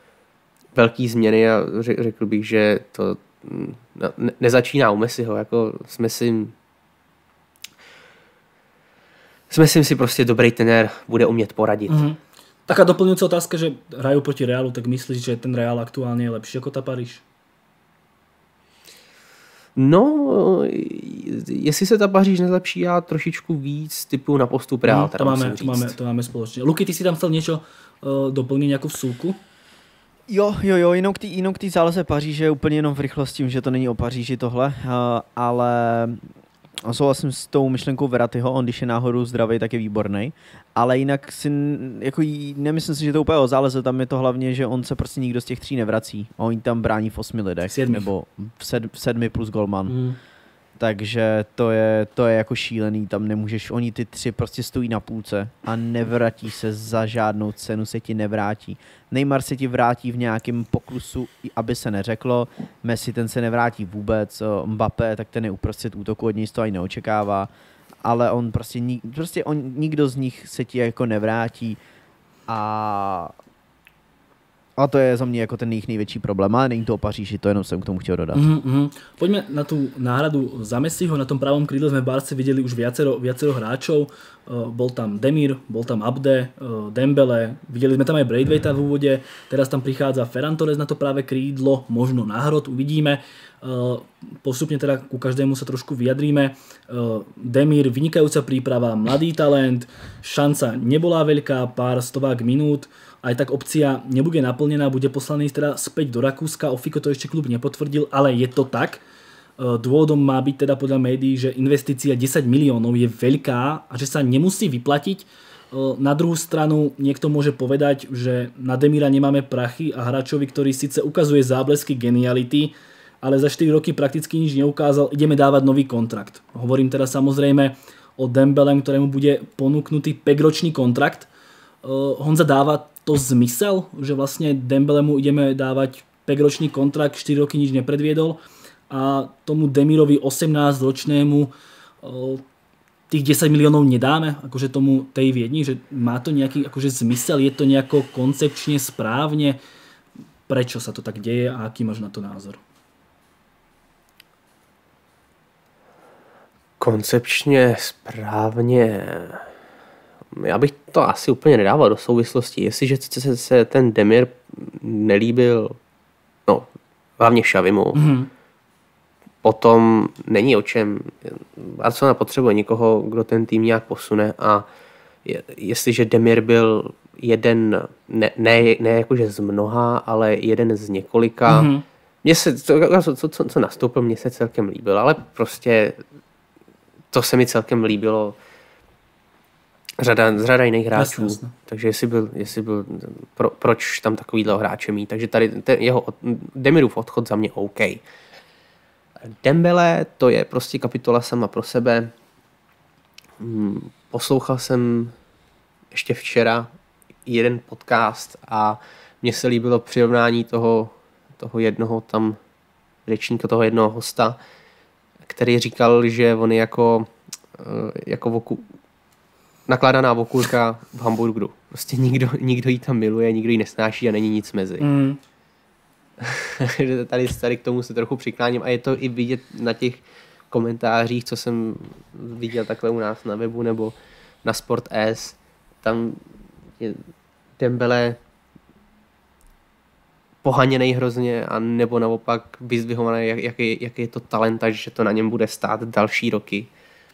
velký změny a řekl bych, že to ne, nezačíná u Messiho, jako s Messim s Messim si prostě dobrý trenér bude umět poradit. Mm-hmm. Taká doplňujúca otázka, že hrajú proti Realu, tak myslíš, že ten Real aktuálně je lepší jako ta Paríž? No, jestli se ta Paříž nezlepší, já trošičku víc typu na postup Real. Mm, to, máme, to, máme, to máme společně. Luky, ty si tam chcel něco uh, doplnit, nějakou vsúku? Jo, jo, jo, jinou k té záloze Paříže úplně jenom v rychlosti, že to není o Paříži tohle, uh, ale A souhlasím s tou myšlenkou Verrattiho, on když je náhodou zdravý, tak je výborný, ale jinak si, jako jí, nemyslím si, že to úplně o záleze, tam je to hlavně, že on se prostě nikdo z těch tří nevrací. A oni tam brání v osmi lidech, Sedmi. nebo v, sed, v sedmi plus golman. Mm. Takže to je, to je jako šílený, tam nemůžeš, oni ty tři prostě stojí na půlce a nevrátí se za žádnou cenu, se ti nevrátí. Neymar se ti vrátí v nějakém poklusu, aby se neřeklo, Messi ten se nevrátí vůbec, Mbappé, tak ten je uprostřed útoku, od něj to ani neočekává, ale on prostě, prostě on, nikdo z nich se ti jako nevrátí a A to je za mě jako ten jejich největší problém, ale není to o Paříži, to jenom jsem k tomu chtěl dodat. Mm-hmm. Poďme na tú náhradu za Messiho, na tom pravom krídle sme v Barce videli už viacero, viacero hráčov, uh, bol tam Demir, bol tam Abde, uh, Dembele, videli sme tam aj Braithwaita v úvode, teraz tam prichádza Ferran Torres na to práve krídlo, možno náhrod, uvidíme. Uh, postupne teda ku každému sa trošku vyjadríme. Uh, Demir, vynikajúca príprava, mladý talent, šanca nebola veľká, pár stovák minút, aj tak opcia nebude naplnená, bude poslaný teda späť do Rakúska. Ofiko to ešte klub nepotvrdil, ale je to tak. Dôvodom má byť teda podľa médií, že investícia desať miliónov je veľká a že sa nemusí vyplatiť. Na druhú stranu niekto môže povedať, že na Demira nemáme prachy a hráčovi, ktorý síce ukazuje záblesky geniality, ale za štyri roky prakticky nič neukázal, ideme dávať nový kontrakt. Hovorím teda samozrejme o Dembelem, ktorému bude ponúknutý päťročný kontrakt. Honza, dáva to zmysel, že vlastne Dembelemu ideme dávať päťročný kontrakt, štyri roky nič nepredviedol a tomu Demirovi osemnásťročnému tých desať miliónov nedáme, akože tomu tej Viedni, že má to nejaký akože zmysel, je to nejako koncepčne správne, prečo sa to tak deje a aký máš na to názor? Koncepčně správně. Já bych to asi úplně nedával do souvislosti. Jestliže se, se ten Demir nelíbil, no, hlavně Xavimu, mm-hmm. potom není o čem. Barcelona potřebuje někoho, kdo ten tým nějak posune a je, jestliže Demir byl jeden, ne, ne, ne jakože z mnoha, ale jeden z několika, mm-hmm. mně se, co, co, co, co nastoupil, mně se celkem líbil, ale prostě to se mi celkem líbilo. Řada, řada jiných hráčů, jasne, jasne. Takže jestli byl, jestli byl pro, proč tam takovýhle hráče mít, takže tady ten jeho Demirův odchod za mě OK. Dembele, to je prostě kapitola sama pro sebe. Poslouchal jsem ještě včera jeden podcast a mně se líbilo přirovnání toho, toho jednoho tam řečníka, toho jednoho hosta, který říkal, že on je jako, jako voku, nakládaná okurka v hamburgeru. Prostě nikdo, nikdo ji tam miluje, nikdo ji nesnáší a není nic mezi. Mm. tady, tady k tomu se trochu přikláním a je to i vidět na těch komentářích, co jsem viděl takhle u nás na webu nebo na Sport S. Tam je Dembele pohaněnej hrozně a nebo naopak vyzdvihovaný, jak, jaký, jaký je to talent, že to na něm bude stát další roky.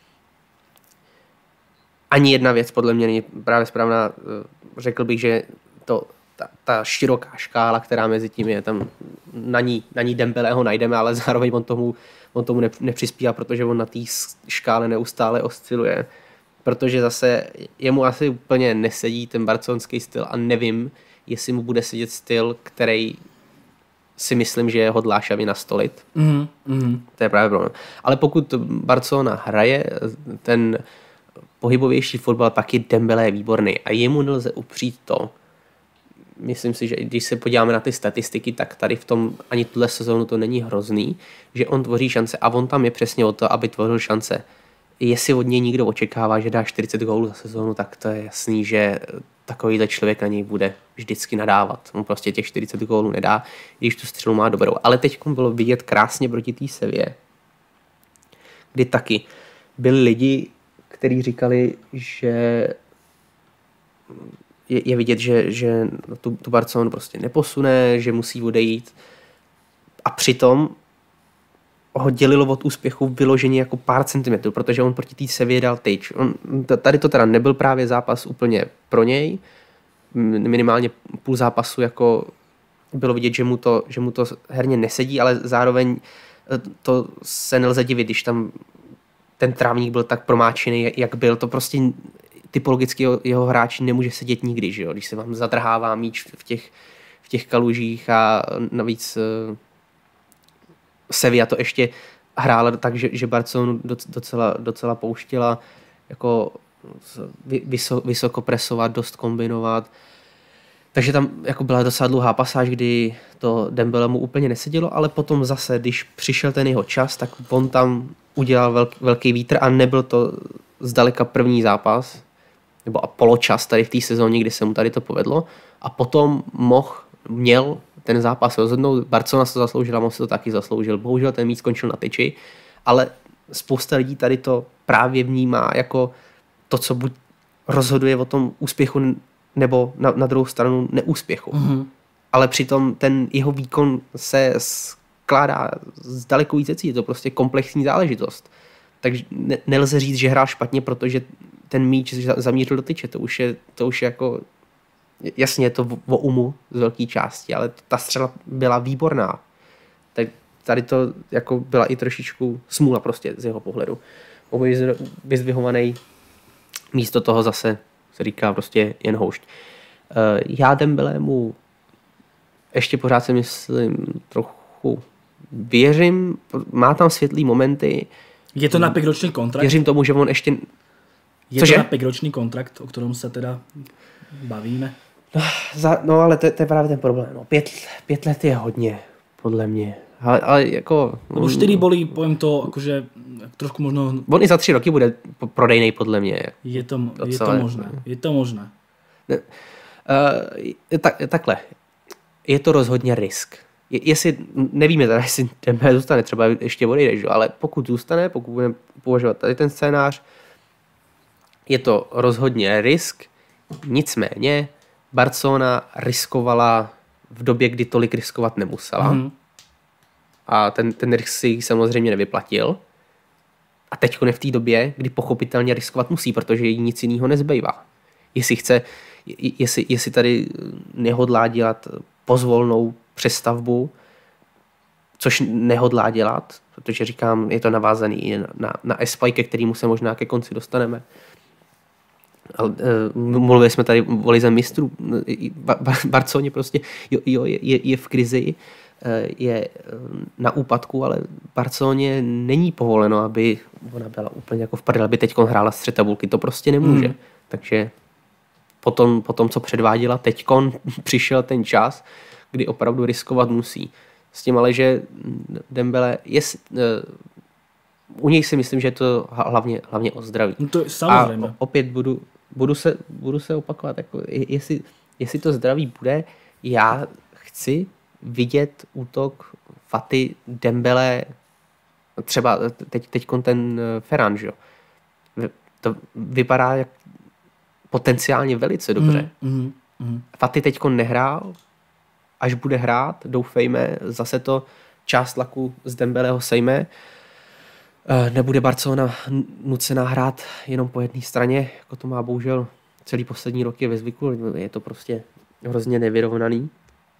Ani jedna věc podle mě není právě správná. Řekl bych, že to, ta, ta široká škála, která mezi tím je, tam na ní, na ní Dembeleho najdeme, ale zároveň on tomu, on tomu nepřispívá, protože on na té škále neustále osciluje. Protože zase jemu asi úplně nesedí ten barcelonský styl a nevím, jestli mu bude sedět styl, který si myslím, že hodlá Xavi nastolit. Mm, mm. To je právě problém. Ale pokud Barcelona hraje ten pohybovější fotbal, pak je Dembele výborný a jemu nelze upřít to. Myslím si, že když se podíváme na ty statistiky, tak tady v tom ani tuhle sezónu to není hrozný, že on tvoří šance a on tam je přesně o to, aby tvořil šance. Jestli od něj někdo očekává, že dá čtyřicet gólů za sezónu, tak to je jasný, že takovýhle člověk na něj bude vždycky nadávat. On prostě těch čtyřicet gólů nedá, když tu střelu má dobrou. Ale teď bylo vidět krásně proti té Sevě, kdy taky byli lidi, kteří říkali, že je, je vidět, že, že tu, tu Barcelonu prostě neposune, že musí odejít. A přitom ho dělilo od úspěchu vyloženě jako pár centimetrů, protože on proti té Sevě dal tyč. On, tady to teda nebyl právě zápas úplně pro něj. Minimálně půl zápasu jako bylo vidět, že mu to, že mu to herně nesedí, ale zároveň to se nelze divit, když tam ten trávník byl tak promáčený, jak byl, to prostě typologicky jeho, jeho hráč nemůže sedět nikdy, že jo? Když se vám zadrhává míč v těch, v těch kalužích a navíc uh, Sevilla to ještě hrála tak, že, že Barcelonu docela, docela pouštěla jako vysoko, vysoko presovat, dost kombinovat. Takže tam jako byla docela dlouhá pasáž, kdy to Dembele mu úplně nesedělo, ale potom zase, když přišel ten jeho čas, tak on tam udělal velký, velký vítr a nebyl to zdaleka první zápas, nebo a poločas tady v té sezóně, kdy se mu tady to povedlo. A potom mohl, měl ten zápas rozhodnout. Barcelona se to zasloužila, mohl se to taky zasloužil. Bohužel ten míč skončil na tyči, ale spousta lidí tady to právě vnímá jako to, co buď rozhoduje o tom úspěchu, nebo na, na druhou stranu neúspěchu. Mm-hmm. Ale přitom ten jeho výkon se skládá z daleko víc věcí. Je to prostě komplexní záležitost. Takže ne, nelze říct, že hrál špatně, protože ten míč zamířil do tyče. To už je, to už je jako... Jasně, je to o umu z velké části, ale ta střela byla výborná. Tak tady to jako byla i trošičku smůla prostě z jeho pohledu. Oboj vyzdvihovaný, místo toho zase se říká prostě jen houšť. Já Dembelému ještě pořád si myslím trochu věřím, má tam světlý momenty. Je to na pětiroční kontrakt? Věřím tomu, že on ještě... Je Cože? To na pětiroční kontrakt, o kterém se teda bavíme? No, za, no ale to, to je právě ten problém. No, pět, pět let je hodně, podle mě. Ale, ale jako... Lebo čtyři boli, poviem to, akože trošku možno... On i za tři roky bude prodejnej, podle mě. Je to, je to možné. Je to možné. Ne, uh, tak, takhle. Je to rozhodně risk. Je, jestli, nevíme teda, jestli Dembele zůstane, třeba ještě odejde, ale pokud zůstane, pokud budeme považovat tady ten scénář, je to rozhodně risk. Nicméně Barcelona riskovala v době, kdy tolik riskovat nemusela. Mm. A ten, ten risk si samozřejmě nevyplatil. A teď je v té době, kdy pochopitelně riskovat musí, protože jí nic jiného nezbývá. Jestli chce, jestli, jestli tady nehodlá dělat pozvolnou přestavbu, což nehodlá dělat, protože říkám, je to navázaný i na, na, na Espai, ke kterému se možná ke konci dostaneme. Ale, uh, mluvili jsme tady o lize mistrů. Barceloně prostě jo, jo, je, je v krizi, je na úpadku, ale Barceloně není povoleno, aby ona byla úplně jako v prdeli, aby teď hrála střed tabulky. To prostě nemůže. Hmm. Takže potom, potom, co předváděla, teďkon přišel ten čas, kdy opravdu riskovat musí. S tím ale, že Dembele je... U něj si myslím, že je to hlavně, hlavně o zdraví. No to samozřejmě. A opět budu, budu, se, budu se opakovat. Jako, jestli, jestli to zdraví bude, já chci vidět útok Fati, Dembele, třeba teď, teď ten Ferran, že jo. To vypadá jak potenciálně velice dobře. Mm, mm, mm. Fati teďko nehrál, až bude hrát, doufejme, zase to část tlaku z Dembeleho sejme. Nebude Barcelona nucená hrát jenom po jedné straně, jako to má bohužel celý poslední roky ve zvyku, je to prostě hrozně nevyrovnaný.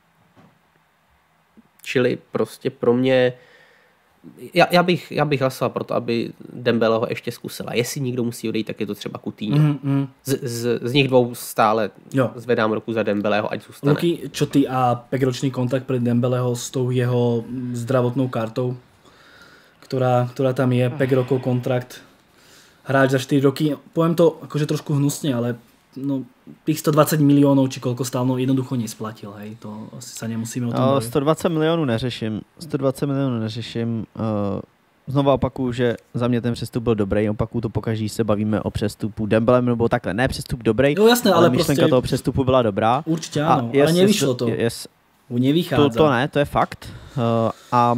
Čili prostě pro mě, já, já, bych, já bych hlasoval pro to, aby Dembele ho ještě zkusila. Jestli někdo musí odejít, tak je to třeba Coutinho. Mm, mm. Z, z, z nich dvou stále jo. Zvedám ruku za Dembeleho, ať zůstane. Luky, čo ty a päťročný kontakt pre Dembeleho s tou jeho zdravotnou kartou, ktorá, ktorá tam je, päť rokov kontrakt, hráč za štyri roky, poviem to akože trošku hnusne, ale no, tých sto dvacet milionů, či koľko stál, no jednoducho nesplatil, hej, to asi sa nemusíme o tom bavit. sto dvacet milionů neřeším, sto dvacet milionů neřeším, uh, znovu opakuju, že za mě ten přestup byl dobrý, opakuju to pokaždý se bavíme o přestupu Dembelem, nebo takhle, ne přestup dobrý, no, jasné, ale, ale myšlenka prostě... toho přestupu byla dobrá. Určitě ano, yes, ale nevyšlo to, yes, nevychádza. To, to ne, to je fakt. Uh, a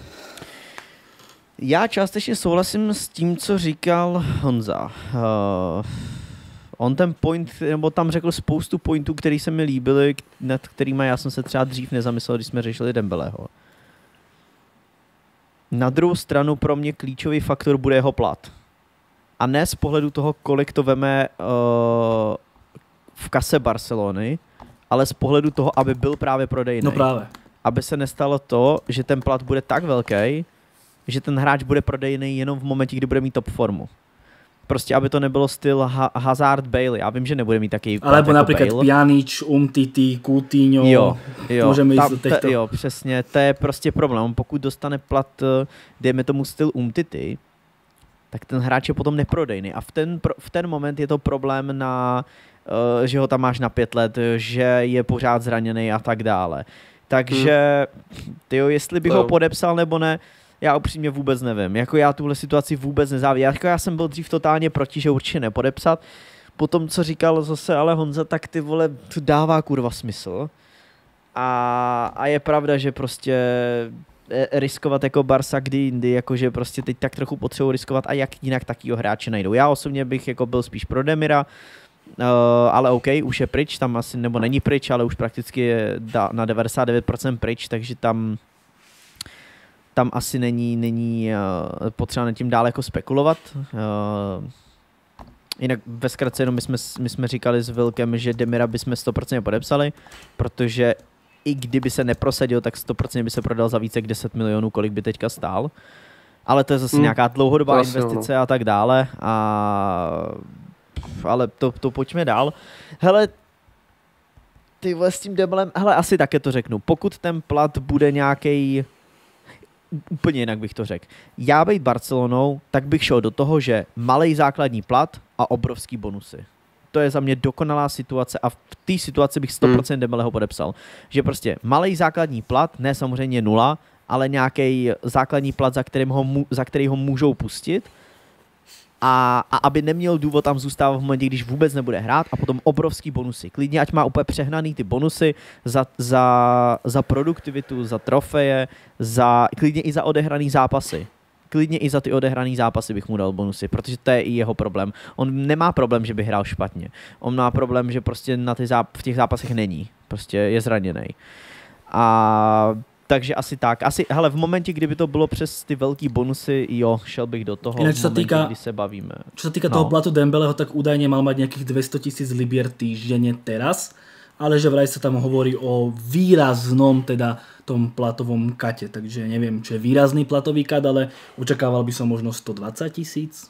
já částečně souhlasím s tím, co říkal Honza. Uh, On ten point, nebo tam řekl spoustu pointů, který se mi líbily, nad kterými já jsem se třeba dřív nezamyslel, když jsme řešili Dembeleho. Na druhou stranu pro mě klíčový faktor bude jeho plat. A ne z pohledu toho, kolik to veme uh, v kase Barcelony, ale z pohledu toho, aby byl právě prodejný. No právě. Aby se nestalo to, že ten plat bude tak velký, že ten hráč bude prodejný jenom v momentě, kdy bude mít top formu. Prostě, aby to nebylo styl ha- Hazard, Bale. Já vím, že nebude mít taký plat alebo jako napríklad Bale. Pjanic, Umtiti, Coutinho. Jo, jo, Můžeme tam, jít do těchto. te, jo, přesně, to je prostě problém. Pokud dostane plat, dejme tomu styl Umtiti, tak ten hráč je potom neprodejný. A v ten, v ten moment je to problém na, uh, že ho tam máš na pět let, že je pořád zraněný a tak dále. Takže, hmm. tyjo, jestli bych no. ho podepsal nebo ne, já upřímně vůbec nevím. Jako já tuhle situaci vůbec nezávidím. Jako já jsem byl dřív totálně proti, že určitě nepodepsat. Potom, co říkal zase ale Honza, tak ty vole, to dává kurva smysl. A, a je pravda, že prostě riskovat jako Barca kdy jindy, jakože prostě teď tak trochu potřebuji riskovat a jak jinak takýho hráče najdou. Já osobně bych jako byl spíš pro Demira, uh, ale OK, už je pryč, tam asi, nebo není pryč, ale už prakticky je na devadesát devět procent pryč, takže tam tam asi není, není uh, potřeba nad tím dál jako spekulovat. Uh, jinak ve zkratce jenom my jsme, my jsme říkali s Vilkem, že Demira bychom sto procent podepsali, protože i kdyby se neprosadil, tak sto procent by se prodal za více jak deset milionů, kolik by teďka stál. Ale to je zase hmm. nějaká dlouhodobá Zase, investice no. a tak dále. A... Ale to, to pojďme dál. Hele, ty vole s tím Dembelem, hele, asi také to řeknu. Pokud ten plat bude nějaký úplně jinak bych to řekl. Já být Barcelonou, tak bych šel do toho, že malej základní plat a obrovský bonusy. To je za mě dokonalá situace a v té situaci bych sto procent Dembeleho podepsal. Že prostě malej základní plat, ne samozřejmě nula, ale nějaký základní plat, za, kterým ho, za který ho můžou pustit a, a aby neměl důvod tam zůstávat v momentě, když vůbec nebude hrát a potom obrovský bonusy. Klidně, ať má úplně přehnaný ty bonusy za, za, za produktivitu, za trofeje, za, klidně i za odehraný zápasy. Klidně i za ty odehraný zápasy bych mu dal bonusy, protože to je i jeho problém. On nemá problém, že by hrál špatně. On má problém, že prostě na ty záp- v těch zápasech není. Prostě je zraněný. A takže asi tak. Asi, hele, v momentě, kdyby to bylo přes ty velký bonusy, jo, šel bych do toho. Inak, v momentě, týka, kdy se bavíme. Čo sa týka no. toho platu Dembeleho, tak údajne mal mať nejakých dvesto tisíc libier týždenne teraz, ale že vraj sa tam hovorí o výraznom teda tom platovom kate, takže neviem, čo je výrazný platový kat, ale očakával by som možno sto dvadsať tisíc.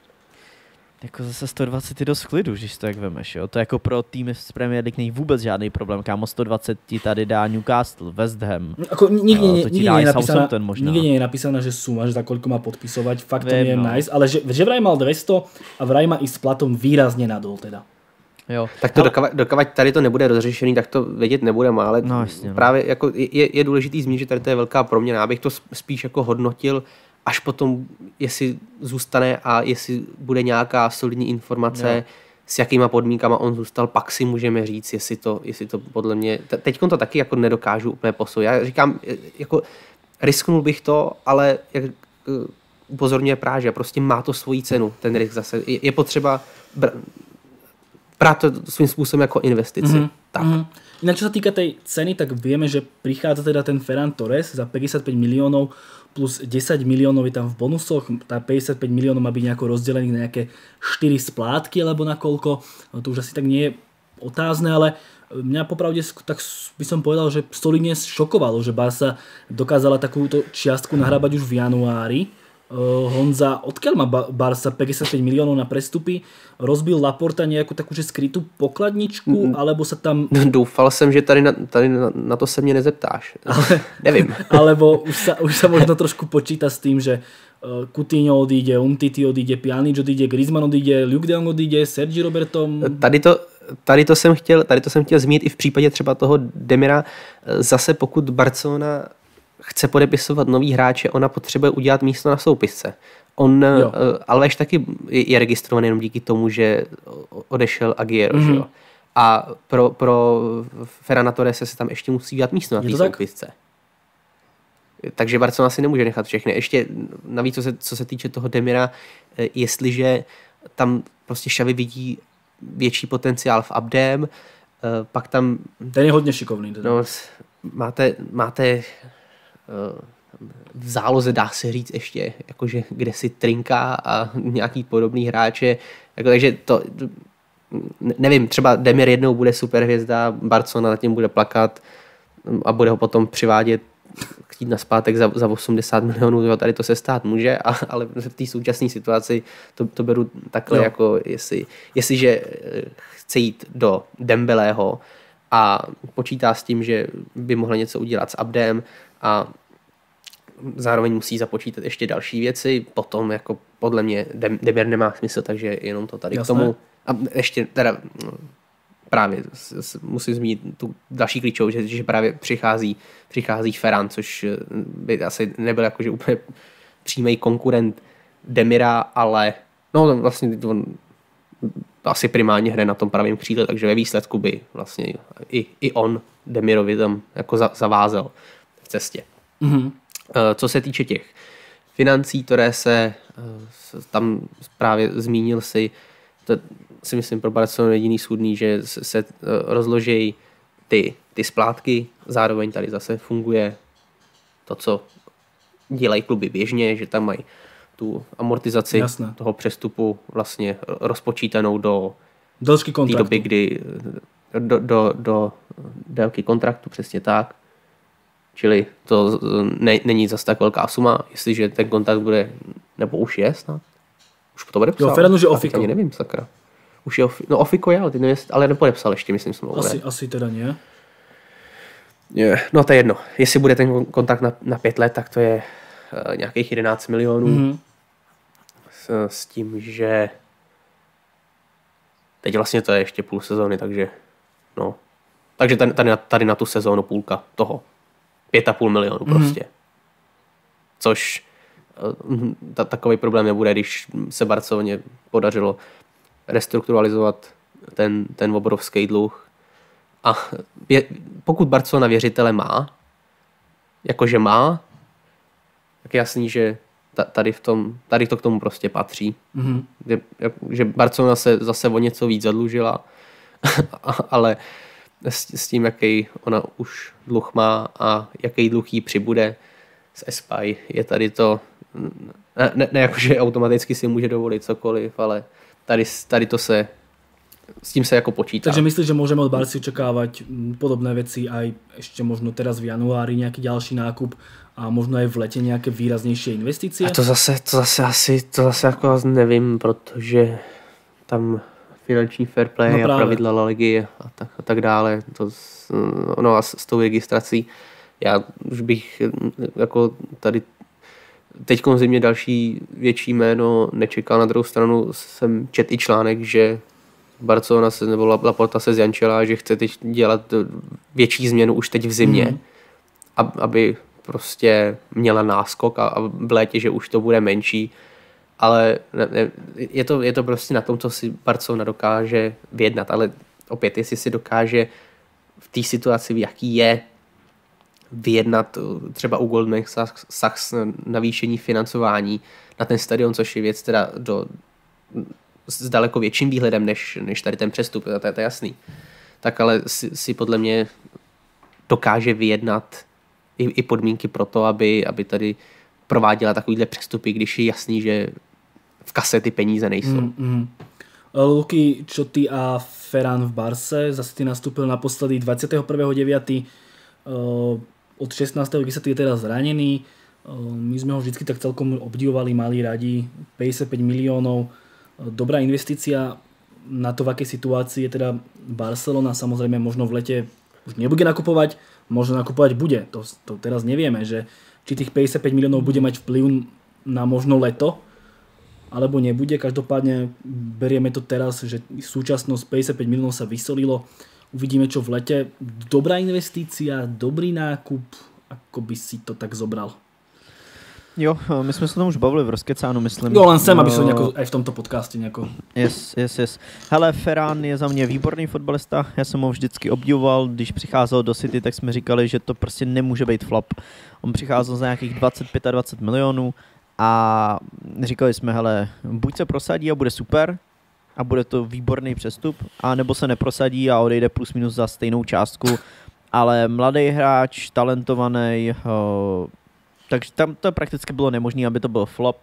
Jako zase sto dvacet je dost v klidu, když to tak vemeš, jo. To jako pro týmy z Premier League není vůbec žádný problém, kámo, sto dvacet ti tady dá Newcastle, West Ham. Ako nikde, uh, nie, nikde, nie je napísaná, možná. nikde nie je napísaná, že suma, že za koľko má podpisovať, fakt to Viem, nie je no. nice, ale že, že vraj mal dvesto a vraj má ísť s platom výrazne nadol teda. Jo. Tak to ale... dokavať tady to nebude rozřešený, tak to vědět nebudeme, ale no, jasně, no. právě jako je, je důležitý zmínit, že tady to je velká proměna. Já bych to spíš jako hodnotil až potom, jestli zůstane a jestli bude nějaká solidní informace, jo. s jakýma podmínkama on zůstal, pak si můžeme říct, jestli to, jestli to podle mě... Teď to taky jako nedokážu úplně posoudit. Já říkám, jako risknul bych to, ale jak upozorňuje Práže, prostě má to svoji cenu, ten risk zase. Je, je potřeba br- brát to svým způsobem jako investici. Mm-hmm. Tak. Mm-hmm. Inak čo sa týka tej ceny, tak vieme, že prichádza teda ten Ferran Torres za päťdesiatpäť miliónov plus desať miliónov je tam v bonusoch. Tá päťdesiatpäť miliónov má byť nejako rozdelených na nejaké štyri splátky alebo na koľko. To už asi tak nie je otázne, ale mňa popravde tak by som povedal, že solidne šokovalo, že Barca dokázala takúto čiastku nahrábať už v januári. Uh, Honza, odkiaľ má Barca päťdesiatpäť miliónov na prestupy? Rozbil Laporta nejakú takú že skrytú pokladničku, mm. alebo sa tam... Doufal jsem, že tady na, tady na, na to se mě nezeptáš. Ale, nevím. Alebo už sa, už sa možno trošku počíta s tým, že uh, Coutinho odíde, Umtiti odíde, Pjanic odíde, Griezmann odíde, Luke de Jong odíde, Sergi Roberto... Tady to, tady to jsem chtěl, tady to jsem chtěl zmínit i v případě třeba toho Demira. Zase pokud Barcelona chce podepisovat nový hráče, ona potřebuje udělat místo na soupisce. On, uh, Alves taky je, je registrovaný jenom díky tomu, že odešel Aguero, mm-hmm. že jo? A pro, pro Ferrana Torrese se tam ještě musí udělat místo na té soupisce. Takže Barcelona si nemůže nechat všechny. Ještě navíc, co se, co se týče toho Demira, jestliže tam prostě Xavi vidí větší potenciál v Abdém, pak tam... Ten je hodně šikovný. No, máte... máte v záloze dá se říct ještě, jakože kde si Trinka a nějaký podobný hráče, jako, takže to nevím, třeba Demir jednou bude superhvězda, Barcelona nad tím bude plakat a bude ho potom přivádět chtít naspátek za, za osmdesát milionů, jo, tady to se stát může, a, ale v té současné situaci to, to beru takhle, jo. Jako jestli, jestliže chce jít do Dembelého a počítá s tím, že by mohla něco udělat s Abdem a zároveň musí započítat ještě další věci, potom jako podle mě Demir nemá smysl, takže jenom to tady Jasné. K tomu. A ještě teda právě musím zmínit tu další klíčovou, že, že právě přichází, přichází Ferran, což by asi nebyl jakože úplně přímý konkurent Demira, ale no vlastně on asi primárně hraje na tom pravém křídle, takže ve výsledku by vlastně i, i on Demirovi tam jako za, zavázel v cestě. Mm-hmm. Co se týče těch financí, které se tam právě zmínil si, to si myslím pro Barcelonu jediný schůdný, že se rozloží ty, ty splátky, zároveň tady zase funguje to, co dělají kluby běžně, že tam mají tu amortizaci Jasne. toho přestupu vlastně rozpočítanou do té doby, kdy do, do, do délky kontraktu, přesně tak. Čili to ne, není zase tak velká suma, jestliže ten kontrakt bude, nebo už je snad. Už to bude psal. Jo, Ferran už je Ofiko. Ani nevím, sakra. Už je Ofiko, no Ofiko je, ale, ty nevím, ale nepodepsal ještě, myslím, smlouvu. Asi, asi teda ne. Je, no to je jedno. Jestli bude ten kontrakt na, na pět let, tak to je uh, nějakých jedenáct milionů. Mm-hmm. S, s tím, že teď vlastně to je ještě půl sezóny, takže no. Takže tady, tady, tady na tu sezónu půlka toho. Pět a půl milionu prostě. Mm-hmm. Což ta, takový problém nebude, když se Barceloně podařilo restrukturalizovat ten, ten obrovský dluh. A je, pokud Barcelona věřitele má, jakože má, tak je jasný, že tady, v tom, tady to k tomu prostě patří. Mm-hmm. Že, že Barcelona se zase o něco víc zadlužila, ale s, s tím, jaký ona už dluh má a jaký dluh jí přibude z Espai, je tady to, ne, ne, ne jakože automaticky si může dovolit cokoliv, ale tady, tady to se, s tím se jako počítá. Takže myslíš, že môžeme od Barcy očakávať podobné veci aj ešte možno teraz v januári nejaký ďalší nákup a možno aj v lete nejaké výraznejšie investície? A to zase, to zase asi, to zase jako nevím, protože tam finanční fair play no a pravidla La Ligy a tak, a tak dále. To, no a s, s tou registrací já už bych jako tady teďkom zimě další větší jméno nečekal. Na druhou stranu jsem četl i článek, že Barcelona se, nebo Laporta se zjančila, že chce teď dělat větší změnu už teď v zimě, mm. aby prostě měla náskok a, a v létě, že už to bude menší. Ale ne, ne, je, to, je to prostě na tom, co si Barcelona dokáže vyjednat. Ale opět, jestli si dokáže v té situaci, v jaký je, vyjednat třeba u Goldman Sachs navýšení financování na ten stadion, což je věc teda do, s daleko větším výhledem, než, než tady ten přestup, to je, to je jasný. Tak ale si, si podle mě dokáže vyjednat i, i podmínky pro to, aby, aby tady prováděla takovýhle přestupy, když je jasný, že v kase ty peníze nejsou. Mm, mm. Luky, čo ty a Ferran v Barse? Zase ty nastúpil naposledy dvadsiateho prvého deviateho Uh, od šestnásteho kde sa ty je teraz zranený. Uh, my sme ho vždycky tak celkom obdivovali, mali radi. päťdesiatpäť miliónov. Uh, dobrá investícia na to, v akej situácii je teda Barcelona. Samozrejme, možno v lete už nebude nakupovať, možno nakupovať bude. To, to teraz nevieme, že či tých päťdesiatpäť miliónov bude mať vplyv na možno leto, alebo nebude. Každopádne berieme to teraz, že súčasnosť päťdesiatpäť miliónov sa vysolilo. Uvidíme, čo v lete. Dobrá investícia, dobrý nákup, ako by si to tak zobral? Jo, my jsme se tam už bavili v rozkecánu, myslím. Jo, len sem, aby som nejako, aj v tomto podcaste nejako... Yes, yes, yes. Hele, Ferran je za mě výborný fotbalista, já jsem ho vždycky obdivoval, když přicházel do City, tak jsme říkali, že to prostě nemůže být flop. On přicházel za nějakých dvacet pět dvacet milionů a říkali jsme, hele, buď se prosadí a bude super, a bude to výborný přestup, a nebo se neprosadí a odejde plus minus za stejnou částku, ale mladý hráč, talentovaný, uh, takže tam to prakticky bylo nemožné, aby to byl flop.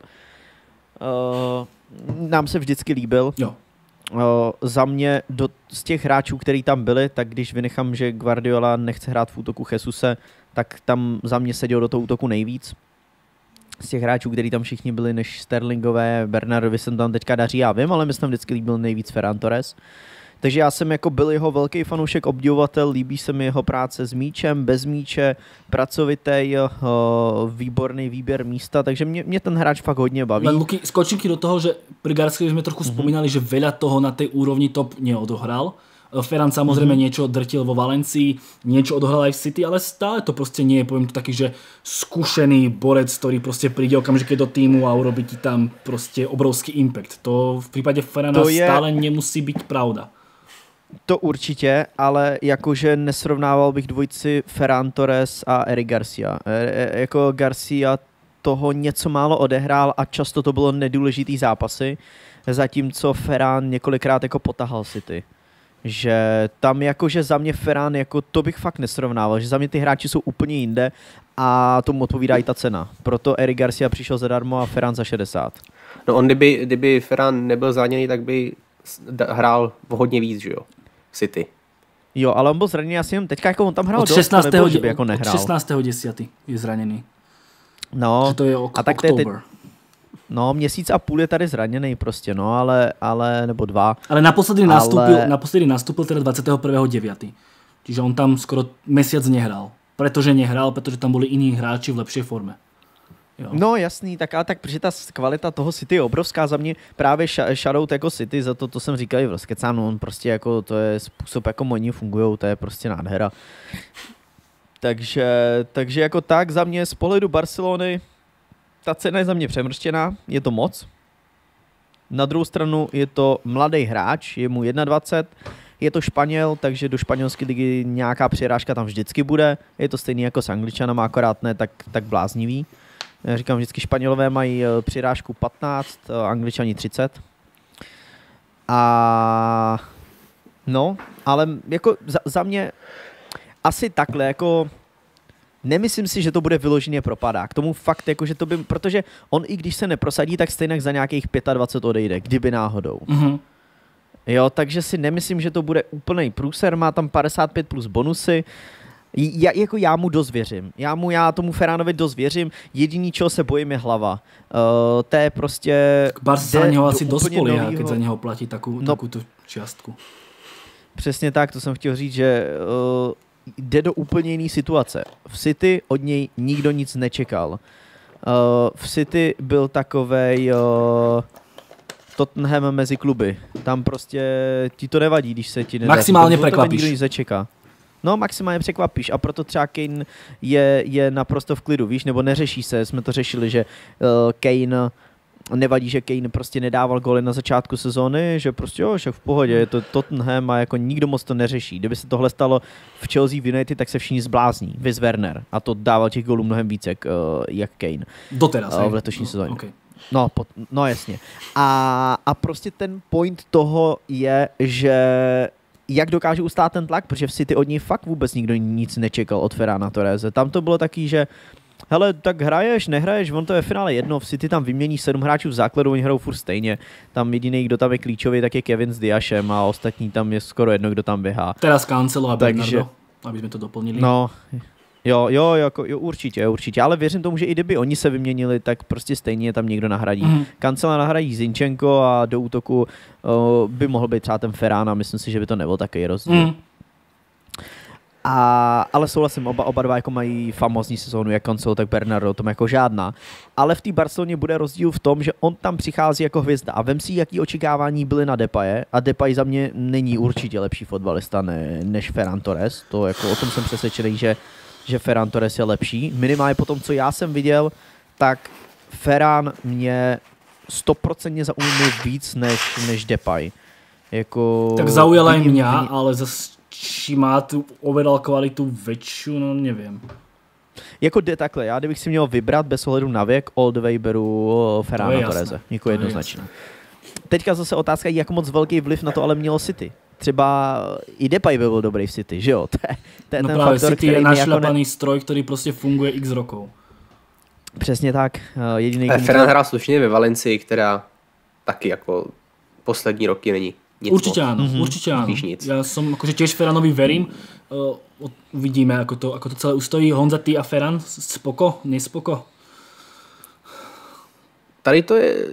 Uh, nám se vždycky líbil. Jo. Uh, za mě do, z těch hráčů, kteří tam byli, tak když vynechám, že Guardiola nechce hrát v útoku Jesuse, tak tam za mě seděl do toho útoku nejvíc. Z těch hráčů, kteří tam všichni byli, než Sterlingové, Bernardovi se tam teďka daří, já vím, ale mi se tam vždycky líbil nejvíc Ferran Torres. Takže já jsem jako byl jeho velký fanoušek, obdivovatel, líbí se mi jeho práce s míčem, bez míče, pracovitý, výborný výběr místa, takže mě, mě ten hráč fakt hodně baví. Len Luky, skočím ti do toho, že pri Garciovi sme trochu mm-hmm. spomínali, že veľa toho na tej úrovni top neodohral. Ferran samozrejme mm-hmm. niečo drtil vo Valencii, niečo odohral aj v City, ale stále to proste nie je, poviem to taký, že skúšený borec, ktorý proste príde okamžite do týmu a urobí ti tam proste obrovský impact. To v prípade Ferrana je... stále nemusí byť pravda. To určitě, ale jakože nesrovnával bych dvojici Ferran Torres a Eric Garcia. E, jako Garcia toho něco málo odehrál a často to bylo nedůležitý zápasy, zatímco Ferran několikrát jako potahal City. Že tam jakože za mě Ferran, jako to bych fakt nesrovnával, že za mě ty hráči jsou úplně jinde a tomu odpovídá i ta cena. Proto Eric Garcia přišel zadarmo a Ferran za šedesát. No on kdyby, kdyby Ferran nebyl zraněný, tak by hrál hodně víc, že jo? City. Jo, ale on byl zraněný asi jenom teďka, jako on tam hrál od dost, šestnáctého to nebylo, že by jako nehrál. Od šestnáctého desátého je zraněný. No, že to je ok- a tak oktober. teď, no, měsíc a půl je tady zraněný prostě, no, ale, ale nebo dva. Ale naposledy ale... nastúpil, naposledy nastúpil teda dvadsiateho prvého deviateho Čiže on tam skoro mesiac nehral. Pretože nehral, pretože tam boli iní hráči v lepšej forme. Jo. No jasný, tak ale tak, protože ta kvalita toho City je obrovská za mě, právě shoutout jako City, za to, to jsem říkal i v Rozkecánu, on prostě jako, to je způsob, jako oni fungujou, to je prostě nádhera. Takže, takže jako tak za mě z pohledu Barcelony, ta cena je za mě přemrštěná, je to moc. Na druhou stranu je to mladý hráč, je mu dvacet jedna, je to Španěl, takže do španělské ligy nějaká přirážka tam vždycky bude, je to stejný jako s Angličanama, akorát ne tak, tak bláznivý. Já říkám, vždycky Španělové mají přirážku patnáct, Angličani třicet. A no, ale jako za, za mě asi takhle, jako nemyslím si, že to bude vyloženě propadá. K tomu fakt, jako, že to by, protože on i když se neprosadí, tak stejně za nějakých dvacet pět odejde, kdyby náhodou. Mm-hmm. Jo, takže si nemyslím, že to bude úplný průser, má tam padesát pět plus bonusy. Já, jako já mu dost věřím. Já mu, já tomu Ferranovi dost věřím. Jediný, čeho se bojím, je hlava. Uh, to je prostě... Barca sa na něho asi dost políhá, keď za něho platí takú, no, takúto čiastku. Přesně tak, to jsem chtěl říct, že uh, jde do úplně jiný situace. V City od něj nikdo nic nečekal. Uh, v City byl takovej... Uh, Tottenham mezi kluby. Tam prostě ti to nevadí, když se ti nedaří. Maximálně překvapíš. Nikdo nic nečeká. No, maximálně překvapíš a proto třeba Kane je, je naprosto v klidu, víš, nebo neřeší se, jsme to řešili, že uh, Kane, nevadí, že Kane prostě nedával góly na začátku sezóny, že prostě jo, že v pohodě, je to Tottenham a jako nikdo moc to neřeší. Kdyby se tohle stalo v Chelsea v United, tak se všichni zblázní, viz Werner, a to dával těch gólů mnohem víc jak, uh, jak Kane. Doteraz, uh, v letošní sezóně. Okay. No, pot, no jasně. A, a prostě ten point toho je, že jak dokáže ustát ten tlak, protože v City od něj fakt vůbec nikdo nic nečekal od Ferrana Torrese. Tam to bylo taky, že hele, tak hraješ, nehraješ, on to je v finále jedno, v City tam vymění sedm hráčů v základu, oni hrajou furt stejně. Tam jediný, kdo tam je klíčový, tak je Kevin s Diashem a ostatní tam je skoro jedno, kdo tam běhá. Teraz Cancelo a Bernardo, aby jsme to doplnili. No, jo, jo, jako, jo, určitě, určitě, ale věřím tomu, že i kdyby oni se vyměnili, tak prostě stejně tam někdo nahradí. Mm. Cancela nahradí Zinchenko a do útoku uh, by mohl být třeba ten Ferran a myslím si, že by to nebyl takový rozdíl. Mm. A, ale souhlasím, oba, oba dva jako mají famózní sezónu, jak Cancelo, tak Bernardo, tom jako žádná. Ale v té Barceloně bude rozdíl v tom, že on tam přichází jako hvězda a vem si, jaký očekávání byly na Depaye a Depay za mě není určitě lepší fotbalista ne, než Ferran Torres, to jako o tom jsem přesvědčený, že že Ferran Torres je lepší. Minimálně po tom, co já jsem viděl, tak Ferran mě sto procent zaujme víc než, než Depay. Jako... Tak zaujal aj mňa, ale zase či má tu overall kvalitu väčšiu, no nevím. Jako jde takhle, já kdybych si měl vybrat bez ohledu na věk, all the way beru Ferrana Torrese. Jako jednoznačně. Teďka zase otázka, jak moc velký vliv na to ale mělo City. Třeba i Depay by byl dobrý v City, že jo? To je, to je no ten právě faktor, City je našlapaný ne... stroj, který prostě funguje x rokov. Přesně tak. Jediný Ferran hrál slušně ve Valencii, která taky jako poslední roky není nic. Určitě ano, mm-hmm. určitě ano. Já som akože tiež Ferranovi verím. uh, uvidíme, ako to, ako to celé ustojí. Honza, ty a Ferran, spoko, nespoko? Tady to je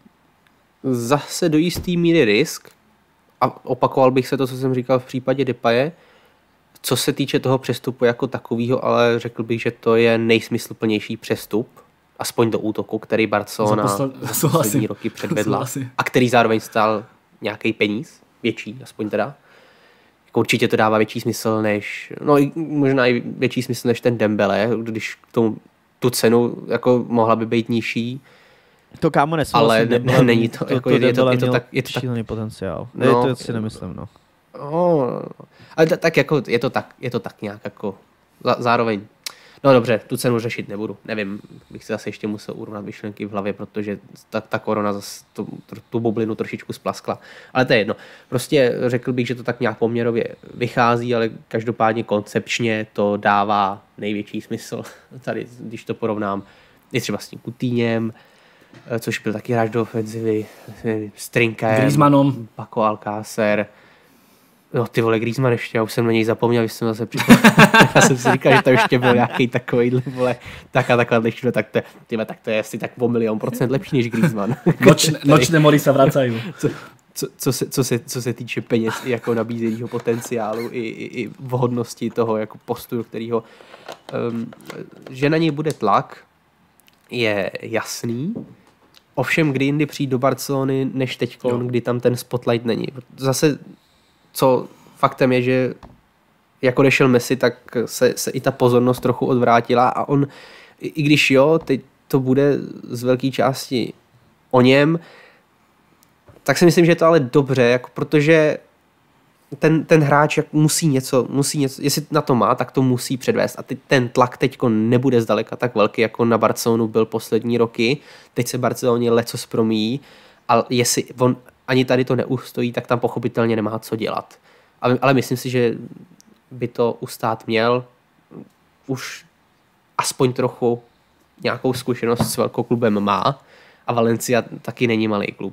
zase do jistý míry risk a opakoval bych se to, co jsem říkal v případě Depaye, co se týče toho přestupu jako takového, ale řekl bych, že to je nejsmysluplnější přestup, aspoň do útoku, který Barcelona za, posl- za poslední roky předvedla a který zároveň stál nějaký peníz, větší aspoň teda. Jako určitě to dává větší smysl než, no možná i větší smysl než ten Dembele, když k tomu tu cenu jako mohla by být nižší. To kámo nesmysl, ale ne, ne, není to, to, jako to je, je, to, je to tak, je to tak šílený potenciál. No, ne, to si nemyslím, no. No, ale t- tak jako je to tak, je to tak nějak jako zároveň. No dobře, tu cenu řešit nebudu. Nevím, bych si zase ještě musel urovnat myšlenky v hlavě, protože ta, ta korona zase tu, tu bublinu trošičku splaskla. Ale to je jedno. Prostě řekl bych, že to tak nějak poměrově vychází, ale každopádně koncepčně to dává největší smysl. Tady, když to porovnám, je třeba s tím Coutinhem, což byl taky hráč do ofenzivy, s Trinkem, Griezmannom, Paco Alcácer. No ty vole, Griezmann ještě, já už jsem na něj zapomněl, když jsem zase připomněl. Já jsem si říkal, že to ještě byl nějaký takovýhle, vole, tak a takhle lepší, tak to, tyhle, tak to je asi tak o milion procent lepší než Griezmann. Nočné, nočné mory se vracají. Co, co, co, se, co, se, co se týče peněz i jako nabízeného potenciálu i, i, i vhodnosti toho jako postu, kterýho, um, že na něj bude tlak, je jasný. Ovšem, kdy jindy přijít do Barcelony, než teďko, kdy tam ten spotlight není. Zase co faktem je, že jako odešel Messi, tak se, se i ta pozornost trochu odvrátila a on, i, i když jo, teď to bude z velké části o něm, tak si myslím, že je to ale dobře, jako protože ten, ten hráč jak musí něco, musí něco, jestli na to má, tak to musí předvést a teď ten tlak teďko nebude zdaleka tak velký, jako na Barcelonu byl poslední roky, teď se Barceloně lecos promíjí, ale jestli on ani tady to neustojí, tak tam pochopitelně nemá co dělat. Ale, ale myslím si, že by to ustát měl. Už aspoň trochu nějakou zkušenost s velkou klubem má a Valencia taky není malý klub.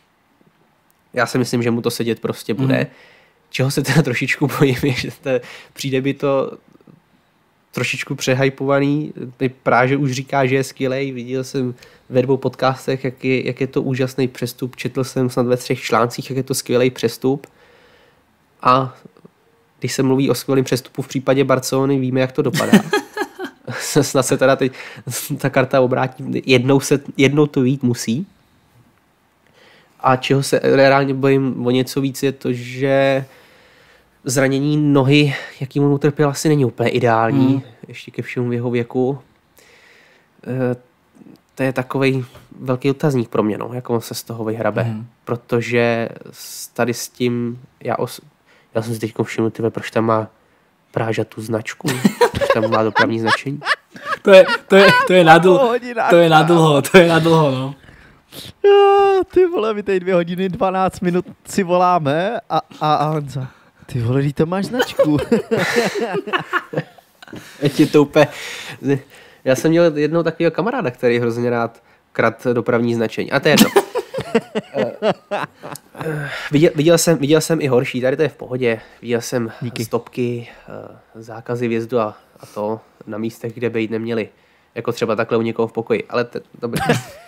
Já si myslím, že mu to sedět prostě bude. Mm. Čeho se teda trošičku bojím, je, že to, přijde by to trošičku přehypovaný. Práže už říká, že je skvělej. Viděl jsem ve dvou podcastech, jak je, jak je to úžasný přestup. Četl jsem snad ve třech článcích, jak je to skvělej přestup. A když se mluví o skvělém přestupu v případě Barcelony, víme, jak to dopadá. Snad se teda teď ta karta obrátí. Jednou, se, jednou to vít musí. A čeho se reálně bojím o něco víc je to, že zranění nohy, jaký mu utrpěl, asi není úplně ideální, hmm. ještě ke všemu v jeho věku. E, to je takovej velký otazník pro mě, no, jak on se z toho vyhrabe, hmm. protože tady s tím, já, os, já jsem si teď všiml, tyhle, proč tam má Práža tu značku, proč tam má dopravní značení. To je, to je, to je nadlho, to je nadlho, to je nadlho, no. Jo, ty vole, my tady dvě hodiny, dvanáct minut si voláme a, a, a Honza, ty vole, ty to máš značku. Ještě to úplně... Já jsem měl jednou takového kamaráda, který hrozně rád krad dopravní značení. A to je jedno. viděl, viděl, jsem, viděl jsem i horší, tady to je v pohodě. Viděl jsem Díky. stopky, zákazy vjezdu a, a to na místech, kde být neměli. Jako třeba takhle u někoho v pokoji. Ale to dobrý.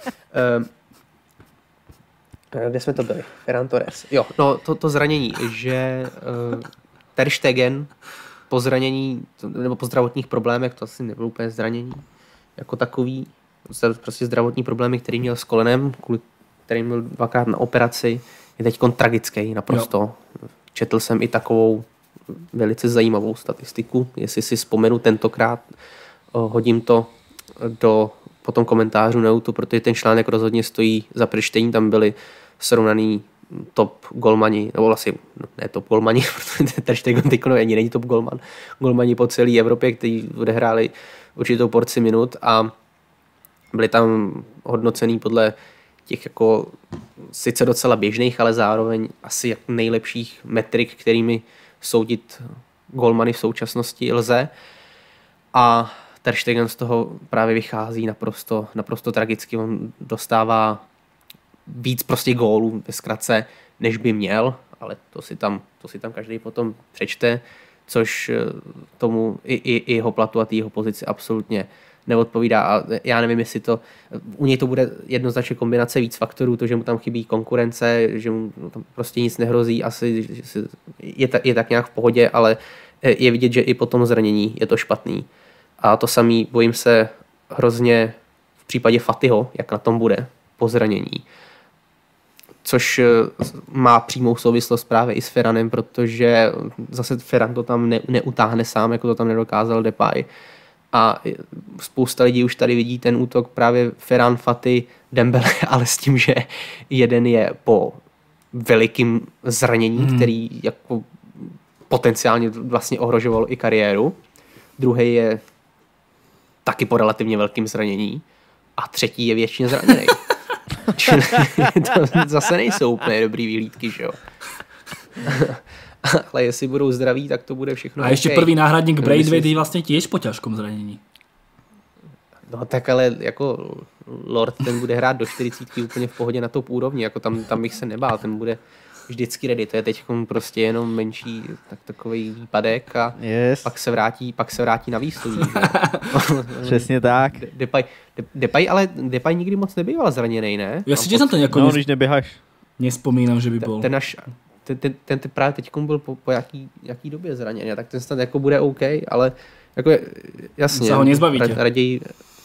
Kde jsme to byli? Ferran Torres. Jo, no to, to zranění, že uh, Ter Stegen po zranění, nebo po zdravotních problémech, to asi nebylo úplně zranění jako takový, prostě zdravotní problémy, který měl s kolenem, kvůli kterým byl dvakrát na operaci, je teď tragický naprosto. Jo. Četl jsem i takovou velice zajímavou statistiku, jestli si vzpomenu tentokrát, uh, hodím to do potom komentářů na YouTube, protože ten článek rozhodně stojí za přečtení, tam byly srovnaný top golmani, nebo vlastně ne top golmani, protože Ter Stegen teď ani není top golman, golmani po celé Evropě, kteří odehráli určitou porci minut a byli tam hodnocený podle těch jako sice docela běžných, ale zároveň asi jak nejlepších metrik, kterými soudit golmany v současnosti lze. A Ter Stegen z toho právě vychází naprosto, naprosto tragicky. On dostává víc prostě gólů ve zkratce, než by měl, ale to si tam, to si tam každý potom přečte. což tomu i, i, i jeho platu a té jeho pozici absolutně neodpovídá. A já nevím, jestli to, u něj to bude jednoznačně kombinace víc faktorů, to, že mu tam chybí konkurence, že mu tam prostě nic nehrozí, asi že je, ta, je tak nějak v pohodě, ale je vidět, že i po tom zranění je to špatný. A to samý bojím se hrozně v případě Fatiho, jak na tom bude po zranění. Což má přímou souvislost právě i s Ferranem, protože zase Ferran to tam ne, neutáhne sám, jako to tam nedokázal Depay. A spousta lidí už tady vidí ten útok právě Ferran, Fati, Dembele, ale s tím, že jeden je po velikým zranění, hmm. který jako potenciálně vlastně ohrožoval i kariéru. Druhý je taky po relativně velkým zranění. A třetí je většině zraněný. To zase nejsou úplně dobrý výhlídky, že jo. Ale jestli budou zdraví, tak to bude všechno. A ještě okay. Prvý náhradník Braithwaite je vlastně těž po ťažkom zranění. No tak ale jako Lord, ten bude hrát do čtyřicítky úplně v pohodě na top úrovni, jako tam, tam bych se nebál, ten bude vždycky ready, to je teď prostě jenom menší tak takový výpadek a yes. pak se vrátí, pak se vrátí na výsledí. Přesně tak. Depay, Depay, ale Depay nikdy moc nebýval zraněnej, ne? Já si tě jsem to jako no, nes... když neběháš. Nespomínám, že by byl. Ten, ten, naš, ten, ten, ten, ten právě teď byl po, po jaký, jaký době zraněný, tak ten snad jako bude OK, ale jako jasně. Se ho nezbavíte. Raději...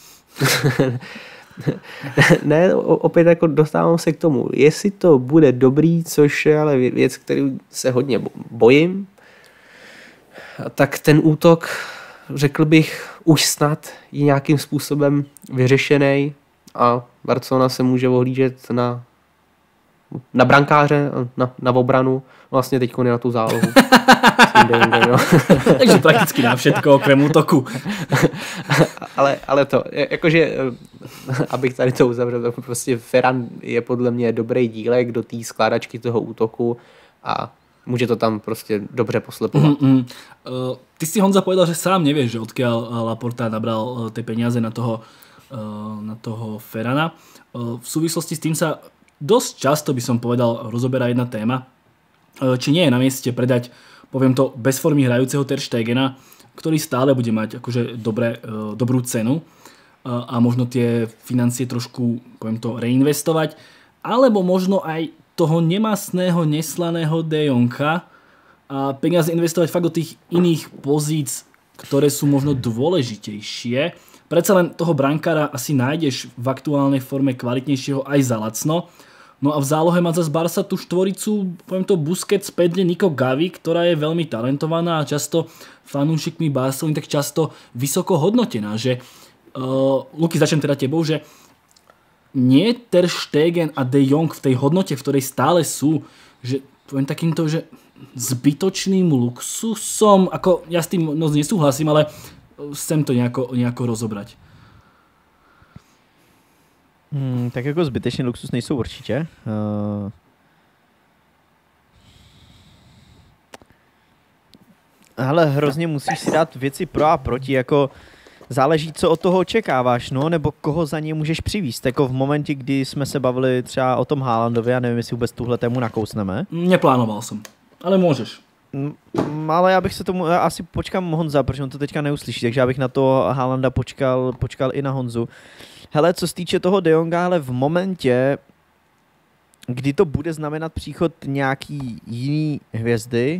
Ne, opět jako dostávám se k tomu. Jestli to bude dobrý, což je ale věc, kterou se hodně bojím, tak ten útok, řekl bych, už snad je nějakým způsobem vyřešený a Barcelona se může ohlížet na, na brankáře, na, na obranu, vlastně teď je na tu zálohu. Takže prakticky na všetko okrem útoku. ale, ale to, jakože, abych tady to uzavřel, prostě Ferran je podle mě dobrý dílek do té skládačky toho útoku a může to tam prostě dobře poslepovat. Mm, mm. Uh, ty si, Honza, povedal, že sám nevieš, že odkiaľ Laporta nabral uh, tie peniaze na toho, uh, na toho Ferrana. Uh, v súvislosti s tým sa dosť často, by som povedal, rozoberá jedna téma, uh, či nie je na mieste predať, poviem to, bez formy hrajúceho Ter Stegena, ktorý stále bude mať akože dobré, uh, dobrú cenu uh, a možno tie financie trošku, poviem to, reinvestovať, alebo možno aj toho nemastného, neslaného De Jonga a peniaze investovať fakt do tých iných pozíc, ktoré sú možno dôležitejšie. Predsa len toho brankára asi nájdeš v aktuálnej forme kvalitnejšieho aj za lacno. No a v zálohe má zase Barca tú štvoricu, poviem to, Busquets, Pedri, Nico Gavi, ktorá je veľmi talentovaná a často fanúšikmi Barcelony tak často vysoko hodnotená. Že, uh, Luky, začnem teda tebou, že nie Ter Stegen a De Jong v tej hodnote, v ktorej stále sú, že poviem takýmto, že zbytočným luxusom, ako ja s tým moc nesúhlasím, ale chcem to nejako, nejako rozobrať. Hmm, tak jako zbytečný luxus nejsou určitě. Uh... Hele, hrozně musíš si dát věci pro a proti, jako záleží, co od toho očekáváš, no, nebo koho za ně můžeš přivízt. Jako v momentě, kdy jsme se bavili třeba o tom Haalandovi, já nevím, jestli vůbec tuhle tému nakousneme. Neplánoval jsem, ale můžeš. Mm, ale já bych se tomu, já asi počkám Honza, protože on to teďka neuslyší, takže já bych na to Haalanda počkal, počkal i na Honzu. Hele, co se týče toho De Jonga, ale v momentě, kdy to bude znamenat příchod nějaký jiný hvězdy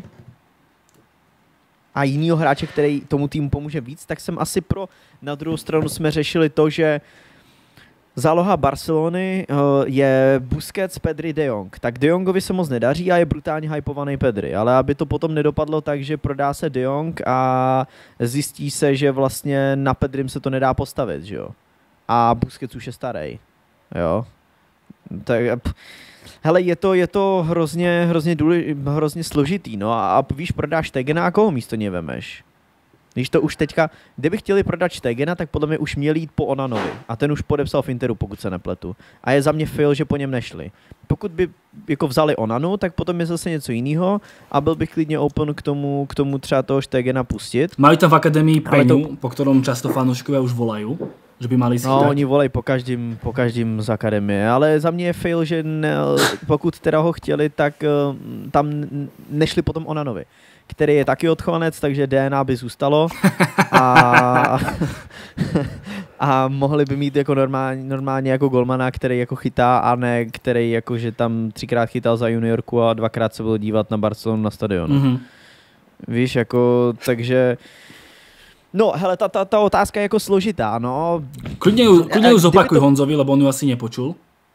a jinýho hráče, který tomu týmu pomůže víc, tak jsem asi pro. Na druhou stranu jsme řešili to, že záloha Barcelony je Busquets, Pedri, De Jong. Tak De Jongovi se moc nedaří a je brutálně hypovaný Pedri, ale aby to potom nedopadlo tak, že prodá se De Jong a zjistí se, že vlastně na Pedrim se to nedá postavit, že jo. A Busquets už je starý, jo. Tak, hele, je to, je to hrozně, hrozně, důlež, hrozně složitý, no a, a víš, prodáš Stegena a koho místo něj vemeš? Když to už teďka, kdyby chtěli prodat Stegena, tak podle mě už měli jít po Onanovi. A ten už podepsal v Interu, pokud se nepletu. A je za mě fail, že po něm nešli. Pokud by jako vzali Onanu, tak potom je zase něco jiného a byl bych klidně open k tomu, k tomu třeba toho Stegena pustit. Mají tam v akademii Peňu, to... po ktorom často fanúšikovia už volají, že by mali si No, dať. oni volají po každým, po každým z akademie, ale za mě je fail, že ne, pokud teda ho chtěli, tak uh, tam nešli potom Onanovi. který je taky odchovanec, takže D N A by zůstalo a, a mohli by mít jako normálně, normálně jako golmana, který jako chytá a ne který jako, že tam třikrát chytal za juniorku a dvakrát se byl dívat na Barcelonu na stadionu. Mm-hmm. Víš, jako, takže... No, hele, ta, ta, ta otázka je jako složitá, no. Klidně ju, klidně ju zopakuj to... Honzovi, lebo on ju asi nepočul.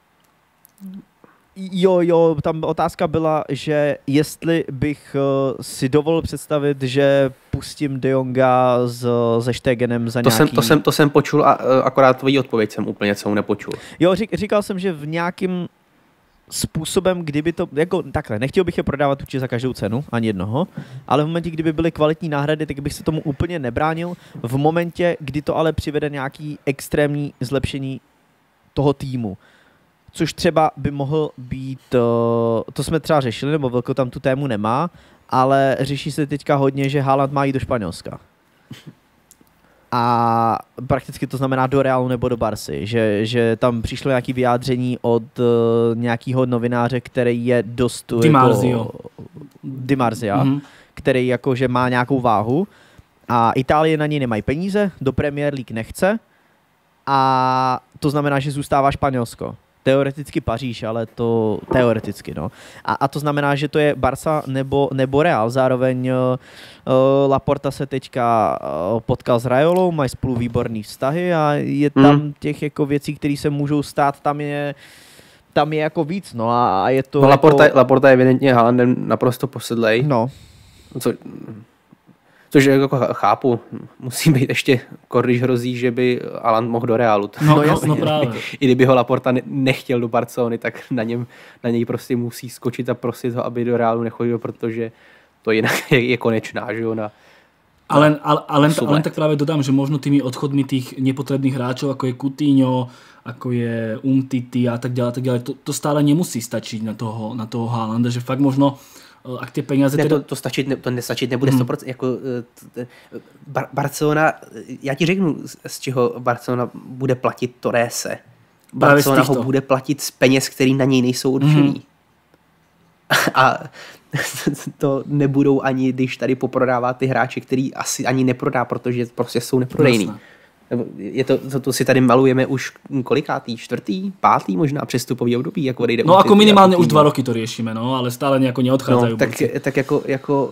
Jo, jo, tam otázka byla, že jestli bych uh, si dovolil představit, že pustím De Jonga s, se Stegenem za to nějaký... Jsem, to, jsem, to jsem počul a uh, akorát tvojí odpověď jsem úplně celou nepočul. Jo, řík, říkal jsem, že v nějakým způsobem, kdyby to, jako takhle, nechtěl bych je prodávat určitě za každou cenu, ani jednoho, ale v momentě, kdyby byly kvalitní náhrady, tak bych se tomu úplně nebránil. V momentě, kdy to ale přivede nějaký extrémní zlepšení toho týmu. Což třeba by mohl být, to jsme třeba řešili, nebo Velko tam tu tému nemá, ale řeší se teďka hodně, že Haaland má jít do Španělska. A prakticky to znamená do Realu nebo do Barcy, že, že tam přišlo nějaké vyjádření od uh, nějakého novináře, který je dost... Di Marzio. Jako, Di Marzia, mm-hmm. který jakože má nějakou váhu a Itálie na něj nemají peníze, do Premier League nechce a to znamená, že zůstává Španělsko. Teoreticky Paříž, ale to teoreticky, no. A, a to znamená, že to je Barca nebo, nebo Real. Zároveň uh, Laporta se teďka uh, potkal s Raiolou, mají spolu výborný vztahy a je tam mm. těch jako věcí, které se můžou stát, tam je tam je jako víc, no a, a je to... No, jako... Laporta, Laporta je evidentně Haalandem naprosto posedlej. No. Co... Což jako chápu, musí být ještě kor, když hrozí, že by Haaland mohl do Realu. No, no jasno právě. I kdyby ho Laporta nechtěl do Barcelony, tak na, něm, na něj prostě musí skočit a prosit ho, aby do Realu nechodil, protože to jinak je, je konečná, že jo, na... Ale, ale, ale, ale tak práve dodám, že možno tými odchodmi tých nepotrebných hráčov, ako je Coutinho, ako je Umtiti a tak ďalej, tak ďalej, to, to stále nemusí stačiť na toho, na toho Haalanda, že fakt možno ak ty peníze... Ne, teda... to, to, stačit, ne, to nestačit nebude sto procent. Hmm. Jako, Bar- Barcelona, já ti řeknu, z čeho Barcelona bude platit Torrese. Barcelona ho bude platit z peněz, který na něj nejsou určený. Hmm. A to nebudou ani, když tady poprodává ty hráče, který asi ani neprodá, protože prostě jsou neprodejný. Jasne. Je to, to, to si tady malujeme už kolikátý, čtvrtý, pátý možná přestupový období, jako odejde. No ako minimálne už dva roky to riešime, no, ale stále nejako neodchádzajú. No, tak, tak jako, jako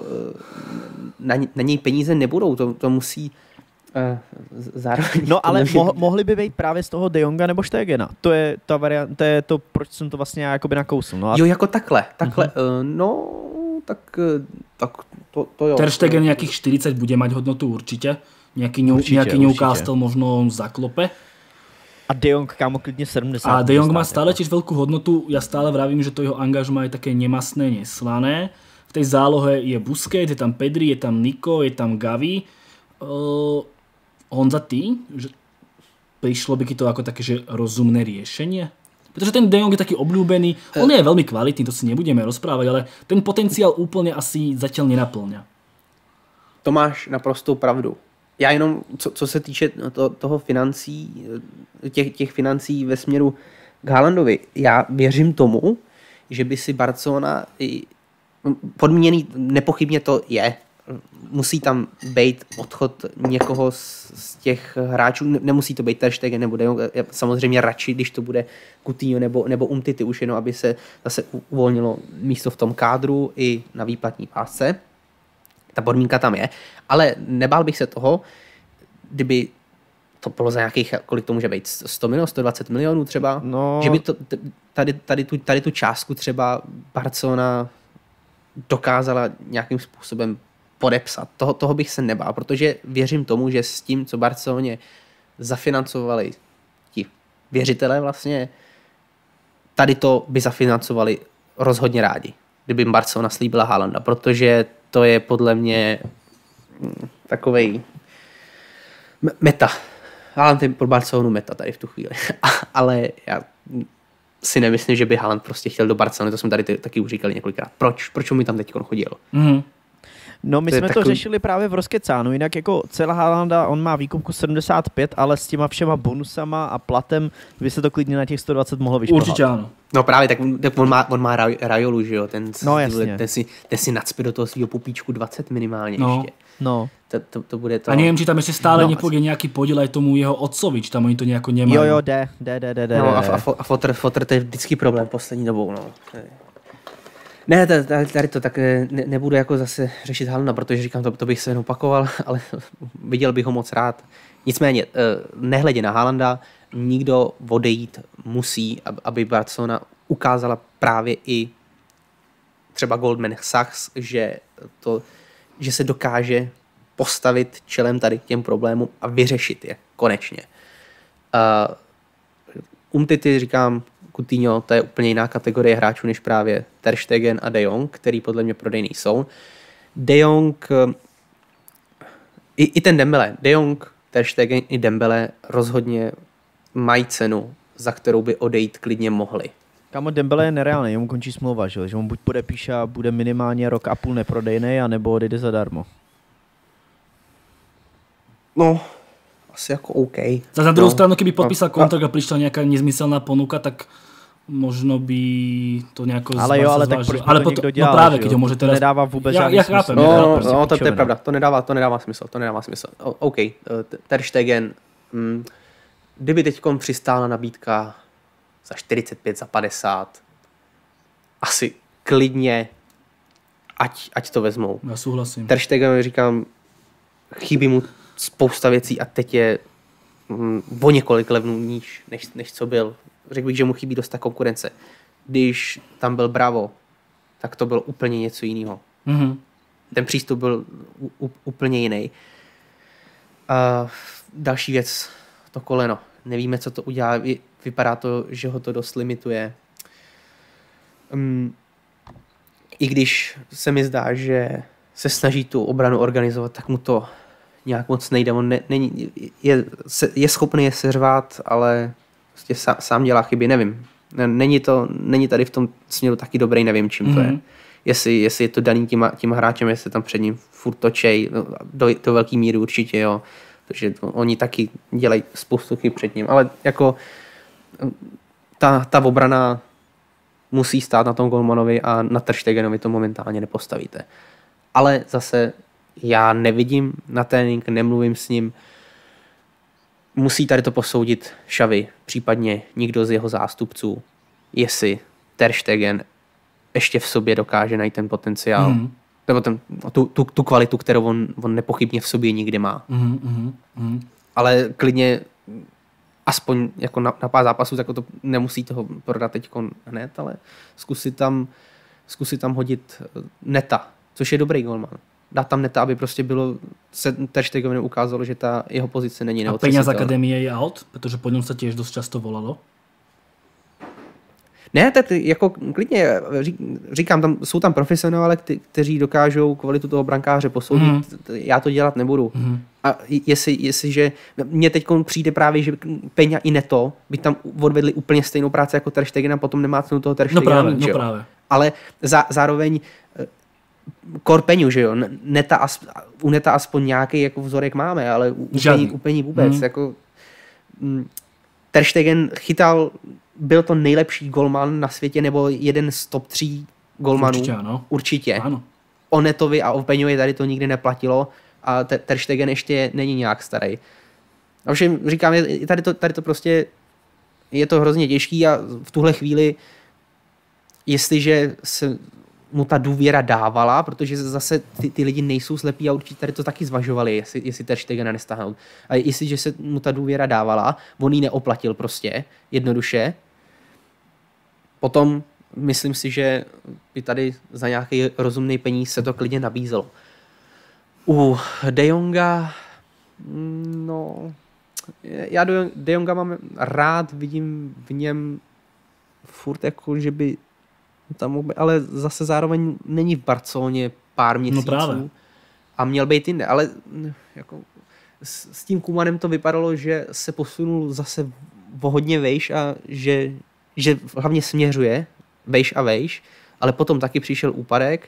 na, na něj peníze nebudou, to, to musí uh, zároveň... No ale mo- mohli by být právě z toho De Jonga nebo Stegena. To je ta varianta, to je to, proč jsem to vlastně jakoby nakousl. No a... Jo, jako takhle, takhle, uh-huh. uh, no, tak, tak to, to jo. Ter Stegen nějakých štyridsať bude mať hodnotu určitě. Nejaký, určite, nejaký Newcastle možno zaklope. A De Jong kámo klidne sedemdesiat. A De Jong má stále tiež veľkú hodnotu. Ja stále vravím, že to jeho angažma je také nemastné, neslané. V tej zálohe je Busquets, je tam Pedri, je tam Nico, je tam Gavi. Uh, Honza, ty? Že prišlo by ti to ako také, že rozumné riešenie? Pretože ten De Jong je taký obľúbený. On je veľmi kvalitný, to si nebudeme rozprávať, ale ten potenciál úplne asi zatiaľ nenaplňa. To máš naprostou pravdu. Já jenom, co, co se týče to, toho financí, těch, těch financí ve směru k Haalandovi, já věřím tomu, že by si Barcelona, podmíněný nepochybně to je, musí tam být odchod někoho z, z těch hráčů, nemusí to být Ter Stegen nebo De Jong, samozřejmě radši, když to bude Coutinho nebo, nebo Umtiti už jenom, aby se zase uvolnilo místo v tom kádru i na výplatní pásce. Ta podmínka tam je, ale nebál bych se toho, kdyby to bylo za nějakých, kolik to může být, sto milionů, sto dvacet milionů třeba, no. Že by to, tady, tady, tu, tady tu částku třeba Barcelona dokázala nějakým způsobem podepsat. Toho, toho bych se nebál, protože věřím tomu, že s tím, co Barceloně zafinancovali ti věřitelé vlastně, tady to by zafinancovali rozhodně rádi, kdyby jim Barcelona slíbila Haalanda, protože to je podle mě takovej meta. Haaland je pro Barcelonu meta tady v tu chvíli. Ale já si nemyslím, že by Haaland prostě chtěl do Barcelony, to jsme tady taky už říkali několikrát. Proč? Proč mi tam teď chodil? Mm. No my To je jsme to takový- řešili právě v Rozkecánu, jinak jako celá Haalanda, on má výkupku sedmdesát pět, ale s těma všema bonusama a platem by se to klidně na těch sto dvacet mohlo vyšplhat. Určitě ano. No právě, tak, tak on má, on má Raj- Rajolu, že jo, ten, No, jasně. ten, si, ten si nacpe do toho svého pupíčku dvacet minimálně No. ještě. No. To, to, to bude to. A neviem, či tam ešte stále No. nepôjde nejaký podiel aj tomu jeho otcovi, či tam oni to nejako nemajú. Jo, jo, jde, jde, jde, jde, jde. No a, jde. a, fo- a fotr, fotr, to je vždycky problém poslední dobou, no. Ne, tady, tady to tak ne, nebudu jako zase řešit Haalanda, protože říkám, to, to bych se jen opakoval, ale viděl bych ho moc rád. Nicméně, nehledě na Haalanda, nikdo odejít musí, aby Barcelona ukázala právě i třeba Goldman Sachs, že, to, že se dokáže postavit čelem tady k těm problémům a vyřešit je konečně. Uh, Umtiti, říkám, Coutinho, to je úplně jiná kategorie hráčů než právě Ter Stegen a De Jong, který podle mě prodejný jsou. De Jong, i, i ten Dembele, De Jong, Ter Stegen i Dembele rozhodně mají cenu, za kterou by odejít klidně mohli. Kámo, Dembele je nereálný, jemu končí smlouva, že, že on buď podepíše a bude minimálně rok a půl neprodejný, anebo odejde zadarmo. No, asi jako OK. Zase na druhou no. stranu, keby podpísal No. kontrakt a prišla nejaká nezmyselná ponuka, tak možno by to nejako Ale jo, ale tak zvážil. proč by to potom- někdo dělal, no právě, že keď jo? ho môže To teraz... nedává vůbec Ja- žádný ja smysl. chápem, No, ja no, chápem. prostě no to, to je pičovina. pravda, to nedává, to nedává smysl, to nedává smysl. O, OK, eh, Ter Stegen, mm, kdyby teď přistála nabídka za čtyřicet pět, za padesát, asi klidně, ať, ať to vezmou. Ja súhlasím. Ter Stegen, říkám, chybí mu spousta věcí a teď je mm, o několik levnů níž, než, než co byl. Řekl bych, že mu chybí dost ta konkurence. Když tam byl Bravo, tak to bylo úplně něco jiného. Mhm. Ten přístup byl u, u, úplně jiný. A další věc, to koleno. Nevíme, co to udělá. Vy- Vypadá to, že ho to dost limituje. Um, I když se mi zdá, že se snaží tu obranu organizovat, tak mu to nějak moc nejde. On ne, není, je, se, je schopný je seřvát, ale prostě sám, sám dělá chyby, nevím. Není, to, není tady v tom směru taky dobrý, nevím, čím to je. Mhm. Jestli, jestli je to daný tím, tím hráčem, jestli tam před ním furt točej, no, do, do velký míry určitě, jo. Protože to, oni taky dělají spoustu chyb před ním, ale jako ta, ta obrana musí stát na tom Golmanovi a na Ter Stegenovi to momentálně nepostavíte. Ale zase já nevidím na trénink, nemluvím s ním, musí tady to posoudit Xavi, případně někdo z jeho zástupců, jestli Ter Stegen ještě v sobě dokáže najít ten potenciál, Mhm. nebo ten, tu, tu, tu kvalitu, kterou on, on nepochybně v sobě nikdy má. Mhm, mhm, mhm. Ale klidně aspoň jako na, na pár zápasů, tak to nemusí toho prodat teď hned, ale zkusit tam, zkusit tam hodit Neta, což je dobrý golman. Dát tam Neta, aby prostě bylo, se Ter Stegovi ukázalo, že ta jeho pozice není A Peňa z neotřesitelná. akadémie je out? Pretože po ňom sa tiež dosť často volalo. Ne, tak jako klidně, ří- říkám, tam, jsou tam profesionále, kte- kteří dokážou kvalitu toho brankáře posoudit, Mhm. mm. já to dělat nebudu. Mhm. A jestli, jestliže mně teď přijde právě, že Peňa i Neto by tam odvedli úplně stejnou práci jako Ter Stegen a potom nemá cenu toho Ter No Stegena práve, mít, no že jo. práve. Ale zá, zároveň eh, kor Peňu, že jo, Neta, as, u Neta aspoň nějaký jako vzorek máme, ale u- Žádný. úplně, úplně vůbec. Mhm. Jako, mm, Ter Stegen chytal, byl to nejlepší golman na světě, nebo jeden z top tří golmanů. Určite áno. Určitě. Áno. O Netovi a o Peňovi tady to nikdy neplatilo a te- Ter Stegen ještě není nějak starý. A všem říkám, je- tady to, tady to prostě je to hrozně těžký a v tuhle chvíli, jestliže se mu ta důvěra dávala, protože zase ty, ty lidi nejsou slepí a určitě tady to taky zvažovali, jestli, jestli Ter Stegena nestáhnout. A jestliže se mu ta důvěra dávala, on ji neoplatil prostě, jednoduše, potom myslím si, že by tady za nějaký rozumný peníz se to klidně nabízelo. U De Jonga, mm, no, já De De Jonga mám rád, vidím v něm furt jako, že by tam mohl být, ale zase zároveň není v Barceloně pár měsíců. právě. A měl být jinde, ale mm, jako s, s tím Koemanem to vypadalo, že se posunul zase o hodně vejš a že, že hlavně směřuje vejš a vejš, ale potom taky přišel úpadek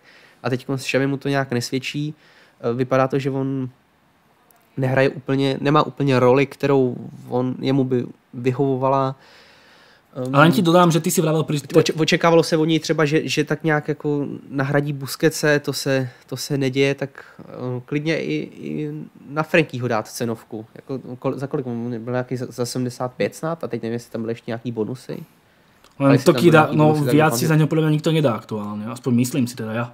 a teď s Xavi mu to nějak nesvědčí. Vypadá to, že on nehraje úplně, nemá úplně roli, kterou on, jemu by vyhovovala. Um, Ale ti dodám, že ty si vravel... Pri... Oč- očekávalo se od něj třeba, že, že tak nějak jako nahradí Busquetse, to se, to se neděje, tak um, klidně i, i na Frankyho dát cenovku. Jako, kol, za kolik? Byl nějaký za, za sedmdesát pět snad a teď nevím, jestli tam byly ještě nějaký bonusy. Len to kýda, no viac si za ňo podľa mňa nikto nedá aktuálne, aspoň myslím si teda ja.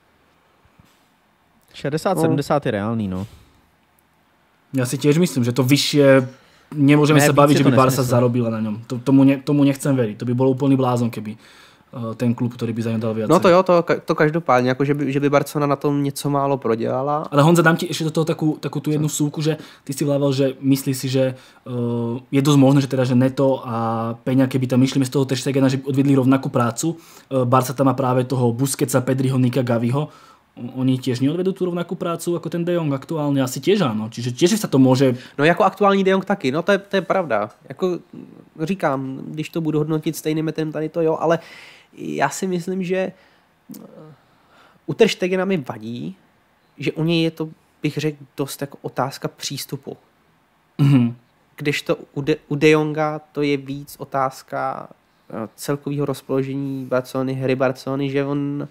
šedesát sedmdesát je reálný, no. Ja si tiež myslím, že to vyššie nemôžeme ne, sa baviť, že by Barca zarobila na ňom. To, tomu, ne, tomu nechcem veriť. To by bol úplný blázon, keby uh, ten klub, ktorý by za ňo dal viac. No to jo, to, to každopádně, jako že, by, že by Barcelona na tom něco málo prodělala. Ale Honza, dám ti ešte do toho takú, takú tú jednu súku, že ty si vlával, že myslíš si, že uh, je dosť možné, že teda, že Neto a Peňa, keby tam išli z toho Ter Stegena, že by odvedli rovnakú prácu. Uh, Barca tam má práve toho Busquetsa, Pedriho, Nika, Gaviho. Oni tiež neodvedú tú rovnakú prácu ako ten De Jong aktuálne? Asi tiež áno. Čiže tiež sa to môže... No jako aktuální De Jong taky, no to je, to je pravda. Jako říkám, když to budu hodnotit stejným metem tady to jo, ale já si myslím, že u Ter Stegena mi vadí, že u něj je to, bych řekl, dost jako otázka přístupu. Mm-hmm. Když to u De, u De Jonga to je víc otázka celkového rozpoložení Barcelony, hry Barcelony, že on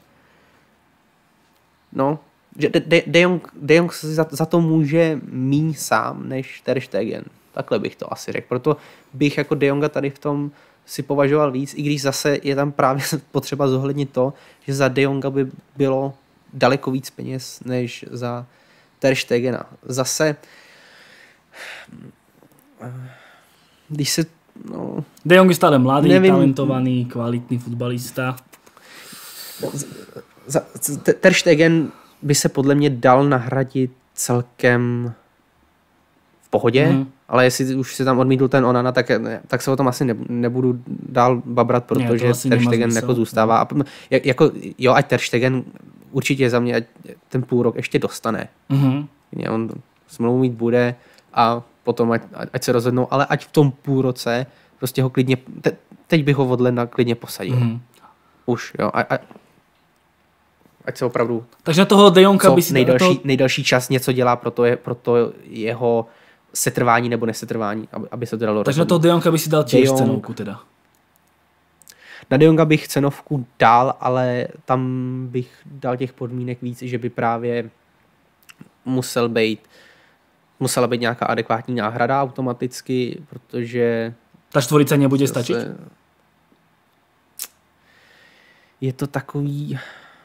no, že De, De, De Jong, De Jong za, za to může míň sám než Ter Stegen. Takhle bych to asi řekl. Proto bych jako De Jonga tady v tom si považoval víc, i když zase je tam právě potřeba zohlednit to, že za De Jonga by bylo daleko víc peněz než za Ter Stegena. Zase když se no, De Jong je stále mladý, nevím, talentovaný, kvalitní fotbalista. Za, Ter Stegen by se podle mě dal nahradit celkem v pohodě, mm. ale jestli už si tam odmítl ten Onana, tak, tak se o tom asi ne, nebudu dál babrat, protože Ter Stegen jako zůstává. A, jako, jo, ať Ter Stegen určitě za mě ať ten půl rok ještě dostane. Mm. On smlouvu mít bude a potom ať, ať se rozhodnou, ale ať v tom půl roce prostě ho klidně, te, teď bych ho od ledna klidně posadil. Mm. Už, jo. A, a, ať se opravdu... Takže na toho De Jonga by si... Nejdelší, toho... nejdelší čas něco dělá pro to, je, pro to jeho setrvání nebo nesetrvání, aby, aby se to dalo Takže rozhodnout. Na toho De Jonga by si dal tiež cenovku teda. Na De Jonga bych cenovku dal, ale tam bych dal těch podmínek víc, že by právě musel být musela být nějaká adekvátní náhrada automaticky, protože... Ta čtvorica nebude stačit? Je to takový...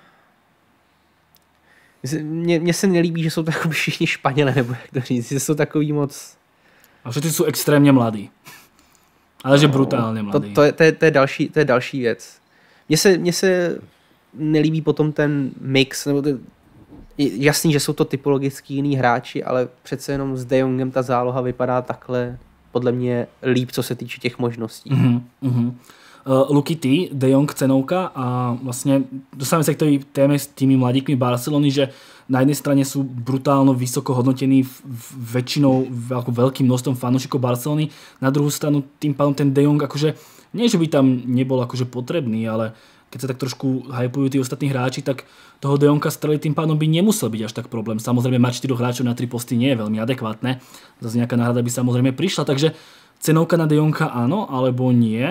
Mně, mně se nelíbí, že jsou takový všichni Španělé, nebo jak to říct, že jsou takový moc... A že ty jsou extrémně mladí. Ale že no, brutálně mladí. To, to, je, to, je, to, je další, to je další věc. Mně se, mně se nelíbí potom ten mix, nebo to, je jasný, že jsou to typologicky jiný hráči, ale přece jenom s De Jongem ta záloha vypadá takhle podle mě líp, co se týče těch možností. Uh-huh, uh-huh. Uh, Luky, ty, De Jong cenovka a vlastne dostávame sa k tej téme s tými mladíkmi Barcelony, že na jednej strane sú brutálno vysoko hodnotení väčšinou ako veľkým množstvom fanúšikov Barcelony, na druhú stranu tým pádom ten De Jong akože nie, že by tam nebol akože potrebný, ale keď sa tak trošku hypujú tí ostatní hráči, tak toho De Jonga streliť tým pádom by nemusel byť až tak problém. Samozrejme mať štyroch hráčov na tri posty nie je veľmi adekvátne, zase nejaká náhrada by samozrejme prišla, takže cenovka na De Jonga áno, alebo nie?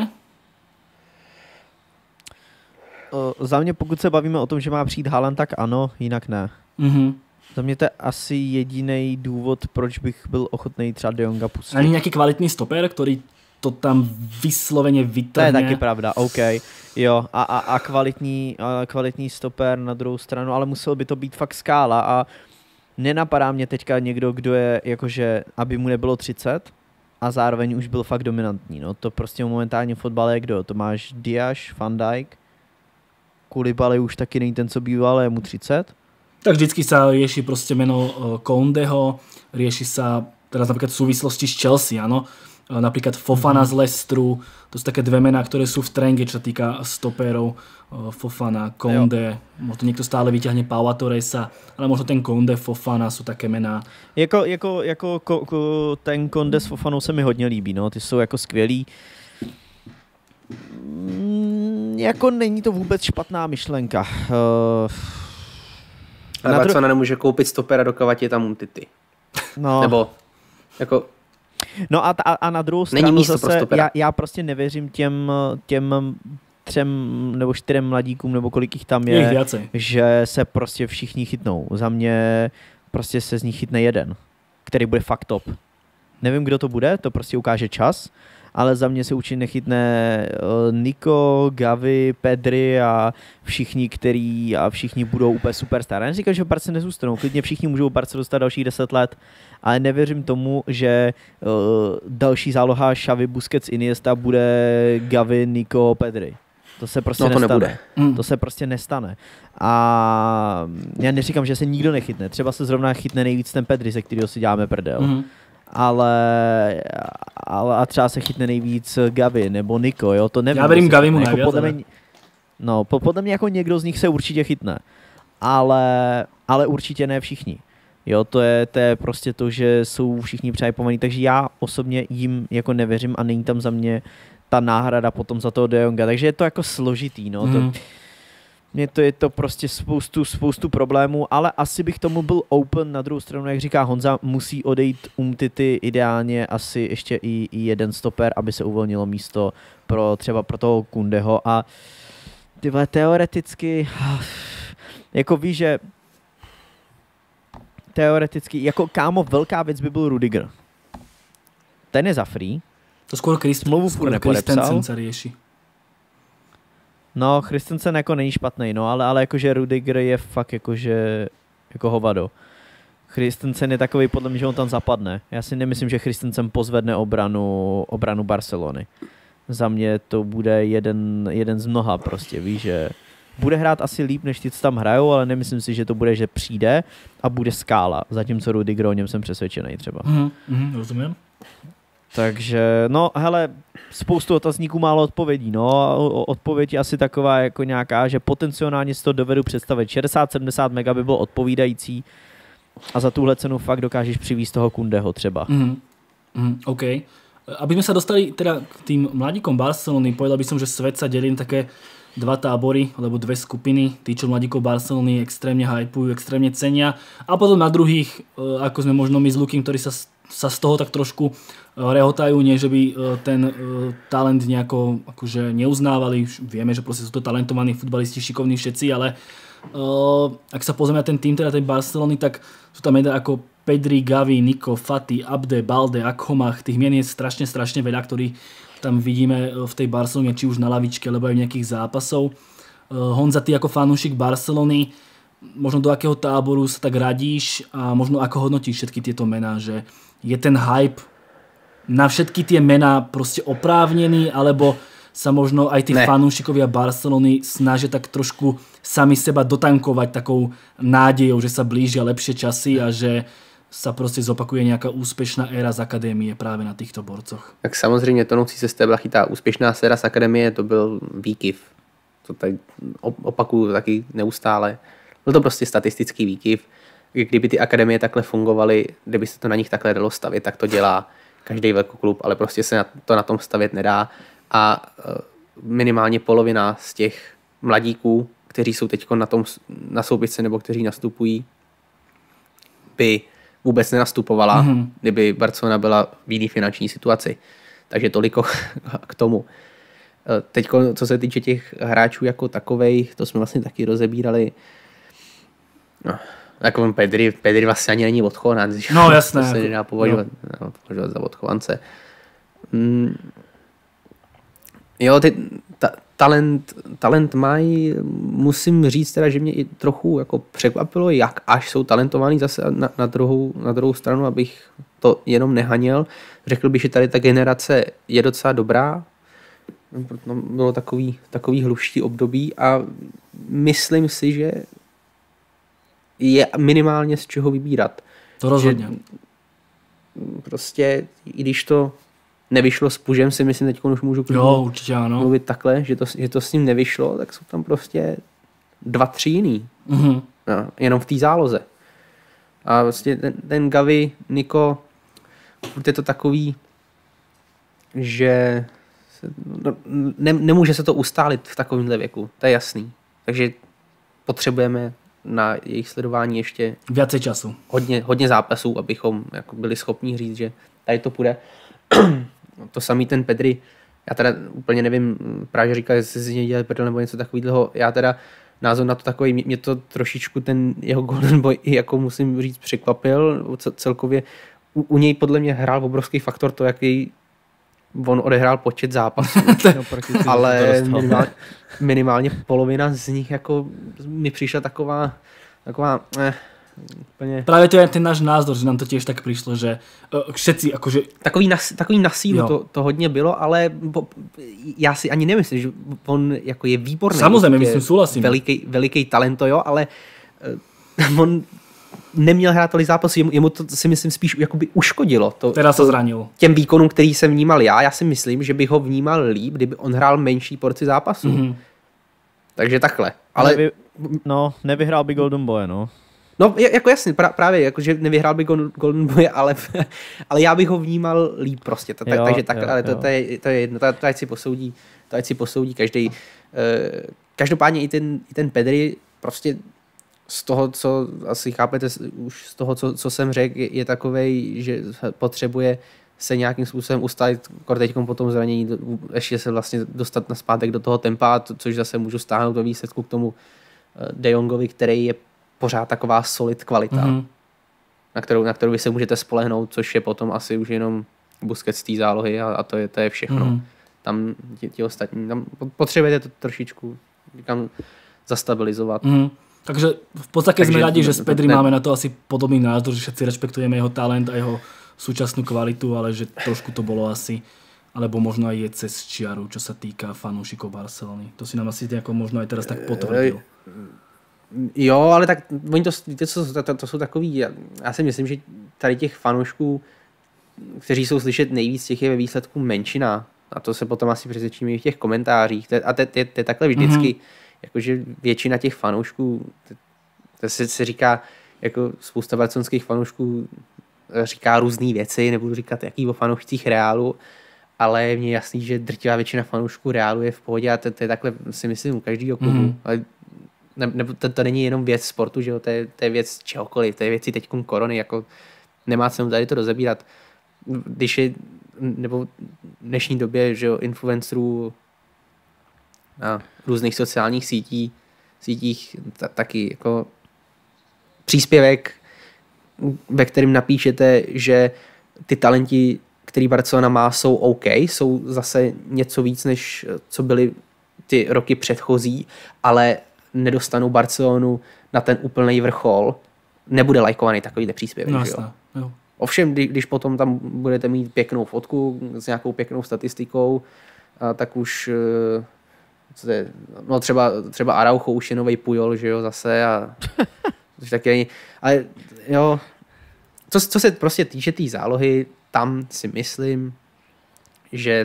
Za mě, pokud se bavíme o tom, že má přijít Haaland, tak ano, jinak ne. Mm-hmm. Za mě to je asi jediný důvod, proč bych byl ochotný třeba De Jonga pustit. Ani nějaký kvalitní stoper, který to tam vysloveně vytrhne. To je taky pravda, OK. Jo, a, a, a, kvalitní, a kvalitní stoper na druhou stranu, ale musel by to být fakt skála a nenapadá mě teďka někdo, kdo je jakože, aby mu nebylo třicet a zároveň už byl fakt dominantní. No to prostě momentálně v fotbale je kdo? To máš Diaz, Van Dijk, Koulibaly už taky není ten, co býval, ale je mu třicet. Tak vždycky sa rieši proste meno Koundeho, rieši sa teraz napríklad v súvislosti s Chelsea, áno. Napríklad Fofana mm. z Leicesteru, to sú také dve mená, ktoré sú v trende, čo sa týka stopérov. Fofana, Kounde, možno niekto stále vyťahne Paua Torresa, ale možno ten Kounde, Fofana sú také mená. Jako, jako, jako ko, ko, ten Kounde s Fofanou se mi hodně líbí, no, ty jsou jako skvělí. Mm, jako není to vůbec špatná myšlenka. Uh, Ale Barcelona dru... nemůže koupit stopera, dokud je tam Umtiti. No. Nebo jako... No a, a, a na druhou stranu zase, já, já prostě nevěřím těm, těm třem nebo čtyřem mladíkům, nebo kolik jich tam je, že se prostě všichni chytnou. Za mě prostě se z nich chytne jeden, který bude fakt top. Nevím, kdo to bude, to prostě ukáže čas, ale za mě se určitě nechytne Nico, Gavi, Pedri a všichni, který a všichni budou úplně superstar. Já neříkám, že v Barce nezůstanou, klidně všichni můžou v Barce dostat dalších deset let, ale nevěřím tomu, že uh, další záloha Xavi, Busquets, Iniesta bude Gavi, Nico, Pedri. To se prostě no, to nestane. Nebude. Mm. To se prostě nestane. A já neříkám, že se nikdo nechytne. Třeba se zrovna chytne nejvíc ten Pedri, ze kterého si děláme prdel. Mm. Ale, ale a třeba se chytne nejvíc Gavi nebo Nico, jo, to nevím. Já verím Gavimu jako najviac. Podle mě, no, podle mě jako někdo z nich se určitě chytne. Ale, ale určitě ne všichni. Jo, to je, to je prostě to, že jsou všichni přehypovaní, takže já osobně jim jako nevěřím a není tam za mě ta náhrada potom za toho De Jonga, takže je to jako složitý, no. Mm. To, mě to je to prostě spoustu, spoustu problémů, ale asi bych tomu byl open. Na druhou stranu, jak říká Honza, musí odejít Umtiti, ideálně asi ještě i, i jeden stoper, aby se uvolnilo místo pro třeba pro toho Kundeho a tyhle teoreticky jako víš, že teoreticky, jako kámo, velká věc by byl Rudiger. Ten je za free. To skoro Christensen se rieši. No, Christensen jako není špatný, no, ale, ale jakože Rudiger je fakt jakože jako hovado. Christensen je takový, podle mě, že on tam zapadne. Já si nemyslím, že Christensen pozvedne obranu, obranu Barcelony. Za mě to bude jeden, jeden z mnoha prostě, víš, že bude hrát asi líp, než ty, co tam hrajou, ale nemyslím si, že to bude, že přijde a bude skála, zatímco Rudiger, o něm jsem přesvědčený třeba. Mm, mm, rozumím. Takže, no, hele, spoustu otazníků, málo odpovědí, no, odpověď je asi taková jako nějaká, že potenciálně si to dovedu představit, šedesát sedmdesát mega by bylo odpovídající a za tuhle cenu fakt dokážeš přivízt toho Kundeho třeba. Mm, mm, OK. Aby sme sa dostali teda k tým mladíkom Barcelony, povedal by som, že svet sa delí na také dva tábory, alebo dve skupiny. Tí, čo mladíkov Barcelony extrémne hypujú, extrémne cenia. A potom na druhých, ako sme možno my s Lukim, ktorí sa, sa z toho tak trošku rehotajú, nie že by ten talent nejako akože neuznávali. Vieme, že proste sú to talentovaní futbalisti, šikovní všetci, ale ak sa pozrieme na ten tým teda tej Barcelony, tak sú tam mená ako Pedri, Gavi, Nico, Fati, Abde, Balde, Akhomach, tých mien je strašne, strašne veľa, ktorí tam vidíme v tej Barcelone, či už na lavičke, alebo aj v nejakých zápasov. Honza, ty ako fanúšik Barcelony, možno do akého táboru sa tak radíš a možno ako hodnotíš všetky tieto mená, že je ten hype na všetky tie mená proste oprávnený, alebo sa možno aj tí fanúšikovia Barcelony snažia tak trošku sami seba dotankovať takou nádejou, že sa blížia lepšie časy a že sa prostě zopakuje nějaká úspěšná éra z akadémie právě na těchto borcoch. Tak samozřejmě tonoucí se stébla chytá úspěšná séra z akadémie, to byl výkyv. To tady opakuju taky neustále. Byl to prostě statistický výkyv. Kdyby ty akademie takhle fungovaly, kdyby se to na nich takhle dalo stavět, tak to dělá každý velkoklub, ale prostě se to na tom stavět nedá. A minimálně polovina z těch mladíků, kteří jsou teď na tom na soupisce nebo kteří nastupují, by vůbec nenastupovala, mm-hmm. kdyby Barcelona byla v jiné finanční situaci. Takže toliko k tomu. Teď, co se týče těch hráčů jako takovej, to jsme vlastně taky rozebírali. No, jako Pedri, Pedri vlastně ani není odchovanec. No jasné. To se nedá považovat, no. považovat za odchovance. Mm. Jo, ty, ta, talent, talent mají, musím říct teda, že mě i trochu jako překvapilo, jak až jsou talentovaní zase na, na, druhou, na druhou stranu, abych to jenom nehaněl. Řekl bych, že tady ta generace je docela dobrá. No, bylo takový, takový hluští období a myslím si, že je minimálně z čeho vybírat. To rozhodně. Že prostě, i když to nevyšlo s Pužem, si myslím, teď už můžu jo, určitě, ano. mluvit takhle, že to, že to s ním nevyšlo, tak jsou tam prostě dva, tři jiný. Mm-hmm. No, jenom v té záloze. A vlastně ten, ten Gavi, Nico, furt je to takový, že se, no, ne, nemůže se to ustálit v takovémhle věku, to je jasný. Takže potřebujeme na jejich sledování ještě Viacej času. Hodně, hodně zápasů, abychom jako byli schopni říct, že tady to půjde. To samý ten Pedri, já teda úplně nevím, právě říkal, jestli si z něj dělali prdel nebo něco takového. Já teda názor na to takový, mě to trošičku ten jeho Golden Boy, jako musím říct, překvapil. Celkově u, u něj podle mě hrál obrovský faktor to, jaký on odehrál počet zápasů. No, ale minimálně, minimálně polovina z nich jako mi přišla taková, taková eh, úplně... Právě to je ten náš názor, že nám to tiež tak prišlo, že uh, všetci akože... Takový na, takový na sílu to, to hodně bylo, ale po, já si ani nemyslím, že on jako je výborný. Samozřejmě, myslím, souhlasím. Veliký, veliký talento, jo, ale uh, on neměl hrát tolik zápasů, jemu, jemu to si myslím spíš jakoby uškodilo. To, Teraz se zranil. Těm výkonům, který jsem vnímal já, já si myslím, že bych ho vnímal líp, kdyby on hrál menší porci zápasů. Mm-hmm. Takže takhle. Ale... Nevy, no, nevyhrál by Golden Boy, no. No, jako jasně, pra, právě, jakože nevyhrál by Golden Boy, ale, ale já bych ho vnímal líp prostě. To, jo, takže takhle, jo, ale to, jo. to, je, to je jedno, to, to ať si posoudí, to ať si posoudí každý. Uh, každopádně i ten, i ten Pedri prostě z toho, co asi chápete už z toho, co, co jsem řekl, je, je takovej, že potřebuje se nějakým způsobem ustálit teďkom po tom zranění, ještě se vlastně dostat na zpátek do toho tempa, to, což zase můžu stáhnout do výsledku k tomu De Jongovi, který je pořád taková solid kvalita, mm-hmm. na, kterou, na kterou vy se můžete spolehnout, což je potom asi už jenom Busquets z té zálohy a, a to, je, to je všechno. Mm-hmm. Tam ti, ti ostatní, tam potřebujete to trošičku říkám, zastabilizovat. Mm-hmm. Takže v podstate sme radi, že s Pedri ne... máme na to asi podobný názor, že všetci rešpektujeme jeho talent a jeho súčasnú kvalitu, ale že trošku to bolo asi, alebo možno aj je cez čiaru, čo sa týka fanúšikov Barcelony. To si nám asi nejako možno aj teraz tak potvrdil. Jo, ale tak oni to, víte, co, to, to jsou takový, já, já si myslím, že tady těch fanoušků, kteří jsou slyšet nejvíc, těch je ve výsledku menšina. A to se potom asi přesvědčíme i v těch komentářích. A to je takhle vždycky. Mm-hmm. Jakože většina těch fanoušků, to se, se říká, jako spousta barcelonských fanoušků říká různé věci, nebudu říkat jaký o fanoušcích Reálu, ale je mně jasný, že drtivá většina fanoušků Reálu je v pohodě a to, to je takhle, si myslím, u každého klubu. Mm. Ale ne, ne, to, to není jenom věc sportu, že jo? To, je, to je věc čehokoliv, to je věci teďkon korony, jako nemá cenu tady to rozebírat. Když je, nebo v dnešní době, že jo, influencerů na různých sociálních sítí, sítích ta, taky jako příspěvek, ve kterým napíšete, že ty talenti, který Barcelona má, jsou OK, jsou zase něco víc, než co byly ty roky předchozí, ale nedostanou Barcelonu na ten úplný vrchol, nebude lajkovaný takovýhle příspěvek. No, jo? Jo. Ovšem, když potom tam budete mít pěknou fotku s nějakou pěknou statistikou, tak už no třeba, třeba Araujo už je novej Pujol, že jo, zase a taky, ale jo, co, co se prostě týče té tý zálohy, tam si myslím, že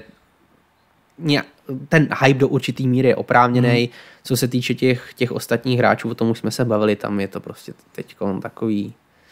ten hype do určitý míry je oprávněný. Mm. Co se týče těch, těch ostatních hráčů, o tom už jsme se bavili, tam je to prostě teďko takový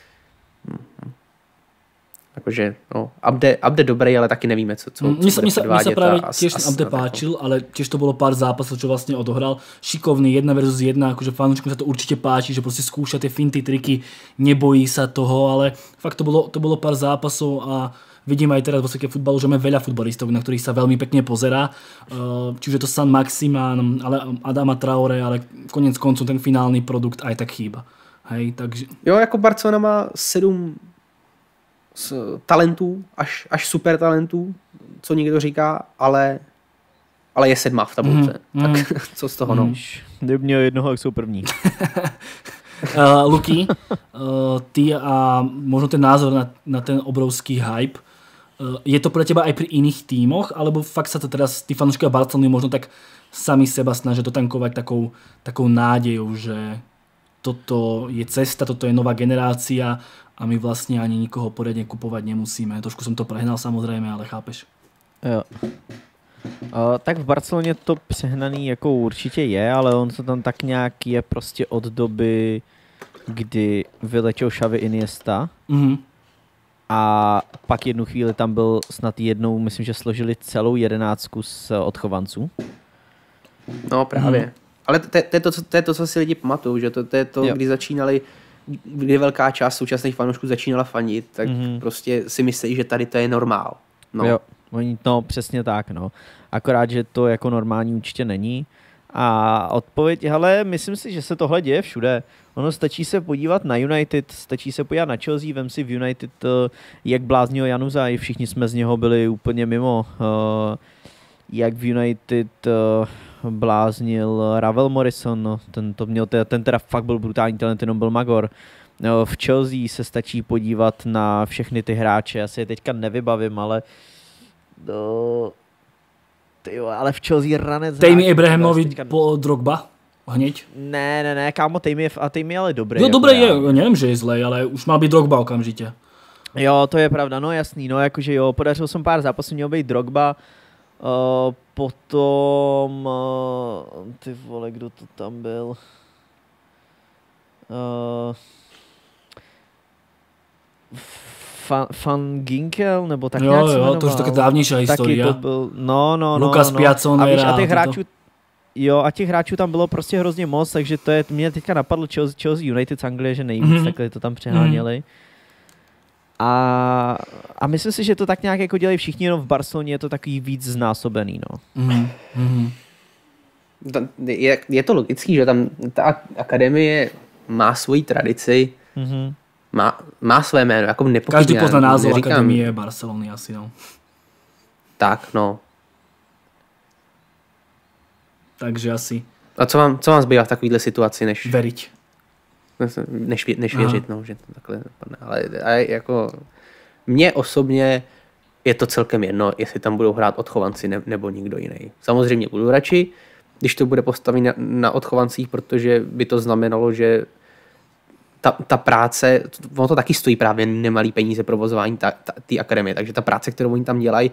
takže no, Abde, Abde dobrý, ale taky nevíme, co, co, co Mně bude sa, předvádět. Mně sa práve a, tiež a, Abde a, páčil, ale tiež to bolo pár zápasov, čo vlastne odohral. Šikovný, jedna versus jedna, akože fanúšikom sa to určite páči, že proste skúša tie finty, triky, nebojí sa toho, ale fakt to bolo, to bolo pár zápasov a vidím aj teraz vo svete futbalu, že máme veľa futbalistov, na ktorých sa veľmi pekne pozerá. Čiže to San Maximán, ale Adama Traore, ale konec koncu ten finálny produkt aj tak chýba. Hej, takže... Jo, jako Barcelona má sedm z talentů, až, až super talentů, co někdo říká, ale, ale je sedma v tabulce. Mm, tak mm. co z toho, no? Kdyby měl jednoho, jak jsou první. uh, Luky, uh, ty a možno ten názor na, na ten obrovský hype, uh, je to pre teba aj pri iných tímoch, alebo fakt sa to teraz, tí fanúšikovia Barcelony možno tak sami seba snažia dotankovať takou, takou nádejou, že toto je cesta, toto je nová generácia a my vlastně ani nikoho poriadne kupovať nemusíme. Trošku som to prehnal samozřejmě, ale chápeš. Jo. Uh, tak v Barceloně to přehnaný jako určitě je, ale on to tam tak nějak je prostě od doby, kdy vyletěl Xavi Iniesta. Mm-hmm. A pak jednu chvíli tam byl snad jednou, myslím, že složili celou jedenáctku z odchovanců. No právě. Ale to, to, je to, to je to, co si lidi pamatují, že to, to je to, jo. Kdy začínali, kdy velká část současných fanoušků začínala fanit, tak mm-hmm. prostě si myslí, že tady to je normál. No. Jo, oni, no přesně tak, no. Akorát, že to jako normální určitě není. A odpověď, hele, myslím si, že se tohle děje všude. Ono stačí se podívat na United, stačí se podívat na Chelsea, vem si v United, jak bláznil Januza, i všichni jsme z něho byli úplně mimo. Jak v United bláznil Ravel Morrison, no, ten, to měl, ten teda fakt byl brutální talent, jenom byl magor. V Chelsea se stačí podívat na všechny ty hráče, já si je teďka nevybavím, ale... Do... Tyjo, ale v Chelsea ranec... Tammy Abrahamovi teďka... po Drogba? Hneď? Ne, ne, ne, kámo, Tammy je, a Tammy je ale dobrý. No dobré je, já nevím, že je zlej, ale už má být Drogba okamžitě. Jo, to je pravda, no jasný, no jakože jo, podařil jsem pár zápasů, měl být Drogba, uh, potom, uh, ty vole, kdo to tam byl? Uh, Fan, Fan Ginkel, nebo tak jo, nějak se jo, jmenoval. to už taká dávnější historie. Taky to byl, no, no, no. Lukas no, Piazzone. A víš, a těch hráčů, jo, a těch hráčů tam bylo prostě hrozně moc, takže to je, mě teďka napadlo Chelsea, Chelsea United z Anglie, že nejvíc, mm-hmm. takhle to tam přeháněli. Mm-hmm. A, a myslím si, že to tak nějak jako dělají všichni, jenom v Barceloně je to takový víc znásobený, no. Mm-hmm. Je, je to logický, že tam ta akademie má svoji tradici, mm-hmm. má, má své jméno, jako nepochybně. Každý pozná názov neříkám, akademie Barcelony asi, no. Tak, no. Takže asi. A co vám, co vám zbývá v takovéhle situaci, než... Veriť. Než, než věřit, no, že to takhle dopadne. Ale, ale jako mně osobně je to celkem jedno, jestli tam budou hrát odchovanci ne, nebo nikdo jiný. Samozřejmě budu radši, když to bude postavené na, na odchovancích, protože by to znamenalo, že ta, ta práce, ono to taky stojí právě nemalý peníze provozování té akademie, takže ta práce, kterou oni tam dělají,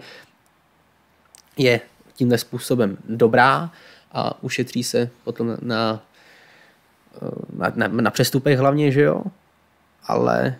je tímhle způsobem dobrá a ušetří se potom na, na Na, na, na přestupech hlavně, že jo, ale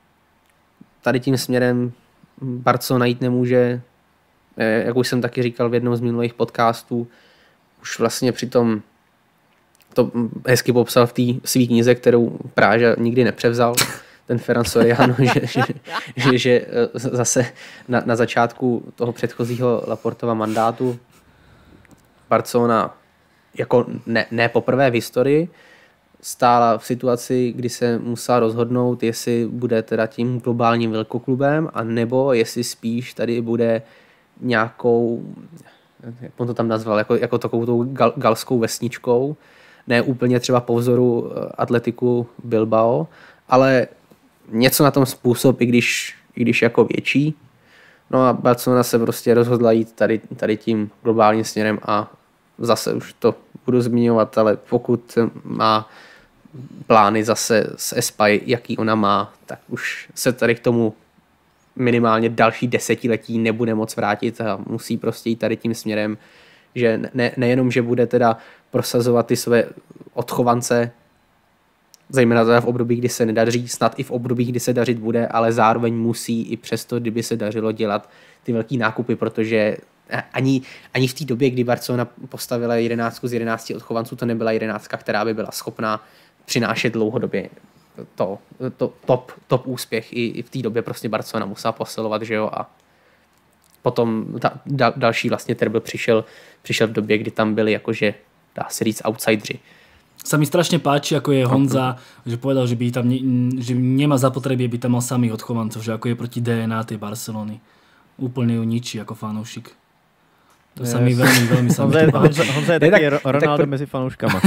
tady tím směrem Barco najít nemůže, jak už jsem taky říkal v jednom z minulých podcastů, už vlastně přitom to hezky popsal v té své knize, kterou Práža nikdy nepřevzal, ten Ferran Soriano, že, že, že, že zase na, na začátku toho předchozího Laportova mandátu Barcelona jako ne, ne poprvé v historii stála v situaci, kdy se musela rozhodnout, jestli bude teda tím globálním velkoklubem, a nebo jestli spíš tady bude nějakou, jak on to tam nazval, jako, jako takovou tou gal, galskou vesničkou, ne úplně třeba po vzoru Atletiku Bilbao, ale něco na tom způsob, i když, i když jako větší. No a Barcelona se prostě rozhodla jít tady, tady tím globálním směrem a zase už to budu zmiňovat, ale pokud má plány zase s Espai, jaký ona má, tak už se tady k tomu minimálně další desetiletí nebude moc vrátit a musí prostě jít tady tím směrem, že ne, nejenom, že bude teda prosazovat ty své odchovance, zejména teda v období, kdy se nedaří, snad i v období, kdy se dařit bude, ale zároveň musí i přesto, kdyby se dařilo, dělat ty velký nákupy, protože ani, ani v té době, kdy Barcelona postavila jedenáctku z jedenácti odchovanců, to nebyla jedenáctka, která by byla schopná přinášet dlouhodobě to, to top, top úspěch. I, i v té době prostě Barcelona musela posilovat, že jo, a potom ta, da, další vlastně terbil přišel, přišel v době, kdy tam byli jakože, dá se říct, outsideri. Sa mi strašne páči, ako je Honza, že povedal, že, by tam ne, že nemá zapotrebie, by tam mal samých odchovancov, že ako je proti dé en á tej Barcelony. Úplne ju ničí ako fanúšik. To yes. sa mi veľmi, veľmi sa mi páči. Honza, Honza je taký Ronaldo mezi fanouškama.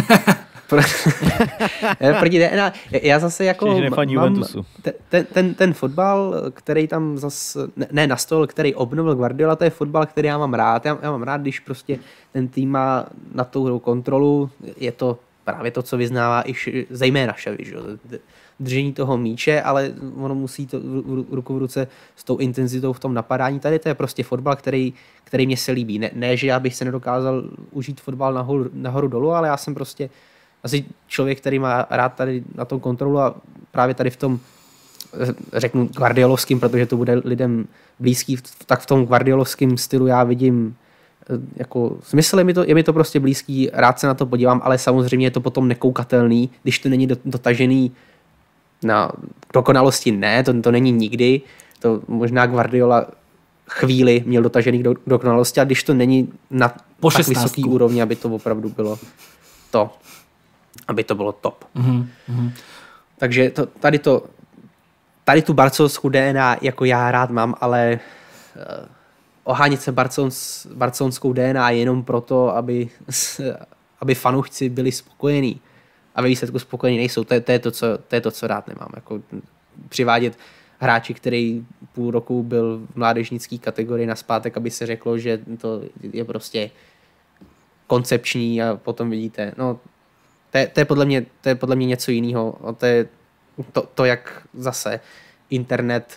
Proti dé en á, já zase jako mám ten, ten, ten fotbal, který tam zase, ne nastol, který obnovil Guardiola, to je fotbal, který já mám rád. Já, já mám rád, když prostě ten tým má na tu kontrolu, je to právě to, co vyznává i š, zejména Xavi, že? Držení toho míče, ale ono musí to ruku v ruce s tou intenzitou v tom napadání. Tady to je prostě fotbal, který, který mě se líbí. Ne, ne, že já bych se nedokázal užít fotbal nahoru, nahoru dolů, ale já jsem prostě asi člověk, který má rád tady na tom kontrolu a právě tady v tom, řeknu guardiolovským, protože to bude lidem blízký, tak v tom guardiolovském stylu já vidím jako smysl, je mi, to, je mi to prostě blízký, rád se na to podívám, ale samozřejmě je to potom nekoukatelný, když to není dotažený na dokonalosti, ne, to, to není nikdy, to možná Guardiola chvíli měl dotažený do dokonalosti, a když to není na tak vysoký úrovni, aby to opravdu bylo to, aby to bylo top. Mm-hmm. Takže to, tady to, tady tu barcelonskou D N A jako já rád mám, ale uh, ohánět se barcelons, barcelonskou D N A jenom proto, aby, aby fanoušci byli spokojení a ve výsledku spokojení nejsou. To je, to je, to, co, to je to, co rád nemám. Jako přivádět hráči, který půl roku byl v mládežnické kategorii naspátek, aby se řeklo, že to je prostě koncepční, a potom vidíte, no to je, to je, podle, mě, to je podle mě něco jiného. To je to, to, jak zase internet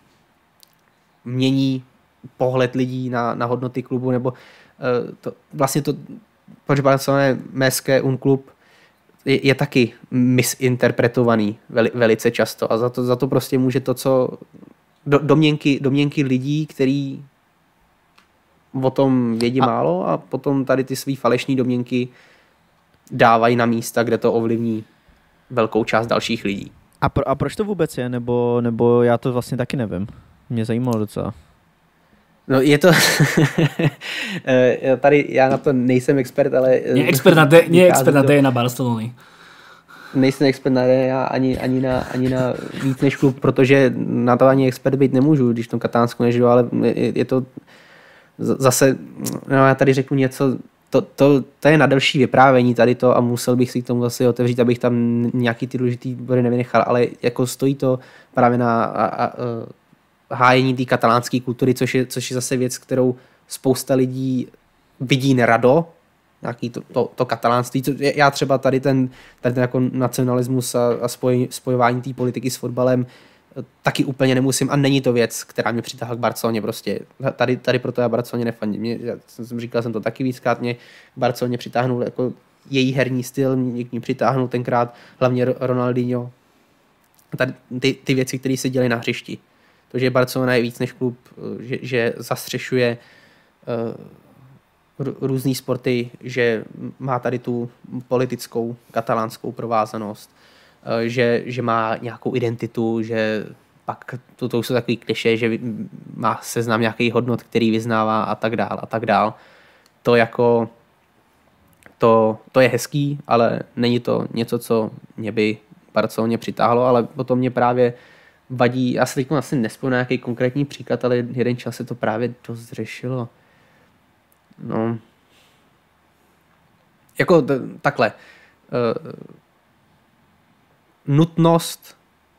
mění pohled lidí na, na hodnoty klubu, nebo uh, to, vlastně to, proč Barcelona je Messké un klub, je, je taky misinterpretovaný veli, velice často, a za to, za to prostě může to, co do, domněnky, domněnky lidí, který o tom vědí a... málo, a potom tady ty svý falešní domněnky dávají na místa, kde to ovlivní velkou část dalších lidí. A, pro, a proč to vůbec je? Nebo, nebo já to vlastně taky nevím. Mě zajímalo docela. No je to... tady já na to nejsem expert, ale... Nie expert na, de, nie expert na D N A Barcelony. Nejsem expert na D N A ani, ani, na, ani na víc než klub, protože na to ani expert být nemůžu, když v tom Katánsku nežiju, ale je, je to zase... No já tady řeknu něco... To, to, to je na delší vyprávění tady to, a musel bych si k tomu zase otevřít, abych tam nějaký ty důležitý body nevynechal, ale jako stojí to právě na a, a, a, hájení té katalánské kultury, což je, což je zase věc, kterou spousta lidí vidí nerado, nějaký to, to, to katalánství. Já třeba tady ten, tady ten jako nacionalismus a, a spoj, spojování té politiky s fotbalem taky úplně nemusím, a není to věc, která mě přitáhla k Barceloně prostě. Tady, tady proto já Barceloně nefandím. Mě, já jsem říkal jsem to taky víckrát, mě Barceloně přitáhnul jako její herní styl, mě k ní přitáhnul tenkrát hlavně Ronaldinho. Tady, ty, ty věci, které se děly na hřišti. To, že Barcelona je víc než klub, že, že zastřešuje uh, různý sporty, že má tady tu politickou katalánskou provázanost, Že, že má nějakou identitu, že pak to, to jsou takový klišé, že má seznam nějakých hodnot, který vyznává a tak dál a tak dál. To jako to, to je hezký, ale není to něco, co mě by Barceloně přitáhlo, ale potom mě právě vadí, já se teď asi nespomínám nějaký konkrétní příklad, ale jeden čas se to právě dost řešilo. No. Jako t- takhle. Uh, nutnost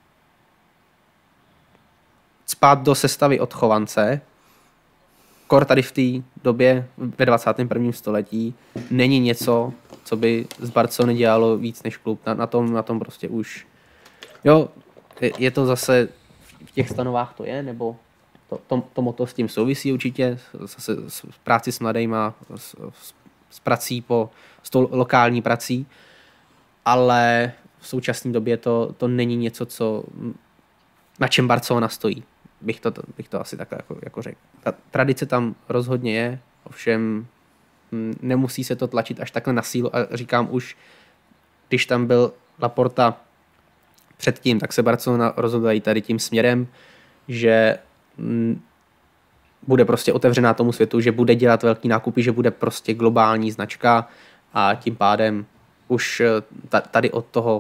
spát do sestavy odchovance, kor tady v té době ve dvacátém prvním století, není něco, co by z Barcelony dělalo víc než klub. Na, na, tom, na tom prostě už... Jo, je, je to zase v těch stanovách to je, nebo to, to, to moto s tím souvisí určitě, zase s práci s mladejma, s, s, s prací po, s tou lokální prací, ale v současné době to, to není něco, co, na čem Barcelona stojí. Bych to, bych to asi takhle jako, jako řekl. Ta tradice tam rozhodně je, ovšem nemusí se to tlačit až takhle na sílu, a říkám už, když tam byl Laporta předtím, tak se Barcelona rozhodla jít tady tím směrem, že bude prostě otevřená tomu světu, že bude dělat velký nákupy, že bude prostě globální značka, a tím pádem už tady od toho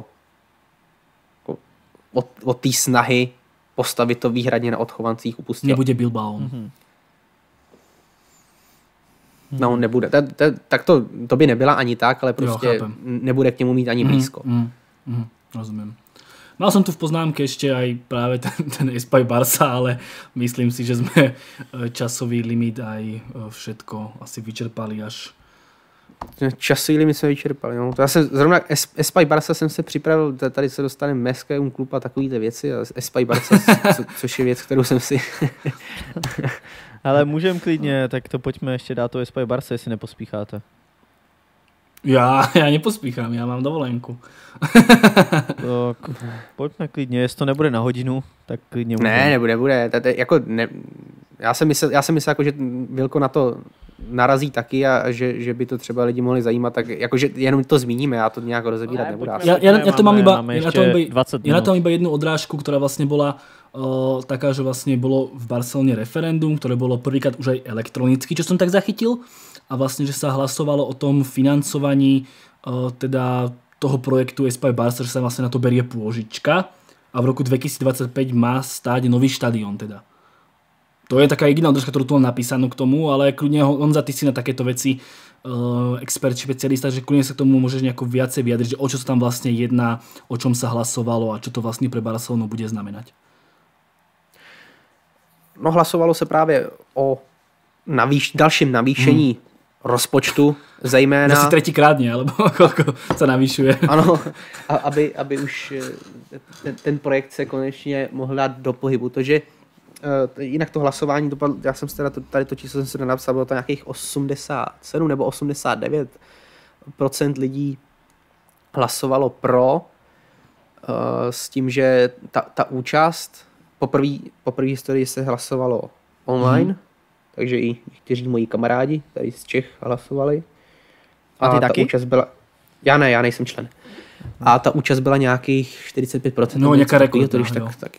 od, od té snahy postavit to výhradně na odchovancích upustil. Nebude Bilbao. Mm-hmm. No, nebude. Ta, ta, tak to, to by nebyla ani tak, ale prostě jo, nebude k němu mít ani blízko. Mm, mm, mm, rozumím. Mal som tu v poznámke ešte aj práve ten, ten Espai Barca, ale myslím si, že sme časový limit aj všetko asi vyčerpali až... Časový limit jsme vyčerpali. No. To já jsem zrovna Espai Barca jsem se připravil, tady se dostane Messké un klub a takovýhle věci, a Espai Barca, co, což je věc, kterou jsem si... Ale můžeme klidně, tak to pojďme ještě dát to Espai Barca, jestli nepospícháte. Já, já nepospíchám, já mám dovolenku. Tak, pojďme klidně, jestli to nebude na hodinu, tak klidně můžeme. Ne, nebude, nebude. Tady, jako ne, já jsem myslel, já jsem myslel jako, že Vilko na to narazí taky a že, že by to třeba lidi mohli zajímat, tak jakože jenom to zmíníme, já to nějak rozebírat nebudu. Ja, ja, ja to mám iba, ja to mám iba, ja na to mám iba jednu odrážku, ktorá vlastne bola uh, taká, že vlastne bolo v Barcelone referendum, ktoré bolo prvýkrát už aj elektronicky, čo som tak zachytil, a vlastne, že sa hlasovalo o tom financovaní uh, teda toho projektu Espai Barca, že sa vlastne na to berie pôžička a v roku dvetisícdvadsaťpäť má stáť nový štadión teda. To je taká jediná odrážka, ktorú tu mám napísanú k tomu, ale kľudne Honza, ty si na takéto veci uh, expert, špecialista, že kľudne sa k tomu môžeš nejako viacej vyjadriť, že o čo sa tam vlastne jedná, o čom sa hlasovalo a čo to vlastne pre Barcelonu bude znamenať. No hlasovalo se právě o navýš, dalším navýšení hmm. rozpočtu, zejména... Asi tretíkrát nie, alebo koľko sa navýšuje. Ano, aby, aby už ten, ten projekt se konečně mohl dát do pohybu, protože Uh, jinak to hlasování dopadlo, já jsem si teda tady to číslo jsem si nenapsal, bylo to nějakých osmdesát sedm nebo osmdesát devět procent lidí hlasovalo pro, uh, s tím, že ta, ta účast poprvé poprvé historii se hlasovalo online, hmm. takže i někteří moji kamarádi tady z Čech hlasovali. A ty a taky? Ta účast byla, já ne, já nejsem člen. A ta účast byla nějakých čtyřicet pět procent. No, nějaká rekordná, to, když tak, taky.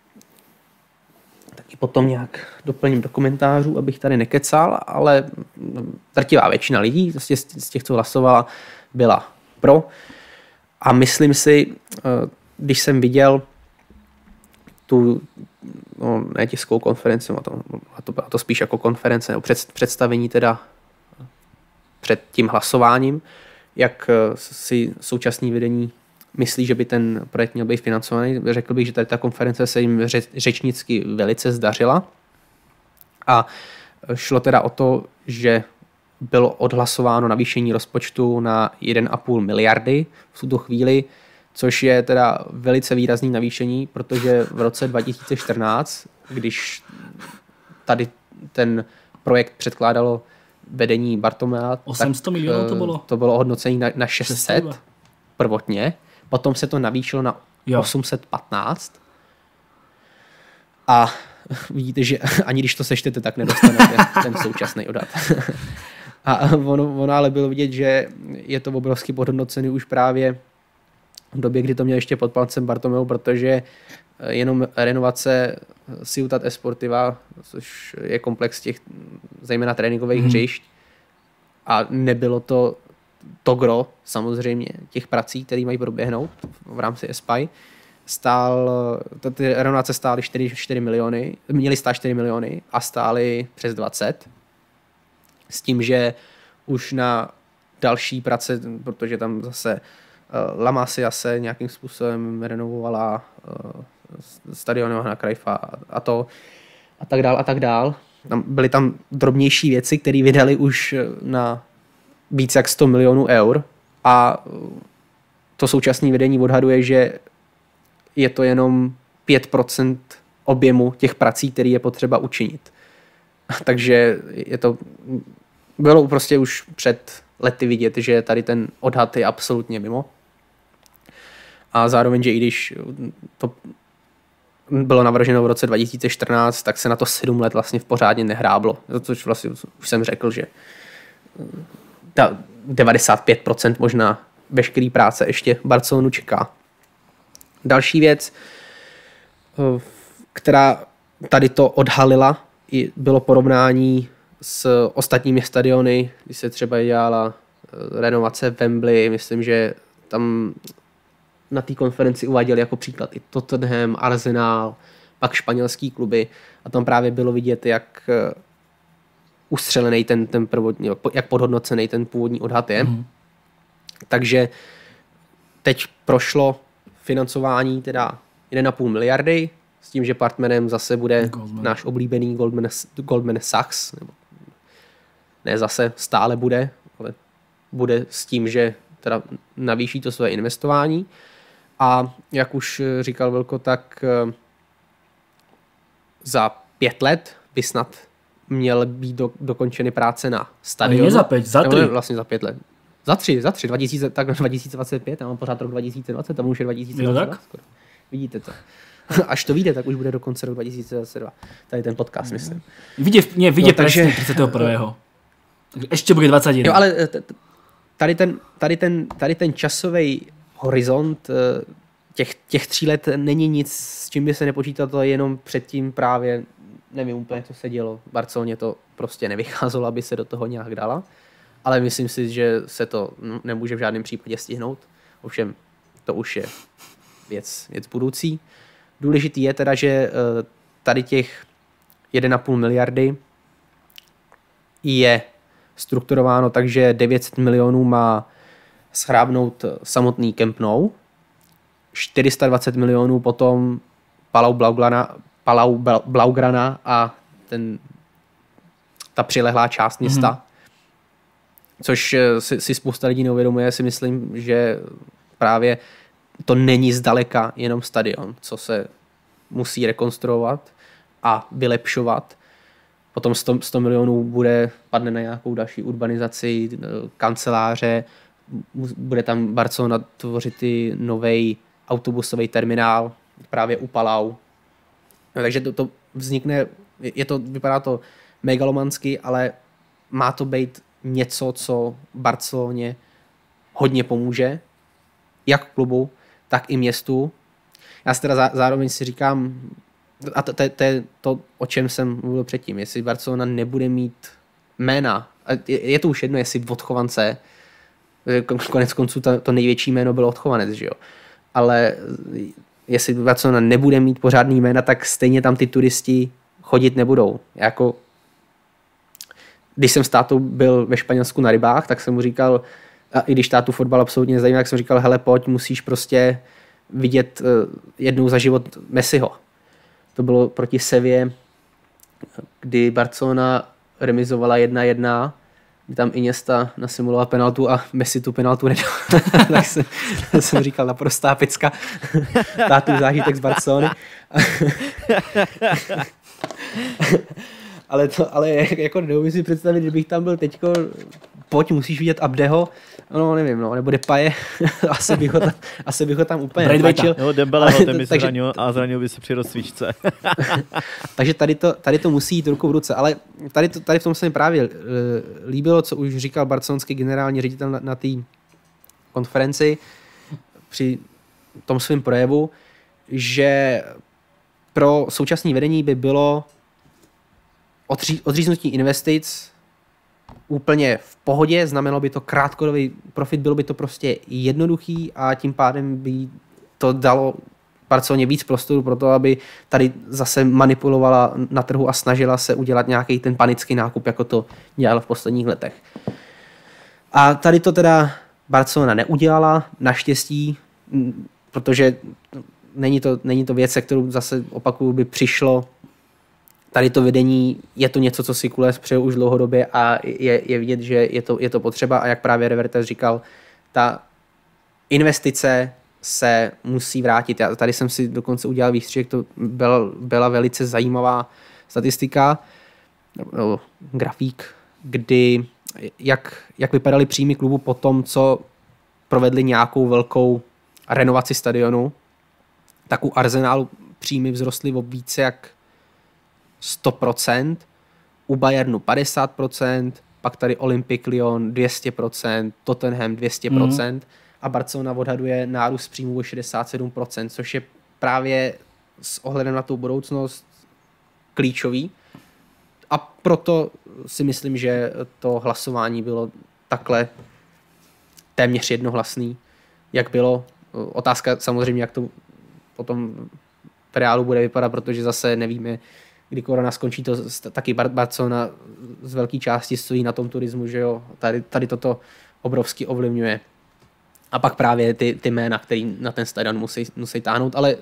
Potom nějak doplním do komentářů, abych tady nekecal, ale drtivá většina lidí z těch, co hlasovala, byla pro. A myslím si, když jsem viděl tu no, ne tiskovou konferenci, a to, a to byla to spíš jako konference, nebo před, představení teda před tím hlasováním, jak si současné vedení myslí, že by ten projekt měl být financovaný. Řekl bych, že tady ta konference se jim řečnicky velice zdařila. A šlo teda o to, že bylo odhlasováno navýšení rozpočtu na jedna celá pět miliardy v tuto chvíli, což je teda velice výrazný navýšení, protože v roce dva tisíce čtrnáct, když tady ten projekt předkládalo vedení Bartomea, osm set milionů to bylo? To bylo hodnocení na, na šest set prvotně. Potom se to navýšilo na jo. osm set patnáct. A vidíte, že ani když to sečtete, tak nedostanete ten současný odhad. A ono, ono ale bylo vidět, že je to obrovsky podhodnocený už právě v době, kdy to měl ještě pod palcem Bartomeu, protože jenom renovace Ciutat Esportiva, což je komplex těch zejména tréninkových hmm. hřišť, a nebylo to to gro, samozřejmě, těch prací, které mají proběhnout v rámci Espai, stál, ty renovace stály čtyři miliony, měly stát čtyři miliony a stály přes dvacet. S tím, že už na další práce, protože tam zase uh, La Masia se nějakým způsobem renovovala, uh, stadion Johana Cruyffa a to, a tak dál, a tak dál. Tam byly tam drobnější věci, které vydali už na víc jak sto milionů eur a to současné vedení odhaduje, že je to jenom pět procent objemu těch prací, které je potřeba učinit. Takže je to, bylo prostě už před lety vidět, že tady ten odhad je absolutně mimo. A zároveň, že i když to bylo navrženo v roce dva tisíce čtrnáct, tak se na to sedm let vlastně v pořádně nehráblo. Což vlastně už jsem řekl, že devadesát pět procent možná veškerý práce ještě Barcelonu čeká. Další věc, která tady to odhalila, bylo porovnání s ostatními stadiony, když se třeba dělala renovace v Wembley, myslím, že tam na té konferenci uváděli jako příklad i Tottenham, Arsenal, pak španělský kluby a tam právě bylo vidět, jak ustřelený ten, ten prvotní, jak podhodnocený ten původní odhad je. Mm. Takže teď prošlo financování teda jedna celá pět miliardy, s tím, že partnerem zase bude Goldman. Náš oblíbený Goldman, Goldman Sachs. Nebo ne zase, stále bude, ale bude s tím, že teda navýší to své investování. A jak už říkal Vilko, tak za pět let by snad měl být do, dokončeny práce na stadionu. Ne za pět, za tři. Vlastně za pět let. Za tři, za tři, dva tisíce, tak dva tisíce dvacet pět, a mám pořád rok dva tisíce dvacet, tam už je dva tisíce dvacet dva. Skoro. Vidíte to. Až to vyjde, tak už bude do konce roku dva tisíce dvacet dva. Tady ten podcast, myslím. Vidě, ne, vidě no, takže, třicátého prvního Ještě bude dvacet jedna. Jo, ale tady ten, tady ten, tady ten časový horizont těch, těch tří let není nic, s čím by se nepočítal, to je jenom předtím právě, nevím úplně, co se dělo. V Barceloně to prostě nevycházelo, aby se do toho nějak dala, ale myslím si, že se to nemůže v žádném případě stihnout. Ovšem, to už je věc, věc budoucí. Důležitý je teda, že tady těch jedna celá pět miliardy je strukturováno tak, že devět set milionů má schrábnout samotný Camp Nou, čtyři sta dvacet milionů potom Palau Blaugrana, Palau Blaugrana a ten, ta přilehlá část města, mm-hmm. což si, si spousta lidí neuvědomuje, si myslím, že právě to není zdaleka jenom stadion, co se musí rekonstruovat a vylepšovat. Potom sto, sto milionů bude, padne na nějakou další urbanizaci, kanceláře, bude tam Barcelona tvořit i novej autobusový terminál právě u Palau. No, takže to, to vznikne, je to, vypadá to megalomansky, ale má to být něco, co Barceloně hodně pomůže, jak klubu, tak i městu. Já si teda zá, zároveň si říkám, a to, to, to je to, o čem jsem mluvil předtím, jestli Barcelona nebude mít jména, je, je to už jedno, jestli odchovance, konec konců to, to největší jméno bylo odchovanec, že jo, ale jestli Barcelona nebude mít pořádný jména, tak stejně tam ty turisti chodit nebudou. Jako, když jsem s tátou byl ve Španělsku na rybách, tak jsem mu říkal, a i když tátu fotbal absolutně nezajímá, tak jsem říkal, hele, pojď, musíš prostě vidět jednou za život Messiho. To bylo proti Sevě, kdy Barcelona remizovala jedna jedna, kdy tam Iniesta nasimuloval penaltu a Messi tu penaltu nedal. Tak jsem, jsem říkal, naprostá pecka. Tátu zážitek z Barcelony. ale, to, ale jako neumím si představit, kdybych tam byl teďko, pojď, musíš vidět Abdeho, no nevím, no, nebo Depaye, asi bych ho tam, asi bych ho tam úplně netlačil. Jo, Dembeleho, ten by se zranil a zranil by se při rozcvičce. Takže tady to, tady to musí jít ruku v ruce, ale tady, to, tady v tom se mi právě líbilo, co už říkal barcelonský generální ředitel na, na té konferenci při tom svém projevu, že pro současné vedení by bylo odří, odříznutí investic úplně v pohodě, znamenalo by to krátkodobý profit, bylo by to prostě jednoduchý a tím pádem by to dalo Barceloně víc prostoru pro to, aby tady zase manipulovala na trhu a snažila se udělat nějaký ten panický nákup, jako to dělala v posledních letech. A tady to teda Barcelona neudělala, naštěstí, protože není to, není to věc, se kterou zase opakuju, by přišlo. Tady to vedení, je to něco, co si Kulés přeje už dlouhodobě a je, je vidět, že je to, je to potřeba a jak právě Revertes říkal, ta investice se musí vrátit. Já tady jsem si dokonce udělal výstřih, to byla, byla velice zajímavá statistika, no, grafík, kdy jak, jak vypadaly příjmy klubu po tom, co provedli nějakou velkou renovaci stadionu, tak u Arsenalu příjmy vzrostly o více jak sto procent, u Bayernu padesát procent, pak tady Olympique Lyon dvě stě procent, Tottenham dvě stě procent mm. a Barcelona odhaduje nárůst příjmů o šedesát sedm procent, což je právě s ohledem na tu budoucnost klíčový. A proto si myslím, že to hlasování bylo takhle téměř jednohlasný, jak bylo. Otázka samozřejmě, jak to potom v reálu bude vypadat, protože zase nevíme, kdy korona skončí, to taky Barcelona z velké části stojí na tom turismu, že jo, tady, tady toto obrovsky ovlivňuje. A pak právě ty, ty jména, který na ten stadion musí, musí táhnout, ale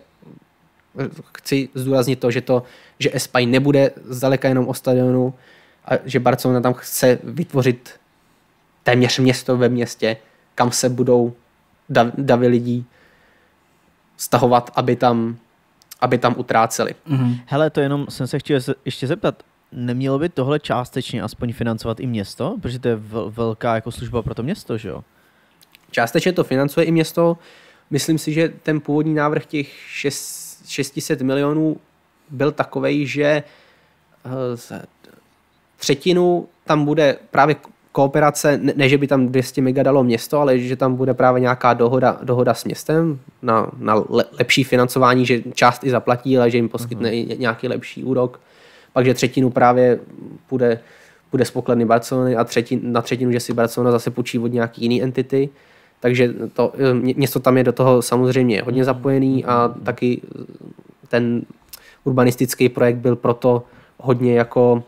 chci zdůraznit to, že to, že Espai nebude zdaleka jenom o stadionu a že Barcelona tam chce vytvořit téměř město ve městě, kam se budou dav, davy lidí stahovat, aby tam aby tam utráceli. Mm-hmm. Hele, to jenom jsem se chtěl ještě zeptat, nemělo by tohle částečně aspoň financovat i město? Protože to je velká jako služba pro to město, že jo? Částečně to financuje i město. Myslím si, že ten původní návrh těch šest set milionů byl takovej, že třetinu tam bude právě kooperace, ne, ne že by tam dvě stě mega dalo město, ale že tam bude právě nějaká dohoda, dohoda s městem na, na le, lepší financování, že část i zaplatí, ale že jim poskytne uh-huh. i nějaký lepší úrok. Pak, že třetinu právě půjde, půjde z pokladny Barcelony a třetin, na třetinu, že si Barcelona zase půjčí od nějaký jiný entity. Takže to, město tam je do toho samozřejmě hodně zapojený a taky ten urbanistický projekt byl proto hodně jako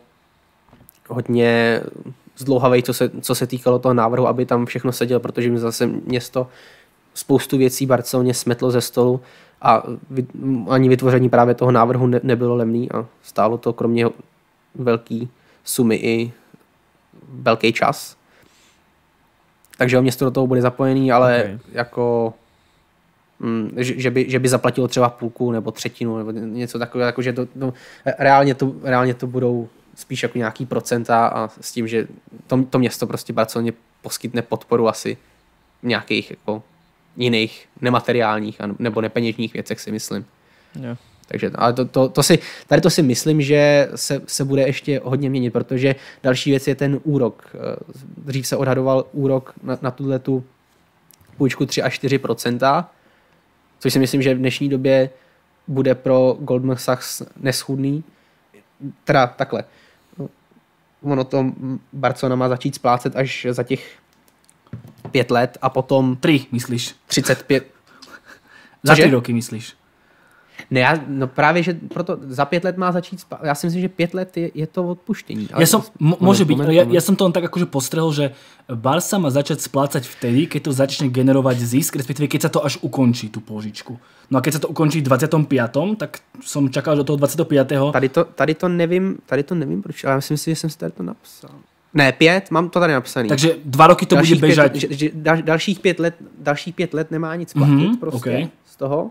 hodně zdlouhavej, co se, co se týkalo toho návrhu, aby tam všechno sedělo, protože mi zase město spoustu věcí Barceloně smetlo ze stolu a vy, ani vytvoření právě toho návrhu ne, nebylo levný a stálo to kromě velký sumy i velký čas. Takže město do toho bude zapojený, ale okay. jako mm, že, že, by, že by zaplatilo třeba půlku nebo třetinu nebo něco takového, jako že to, to, reálně, to, reálně to budou spíš jako nějaký procenta a s tím, že to, to město prostě Barceloně poskytne podporu asi nějakých jako jiných nemateriálních nebo nepeněžních věcech, si myslím. Yeah. Takže ale to, to, to si, tady to si myslím, že se, se bude ještě hodně měnit, protože další věc je ten úrok. Dřív se odhadoval úrok na, na tuhletu půjčku tři až čtyři procenta, což si myslím, že v dnešní době bude pro Goldman Sachs neschůdný. Teda takhle. Ono to Barcelona má začít splácet až za těch pět let a potom... Tři, myslíš? třicet pět. Za tři roky, myslíš? Ne, já, no právě, že proto za pět let má začít spát. Já si myslím, že pět let je, je to odpuštění. Ja som, m- môže byť, ja, ja som to len tak akože postrehol, že Barca má začať splácať vtedy, keď to začne generovať zisk, respektíve keď sa to až ukončí, tú pôžičku. No a keď sa to ukončí v dvacátém pátém, tak som čakal do toho dvacátého pátého. Tady to, tady to nevím, tady to nevím proč, ale já myslím si, že jsem si tady to napsal. Ne, pět, mám to tady napsaný. Takže dva roky to dalších bude bežať. Pět, že, že dal, dalších pět let, dalších pět let nemá nic platit mm-hmm, prostě okay. z toho.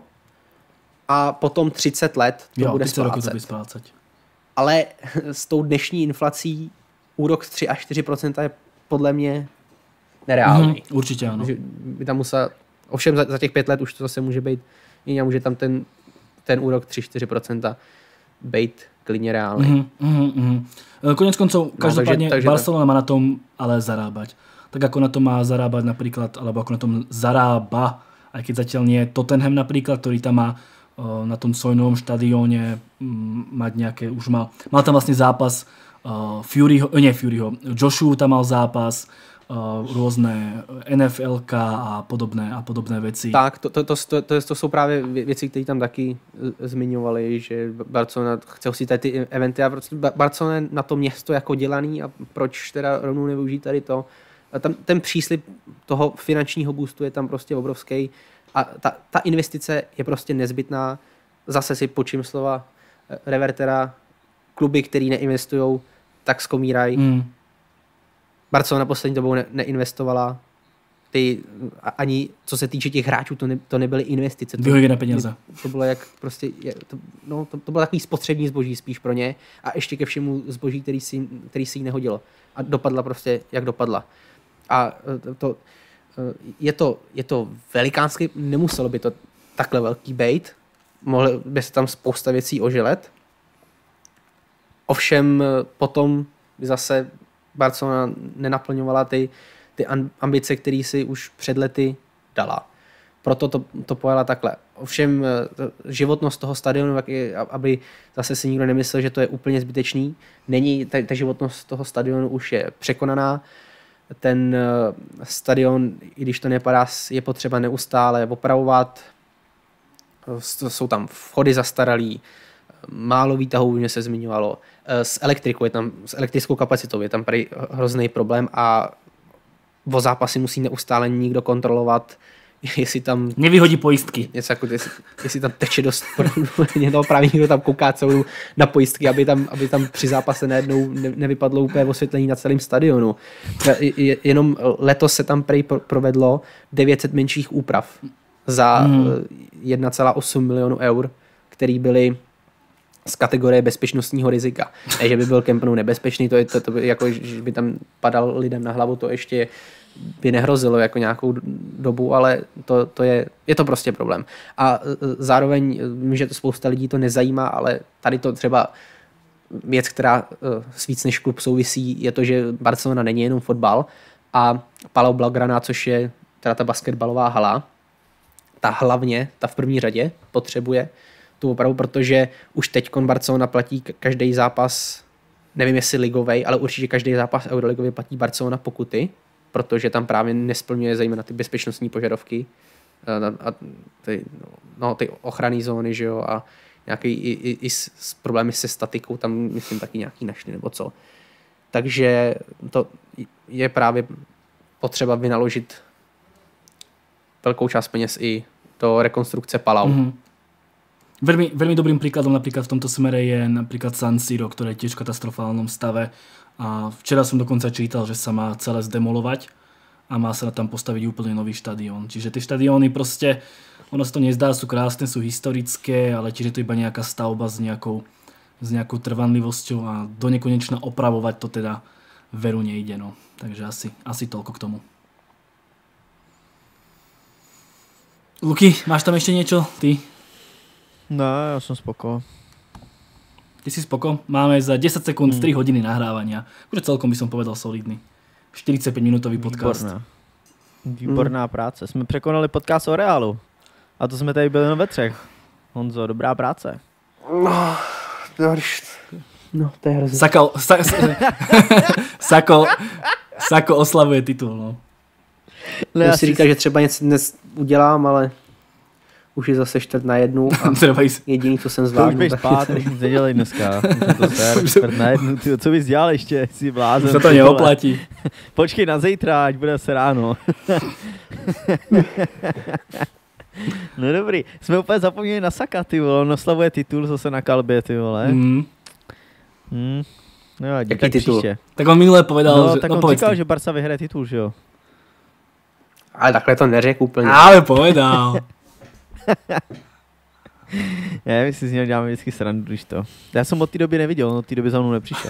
A potom třicet let to jo, bude splácet. To bude splácet. Ale s tou dnešní inflací úrok z tři až čtyři procenta je podle mě nereálný. Mm, určitě ano. Že by tam musel, ovšem za, za těch pět let už to zase může být jiný a může tam ten, ten úrok tři až čtyři procenta být klidně reálný. Mm, mm, mm. Konec koncov, každopádně no, takže, takže Barcelona má na tom ale zarábať. Tak ako na tom má zarábať napríklad, alebo ako na tom zarába, aj keď zatiaľ nie Tottenham napríklad, ktorý tam má na tom svojom novom štadióne mať nejaké, už mal, mal tam vlastne zápas uh, Furyho, nie Furyho, Joshua tam mal zápas, uh, rôzne N F L K a podobné a podobné veci. Tak, to, to, to, to, to, to jsou právě věci, které tam taky zmiňovali, že Barcelona chce si tady ty eventy a Barcelona na to město jako dělaný a proč teda rovnou nevyužít tady to. A tam ten příslib toho finančního boostu je tam prostě obrovský. A ta, ta investice je prostě nezbytná. Zase si počím slova Revertera. Kluby, který neinvestujou, tak skomírají. Mm. Barcelona poslední dobou ne, neinvestovala. Ty, ani co se týče těch hráčů, to, ne, to nebyly investice. Vyhoděné peníze. To bylo jak prostě, to, no, to, to bylo takový spotřební zboží spíš pro ně. A ještě ke všemu zboží, který si, který si jí nehodilo. A dopadla prostě, jak dopadla. A to... to Je to, je to velikánský, nemuselo by to takhle velký bejt, mohlo by se tam spousta věcí ožilet. Ovšem potom by zase Barcelona nenaplňovala ty, ty ambice, které si už před lety dala. Proto to, to pojala takhle. Ovšem životnost toho stadionu, aby zase si nikdo nemyslel, že to je úplně zbytečný, není, ta, ta životnost toho stadionu už je překonaná. Ten stadion, i když to nepadá, je potřeba neustále opravovat. Jsou tam vchody zastaralý, málo výtahů, že se zmiňovalo. S elektrikou je tam, s elektrickou kapacitou je tam hrozný problém a o zápasy musí neustále někdo kontrolovat, jestli tam... Nevyhodí pojistky. Něco jako, jestli, jestli tam teče dost no, právě někdo tam kouká celou na pojistky, aby tam, aby tam při zápase najednou ne, nevypadlo úplně osvětlení na celém stadionu. Jenom letos se tam prej provedlo devět set menších úprav za mm. jedna celá osm milionu eur, který byly z kategorie bezpečnostního rizika. Ne, že by byl Camp Nou nebezpečný, to je to, to by, jako, že by tam padal lidem na hlavu, to ještě by nehrozilo jako nějakou dobu, ale to, to je, je to prostě problém. A zároveň vím, že to spousta lidí to nezajímá, ale tady to třeba věc, která uh, s víc než klub souvisí, je to, že Barcelona není jenom fotbal a Palau Blaugrana, což je teda ta basketbalová hala, ta hlavně, ta v první řadě potřebuje tu opravu, protože už teďkon Barcelona platí každý zápas, nevím jestli ligovej, ale určitě každý zápas euroligový platí Barcelona pokuty, protože tam právě nesplňuje zejména ty bezpečnostní požadavky a, a ty, no, ty ochranné zóny, že jo, a nějaký i, i, i s, s problémy se statikou tam myslím taky nějaký našli nebo co. Takže to je právě potřeba vynaložit veľkou časť peněz i do rekonstrukce Palau. Mm-hmm. Veľmi, veľmi dobrým príkladom napríklad v tomto smere je napríklad San Siro, ktoré je tiež v katastrofálnom stave. A včera som dokonca čítal, že sa má celé zdemolovať a má sa tam postaviť úplne nový štadión. Čiže tie štadióny proste, ono sa to nezdá, sú krásne, sú historické, ale tiež je to iba nejaká stavba s nejakou, s nejakou trvanlivosťou a do nekonečna opravovať to teda veru nejde. No. Takže asi, asi toľko k tomu. Luky, máš tam ešte niečo? Ty? No, ja som spoko. Ty si spoko? Máme za desať sekúnd hmm. tri hodiny nahrávania. Už celkom by som povedal solidný. štyridsaťpäť minútový podcast. Výborná. Výborná hmm. práce. Jsme překonali podcast o Realu. A to jsme tady byli jenom ve třech. Honzo, dobrá práce. No, no to je hrozně. Sako, sa, Sako, Sako oslavuje titul, no. No, já si říkal, že třeba něco dnes udělám, ale už je zase čtvrt na jednu a jediný, co jsem zvládl. To už běž spát, už nic nedělej dneska. To ser, čtvrt na jednu. Ty, co bys dělal ještě? Jsi blázen. Se to neoplatí. Počkej na zítra, ať bude se ráno. No dobrý, jsme úplně zapomněli na Saka, ty vole. On oslavuje titul zase na Kalbě, ty vole. Mm. Mm. No jo, tak titul? Příště. Tak on minule povedal, no, že... tak no, on říkal, že Barca vyhraje titul, že jo? Ale takhle to neřekl úplně. Ale povedal. Já my si z něho děláme vždycky srandu, když to. Já jsem od té doby neviděl, on od té doby za mnou nepřišel.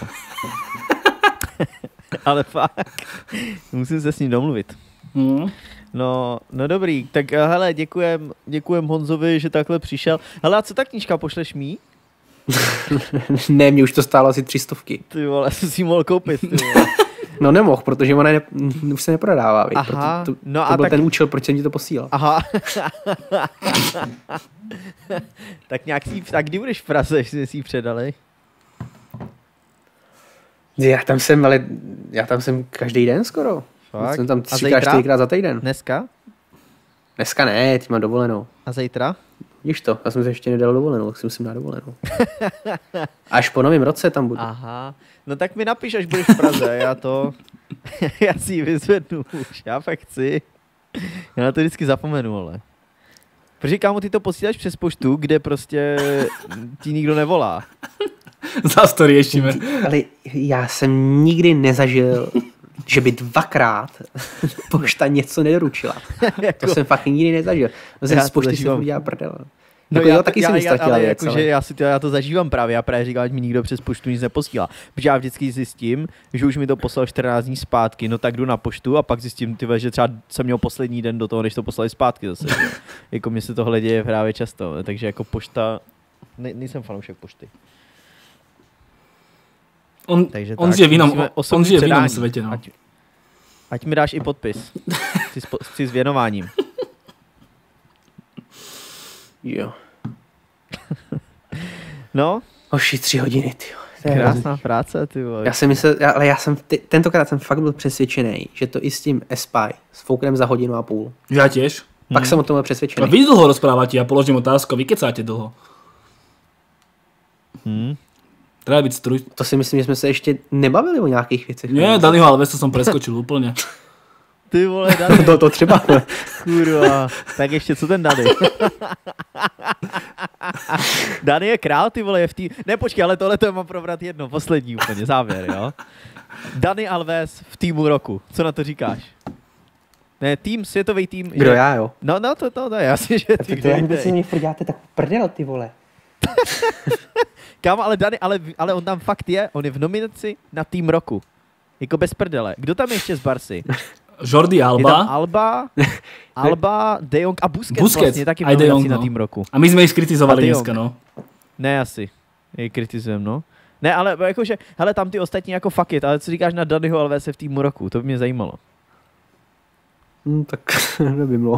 Ale fakt, musím se s ním domluvit. Mm. No, no dobrý, tak hele, děkujem, děkujem Honzovi, že takhle přišel. Hele, a co ta knížka, pošleš mi? Ne, mě už to stálo asi tři stovky. Ty vole, jsem si ji mohl koupit, ty vole. No nemohl, protože ona ne, už se neprodává, víc. Aha, to, to, no to a byl tak... ten účel, proč jsem ti to posílal. Aha. Tak nějak si, tak kdy budeš v Praze, že jsi si ji předali? Já tam jsem, ale já tam jsem každý den skoro. Fakt? Jsem tam třikrát, čtyřikrát za týden. Dneska? Dneska ne, teď mám dovolenou. A zítra? Víš to, já jsem se ještě nedal dovolenou, tak si musím dát dovolenou. Až po novém roce tam budu. Aha, no tak mi napiš, až budeš v Praze, já to, já si ji vyzvednu už, já fakt chci. Já na to vždycky zapomenu, ale. Protože kámo, ty to posíláš přes poštu, kde prostě ti nikdo nevolá. Za story ješíme. Ale já jsem nikdy nezažil, že by dvakrát pošta něco nedoručila. To jsem fakt nikdy nezažil. No jsem z pošty si udělal prdel. No jako já, jo, taky já, jsem já, ale věc, jako, ale... že já, si to, já to zažívám právě, já právě říkám, ať mi nikdo přes poštu nic neposílá. Protože já vždycky zjistím, že už mi to poslal čtrnáct dní zpátky, no tak jdu na poštu a pak zjistím, tyve, že třeba jsem měl poslední den do toho, než to poslali zpátky zase. Jako mně se tohle děje právě často, takže jako pošta, ne, nejsem fanoušek pošty. On, takže on tak, žije v jinom, on žije v jinom světě, no. Ať, ať mi dáš i podpis. Chci, chci s věnováním. Jo. No. Oši, tři hodiny, tyjo. Krásná práce, ty vole. Já jsem myslel, já, ale já jsem, ty, tentokrát jsem fakt byl přesvědčený, že to i s tím Espy sfouknem za hodinu a půl. Já těž. Pak hmm. jsem o tom byl přesvědčený. A vy dlho rozprávate, já položím otázku, vy kecáte dlho. Hmm. Treba byť struč. To si myslím, že jsme se ještě nebavili o nějakých věcech. Nie, Daniho Alvesa som preskočil úplně. Ty vole, Dani. to, to třeba. Kurva. Tak ještě, co ten Dani? Dani je král, ty vole, je v tý... Ne, počkej, ale tohle to mám probrat jedno, poslední úplně, závěr, jo? Dani Alves v týmu roku. Co na to říkáš? Ne, tým, světový tým. Kdo že... já, jo? No, no, to, to, to je jasně, že ty, to, to, to si mě furt děláte tak prdel, ty vole. Kámo, ale Dani, ale, ale on tam fakt je, on je v nominaci na tým roku. Jako bez prdele. Kdo tam je ještě z Barcy? Jordi Alba. Je tam Alba, Alba, De Jong a Busquets, Busquets vlastně taky v nominaci na tým roku. A my jsme ji skritizovali dneska, no. Ne, asi. Jej kritizujeme, no. Ne, ale jakože, hele, tam ty ostatní jako fuck it, ale co říkáš na Daniho Alvese v týmu roku, to by mě zajímalo. Hmm, tak nevím, no.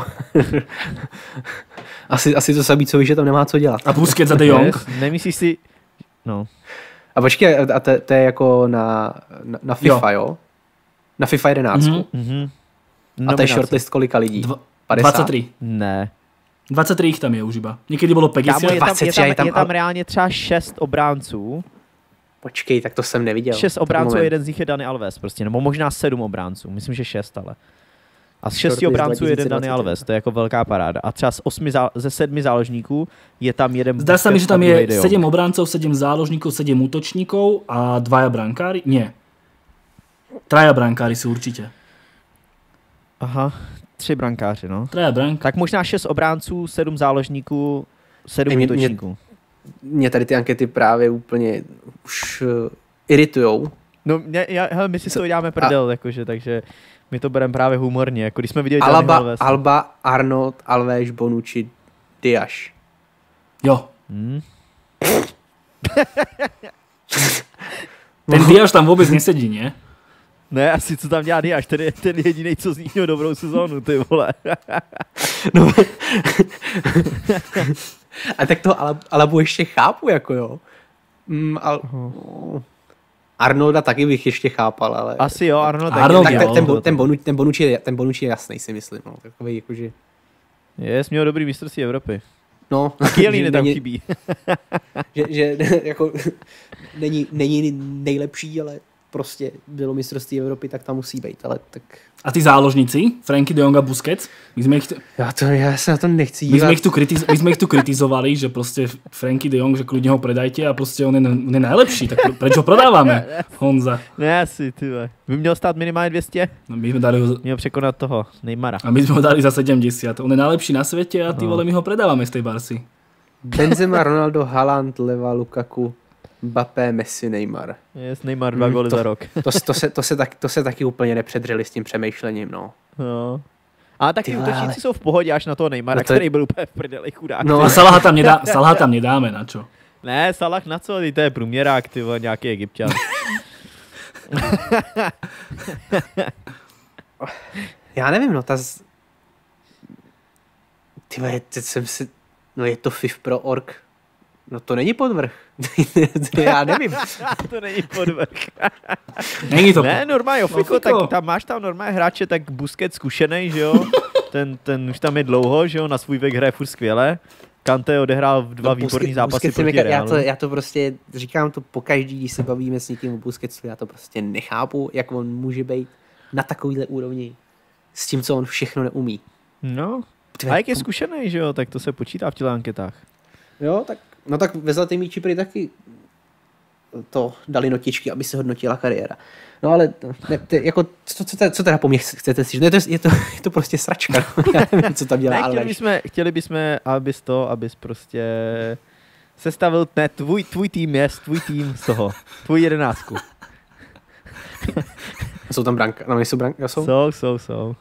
asi, asi to samý, co víš, že tam nemá co dělat. A Busquets a De Jong? Nemyslíš si, no. A počkej, a to, to je jako na, na, na FIFA, jo? jo? Na FIFA jedenáct. Mm-hmm. A to je shortlist kolika lidí? Dva, padesát? dvacet tři. Ne. dvacet tři jich tam je už iba. Někdy bylo padesát. Kámo, je tam, je tam, je tam, je tam al... reálně třeba šest obránců. Počkej, tak to jsem neviděl. Šest obránců a jeden z nich je Dani Alves prostě, nebo možná sedm obránců, myslím, že šest ale. A z šesti obránců je jeden Dani Alves, to je jako velká paráda. A třeba z osmi zá, ze sedmi záložníků je tam jeden... Zdá se mi, že tam je sedm obráncov, sedm záložníkov, sedm útočníkov a dvaja brankári? Nie. Traja brankári sú určitě. Aha, tři brankáři, no. Traja brankáři. Tak možná šest obránců, sedm záložníků, sedm útočníků. Mě tady ty ankety právě úplně už uh, iritujou. No, mě, já, hele, my si to děláme prdel, a... jakože, takže my to bereme právě humorně, jako když jsme viděli Alaba, Alba, Arnold, Alves, Bonucci, Diaz. Jo. Hmm. Ten Diaz tam vůbec nesedí, ne? Ne, asi co tam dělá Diaz, ten je ten jedinej, co z ní měl dobrou sezónu, ty vole. No. A tak to Alabu ještě chápu, jako jo. Mm, al... uh-huh. Arnolda taky bych ještě chápal, ale... Asi jo, Arnold taky. Arnold, tak, jo, ten, ten, ten, Bonucci, ten, Bonucci je, ten Bonucci je jasný, si myslím. No. Takový jakože... Je, jsi měl dobrý mistrovství Evropy. No. A Chiellini tam chybí. že, že jako není, není nejlepší, ale prostě bylo mistrovství Evropy, tak tam musí být, ale tak... A ty záložníci? Frankie de Jong a Busquets? My jsme ich, t... já, to, já se na to nechci dívat. My jsme ich tu, kritiz... My jsme ich tu kritizovali, že prostě Frankie de Jong, že klidně ho predajte a prostě on je, on je najlepší, tak proč ho prodáváme, Honza? Ne, asi, ty vole. By měl stát minimálně dvě stě? No, my jsme dali ho... Měl překonat toho, Neymara. A my jsme ho dali za sedemdesiat. On je najlepší na světě a ty no. vole, my ho predáváme z tej Barcy. Benzema, Ronaldo, Haaland, Leva, Lukaku, Mbappé, Messi, Neymar. Yes, Neymar dva góly to, za rok. to, to, se, to, se tak, to se taky úplně nepředřeli s tím přemýšlením, no. No. A taky útočníci jsou v pohodě až na toho Neymara, no to... který byl úplně v prdeli, chudák. No a Salaha tam, nedá, Salaha tam nedáme, na čo? Ne, Salah na co? To je průměrák, ty vole, nějaký Egypťan. Já nevím, no, ta... Z... Ty vole, teď jsem si... No je to F I F Pro org. No to není podvrh. Já nevím. To není podvrh. Není to ne, normálně, jo, Fiko, tak tam máš tam normálně hráče, tak Busquets zkušenej, že jo? Ten, ten už tam je dlouho, že jo? Na svůj věk hraje furt skvěle. Kante odehrál v dva no, výborný zápasy proti Realu. Já to, já to prostě, říkám to pokaždý, když se bavíme s někým o Busquetsu, já to prostě nechápu, jak on může být na takovýhle úrovni s tím, co on všechno neumí. No, a jak je zkušenej, že jo? Tak to se počítá v těch anketách. Jo, tak, no tak ve Zlatý míči prý taky to dali notičky, aby se hodnotila kariéra. No ale ne, ty, jako, co, co, co teda po mně chcete si? No, je, to, je, to, je to prostě sračka. Já nevím, co tam dělá. Ne, chtěli, bychom, chtěli bychom, abys to, abys prostě sestavil, ne, tvůj, tvůj tým je, tvůj tým z toho, tvůj jedenáctku. Jsou tam branka, no nejsou branka, jsou? Jsou, jsou, jsou.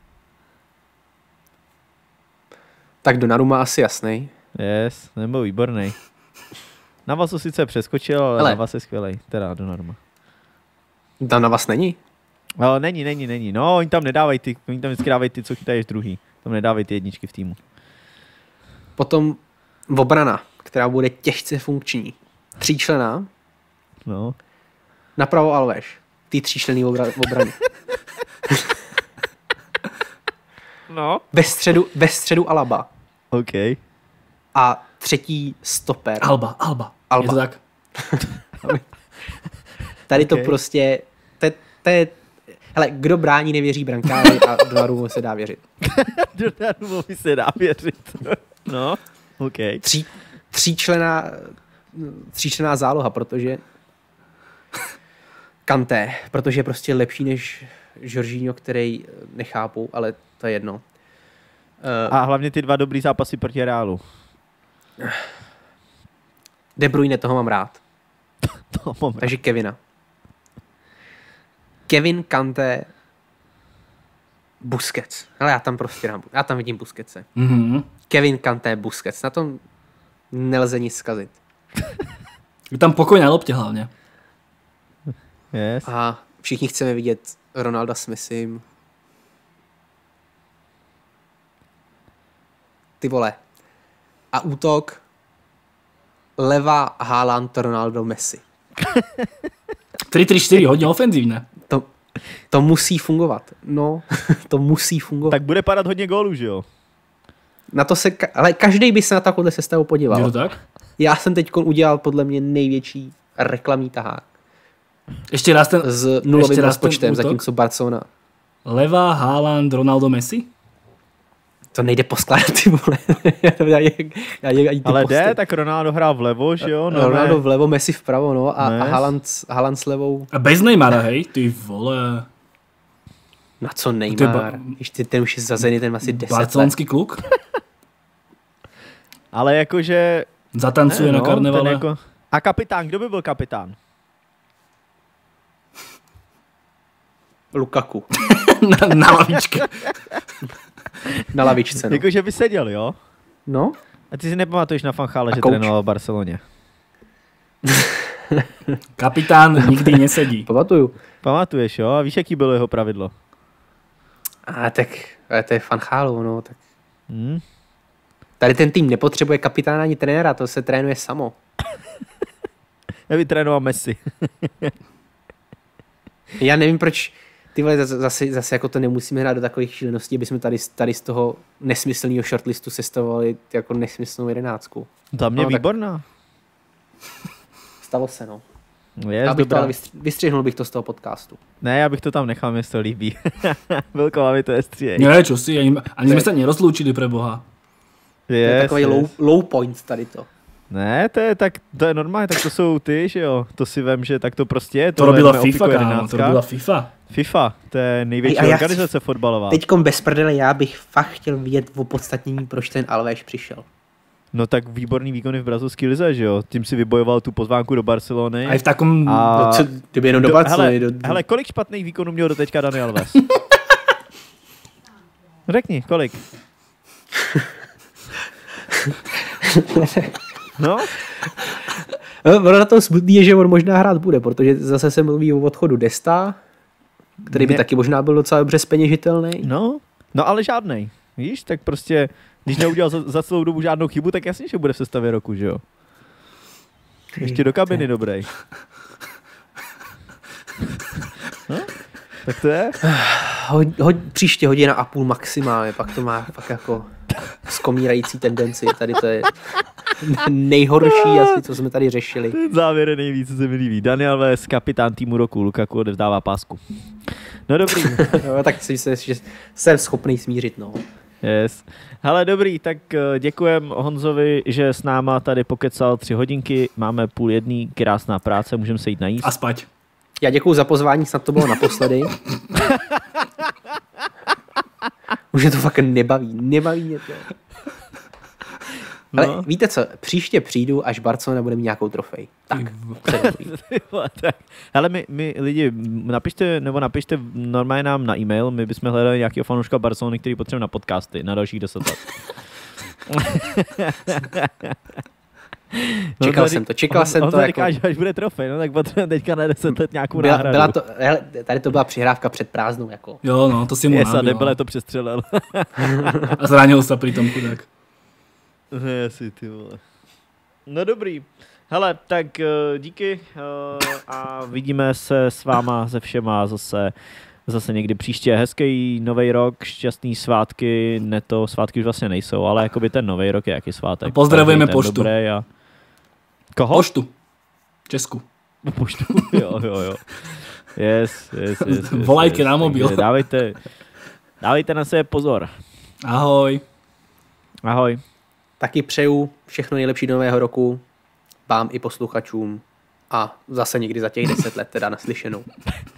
Tak Donnarumma asi jasnej. Yes, nebo výborný. Navas sice přeskočil, ale, ale. Navas je skvělej, teda Donnarumma. Tam Navas není? No, není, není, není. No, oni tam nedávají ty, oni tam vždycky dávají ty, co chytají druhý. Tam nedávají ty jedničky v týmu. Potom obrana, která bude těžce funkční. Tříčlenná. No. Napravo Alves. Ty tříčlenný obra- obrany. No. Ve středu, ve středu Alaba. OK. A třetí stoper. Alba, Alba. Alba. Je to tak? Tady okay. to prostě, to je, hele, kdo brání, nevěří brankáři a Donnarummovi se dá věřit. Donnarummovi se dá věřit. No, OK. Tří, tříčlená, tříčlená záloha, protože Kanté, protože je prostě lepší než Jorginho, který nechápu, ale to je jedno. Uh, a hlavně ty dva dobrý zápasy proti Realu. De Bruyne, toho mám rád. to mám Takže rád. Kevina. Kevin, Kanté, Busquets. Ale já tam prostě dám, já tam vidím Busquetse. Mm-hmm. Kevin, Kanté, Busquets. Na tom nelze nic zkazit. Je tam pokoj na loptě hlavně. Yes. A všichni chceme vidět Ronalda s Messim. Ty vole. A útok leva Haaland, Ronaldo, Messi. tři tři čtyři, hodně ofenzivné. To, to musí fungovat. No, to musí fungovat. Tak bude padat hodně gólů, že jo? Na to se, ka- ale každý by se na takovouhle sestavu podíval. Je to tak? Já jsem teď udělal podle mě největší reklamní tahák. Ještě raz ten... S nulovým ještě raz ten rozpočtem, útok? zatímco Barcelona. Leva, Haaland, Ronaldo, Messi? To nejde poskládat, ty vole. já, já, já, já, ty Ale posty. jde, tak Ronaldo hrál vlevo, že jo? No, Ronaldo ne. vlevo, Messi vpravo, no. A, Ne. a Haaland, Haaland s levou. A bez Neymara, hej? Ty vole. Na co To je Neymar? ba- Ještě ten už je zazený, ten asi deset let. Barcelonský kluk? Ale jakože... Zatancuje ne, na no, karnevale. ten jako... A kapitán, kdo by byl kapitán? Lukaku. na, na lavičce. Na lavičce, no. Jakože by seděl, jo? No? A ty si nepamatuješ na Fanchále, A že kouč? trénoval v Barceloně? Kapitán nikdy nesedí. Pamatuju. Pamatuješ, jo? A víš, jaký bylo jeho pravidlo? A tak, ale to je Van Gaal, no. Tak. Hm? Tady ten tým nepotřebuje kapitána ani trenéra, to se trénuje samo. Já by trénoval Messi. Já nevím, proč ty vole, zase, zase jako to nemusíme hrát do takových šíleností, aby jsme tady, tady z toho nesmyslného shortlistu sestavovali jako nesmyslnou jedenáctku. Za mě No, tak- výborná. Stalo se, no. Je, Já bych to dobrá. ale vystř- vystřihnul bych to z toho podcastu. Ne, já bych to tam nechal, mě se to líbí. Velko, mi to je stříjej. Ne, čo si, ani, ani jsme se nerozloučili pre Boha. To je Yes, takový yes. low, low point tady to. Ne, to je, tak, to je normálně, tak to jsou ty, že jo. To si vem, že tak to prostě je. To tohle robila je FIFA, Opiko kámo, to jedenáctka. robila FIFA. FIFA, to je největší Ej, a já organizace fotbalová. Teďkom bez prdele, já bych fakt chtěl vidět v opodstatnění, proč ten Alves přišel. No tak výborný výkony v brazilské lize, že jo. Tím si vybojoval tu pozvánku do Barcelony. A i v takom... A- No, co, kdyby jenom do, do Barcelony. hele, Do, do, hele, kolik špatných výkonů měl do teďka Dani Alves? Řekni, kolik? No, No, ono na tom smutný je, že on možná hrát bude, protože zase se mluví o odchodu Desta, který by Ne. taky možná byl docela dobře zpeněžitelný. no, no ale žádnej. Víš, tak prostě, když neudělal za, za celou dobu žádnou chybu, tak jasně, že bude v sestavě roku, že jo. Ještě do kabiny dobrý. No, tak to je. Ho, ho, příště hodina a půl maximálně, pak to má fakt jako skomírající tendenci. Tady to je nejhorší asi, co jsme tady řešili. Ten závěr je nejvíc, co se mi líbí. Daniel Alves, kapitán týmu roku, Lukaku odevzdává pásku. No dobrý. No, tak si myslím, že jsem schopný smířit, no. Yes. Hele, dobrý, tak eh, děkujem Honzovi, že s náma tady pokecal tři hodinky, máme půl jedný, krásná práce, můžeme se jít najíst. A spať. Já děkuju za pozvání, snad to bylo naposledy. Už mě to fakt nebaví, nebaví mě to. Ale No. víte co, příště přijdu, až Barcelona bude mít nějakou trofej. Tak, Ty vole, tak. Hele, my, my lidi, m, napište, nebo napište normálně nám na e-mail, my bychom hledali nějakého fanouška Barcelony, který potřebujeme na podcasty, na dalších deset let. Čekal On jsem to, čekal on, jsem on to říká, jako- že až bude trofej, no tak potřebujeme teďka na deset let nějakou byla, náhradu. byla to, hele, tady to byla přihrávka před prázdnou, jako. Jo, no, to si mu Yes, a nabil. nebyle to přestřelil. A zranil se pri tom chudák. Jesi, ty vole. No dobrý. Hele, tak eh, díky eh, a vidíme se s váma se všema zase zase někdy příště. Hezký nový rok, šťastný svátky, ne to, svátky už vlastně nejsou, ale jakoby ten nový rok je jaký svátek. A pozdravujeme Každý ten poštu. dobrý A... Koho? Poštu. Česku. Poštu, jo, jo, jo. Yes, yes, yes, yes, Volajte yes. na mobil. Takže Dávejte, dávejte na sebe pozor. Ahoj. Ahoj. Taky přeju všechno nejlepší do nového roku, vám i posluchačům a zase někdy za těch deset let teda naslyšenou.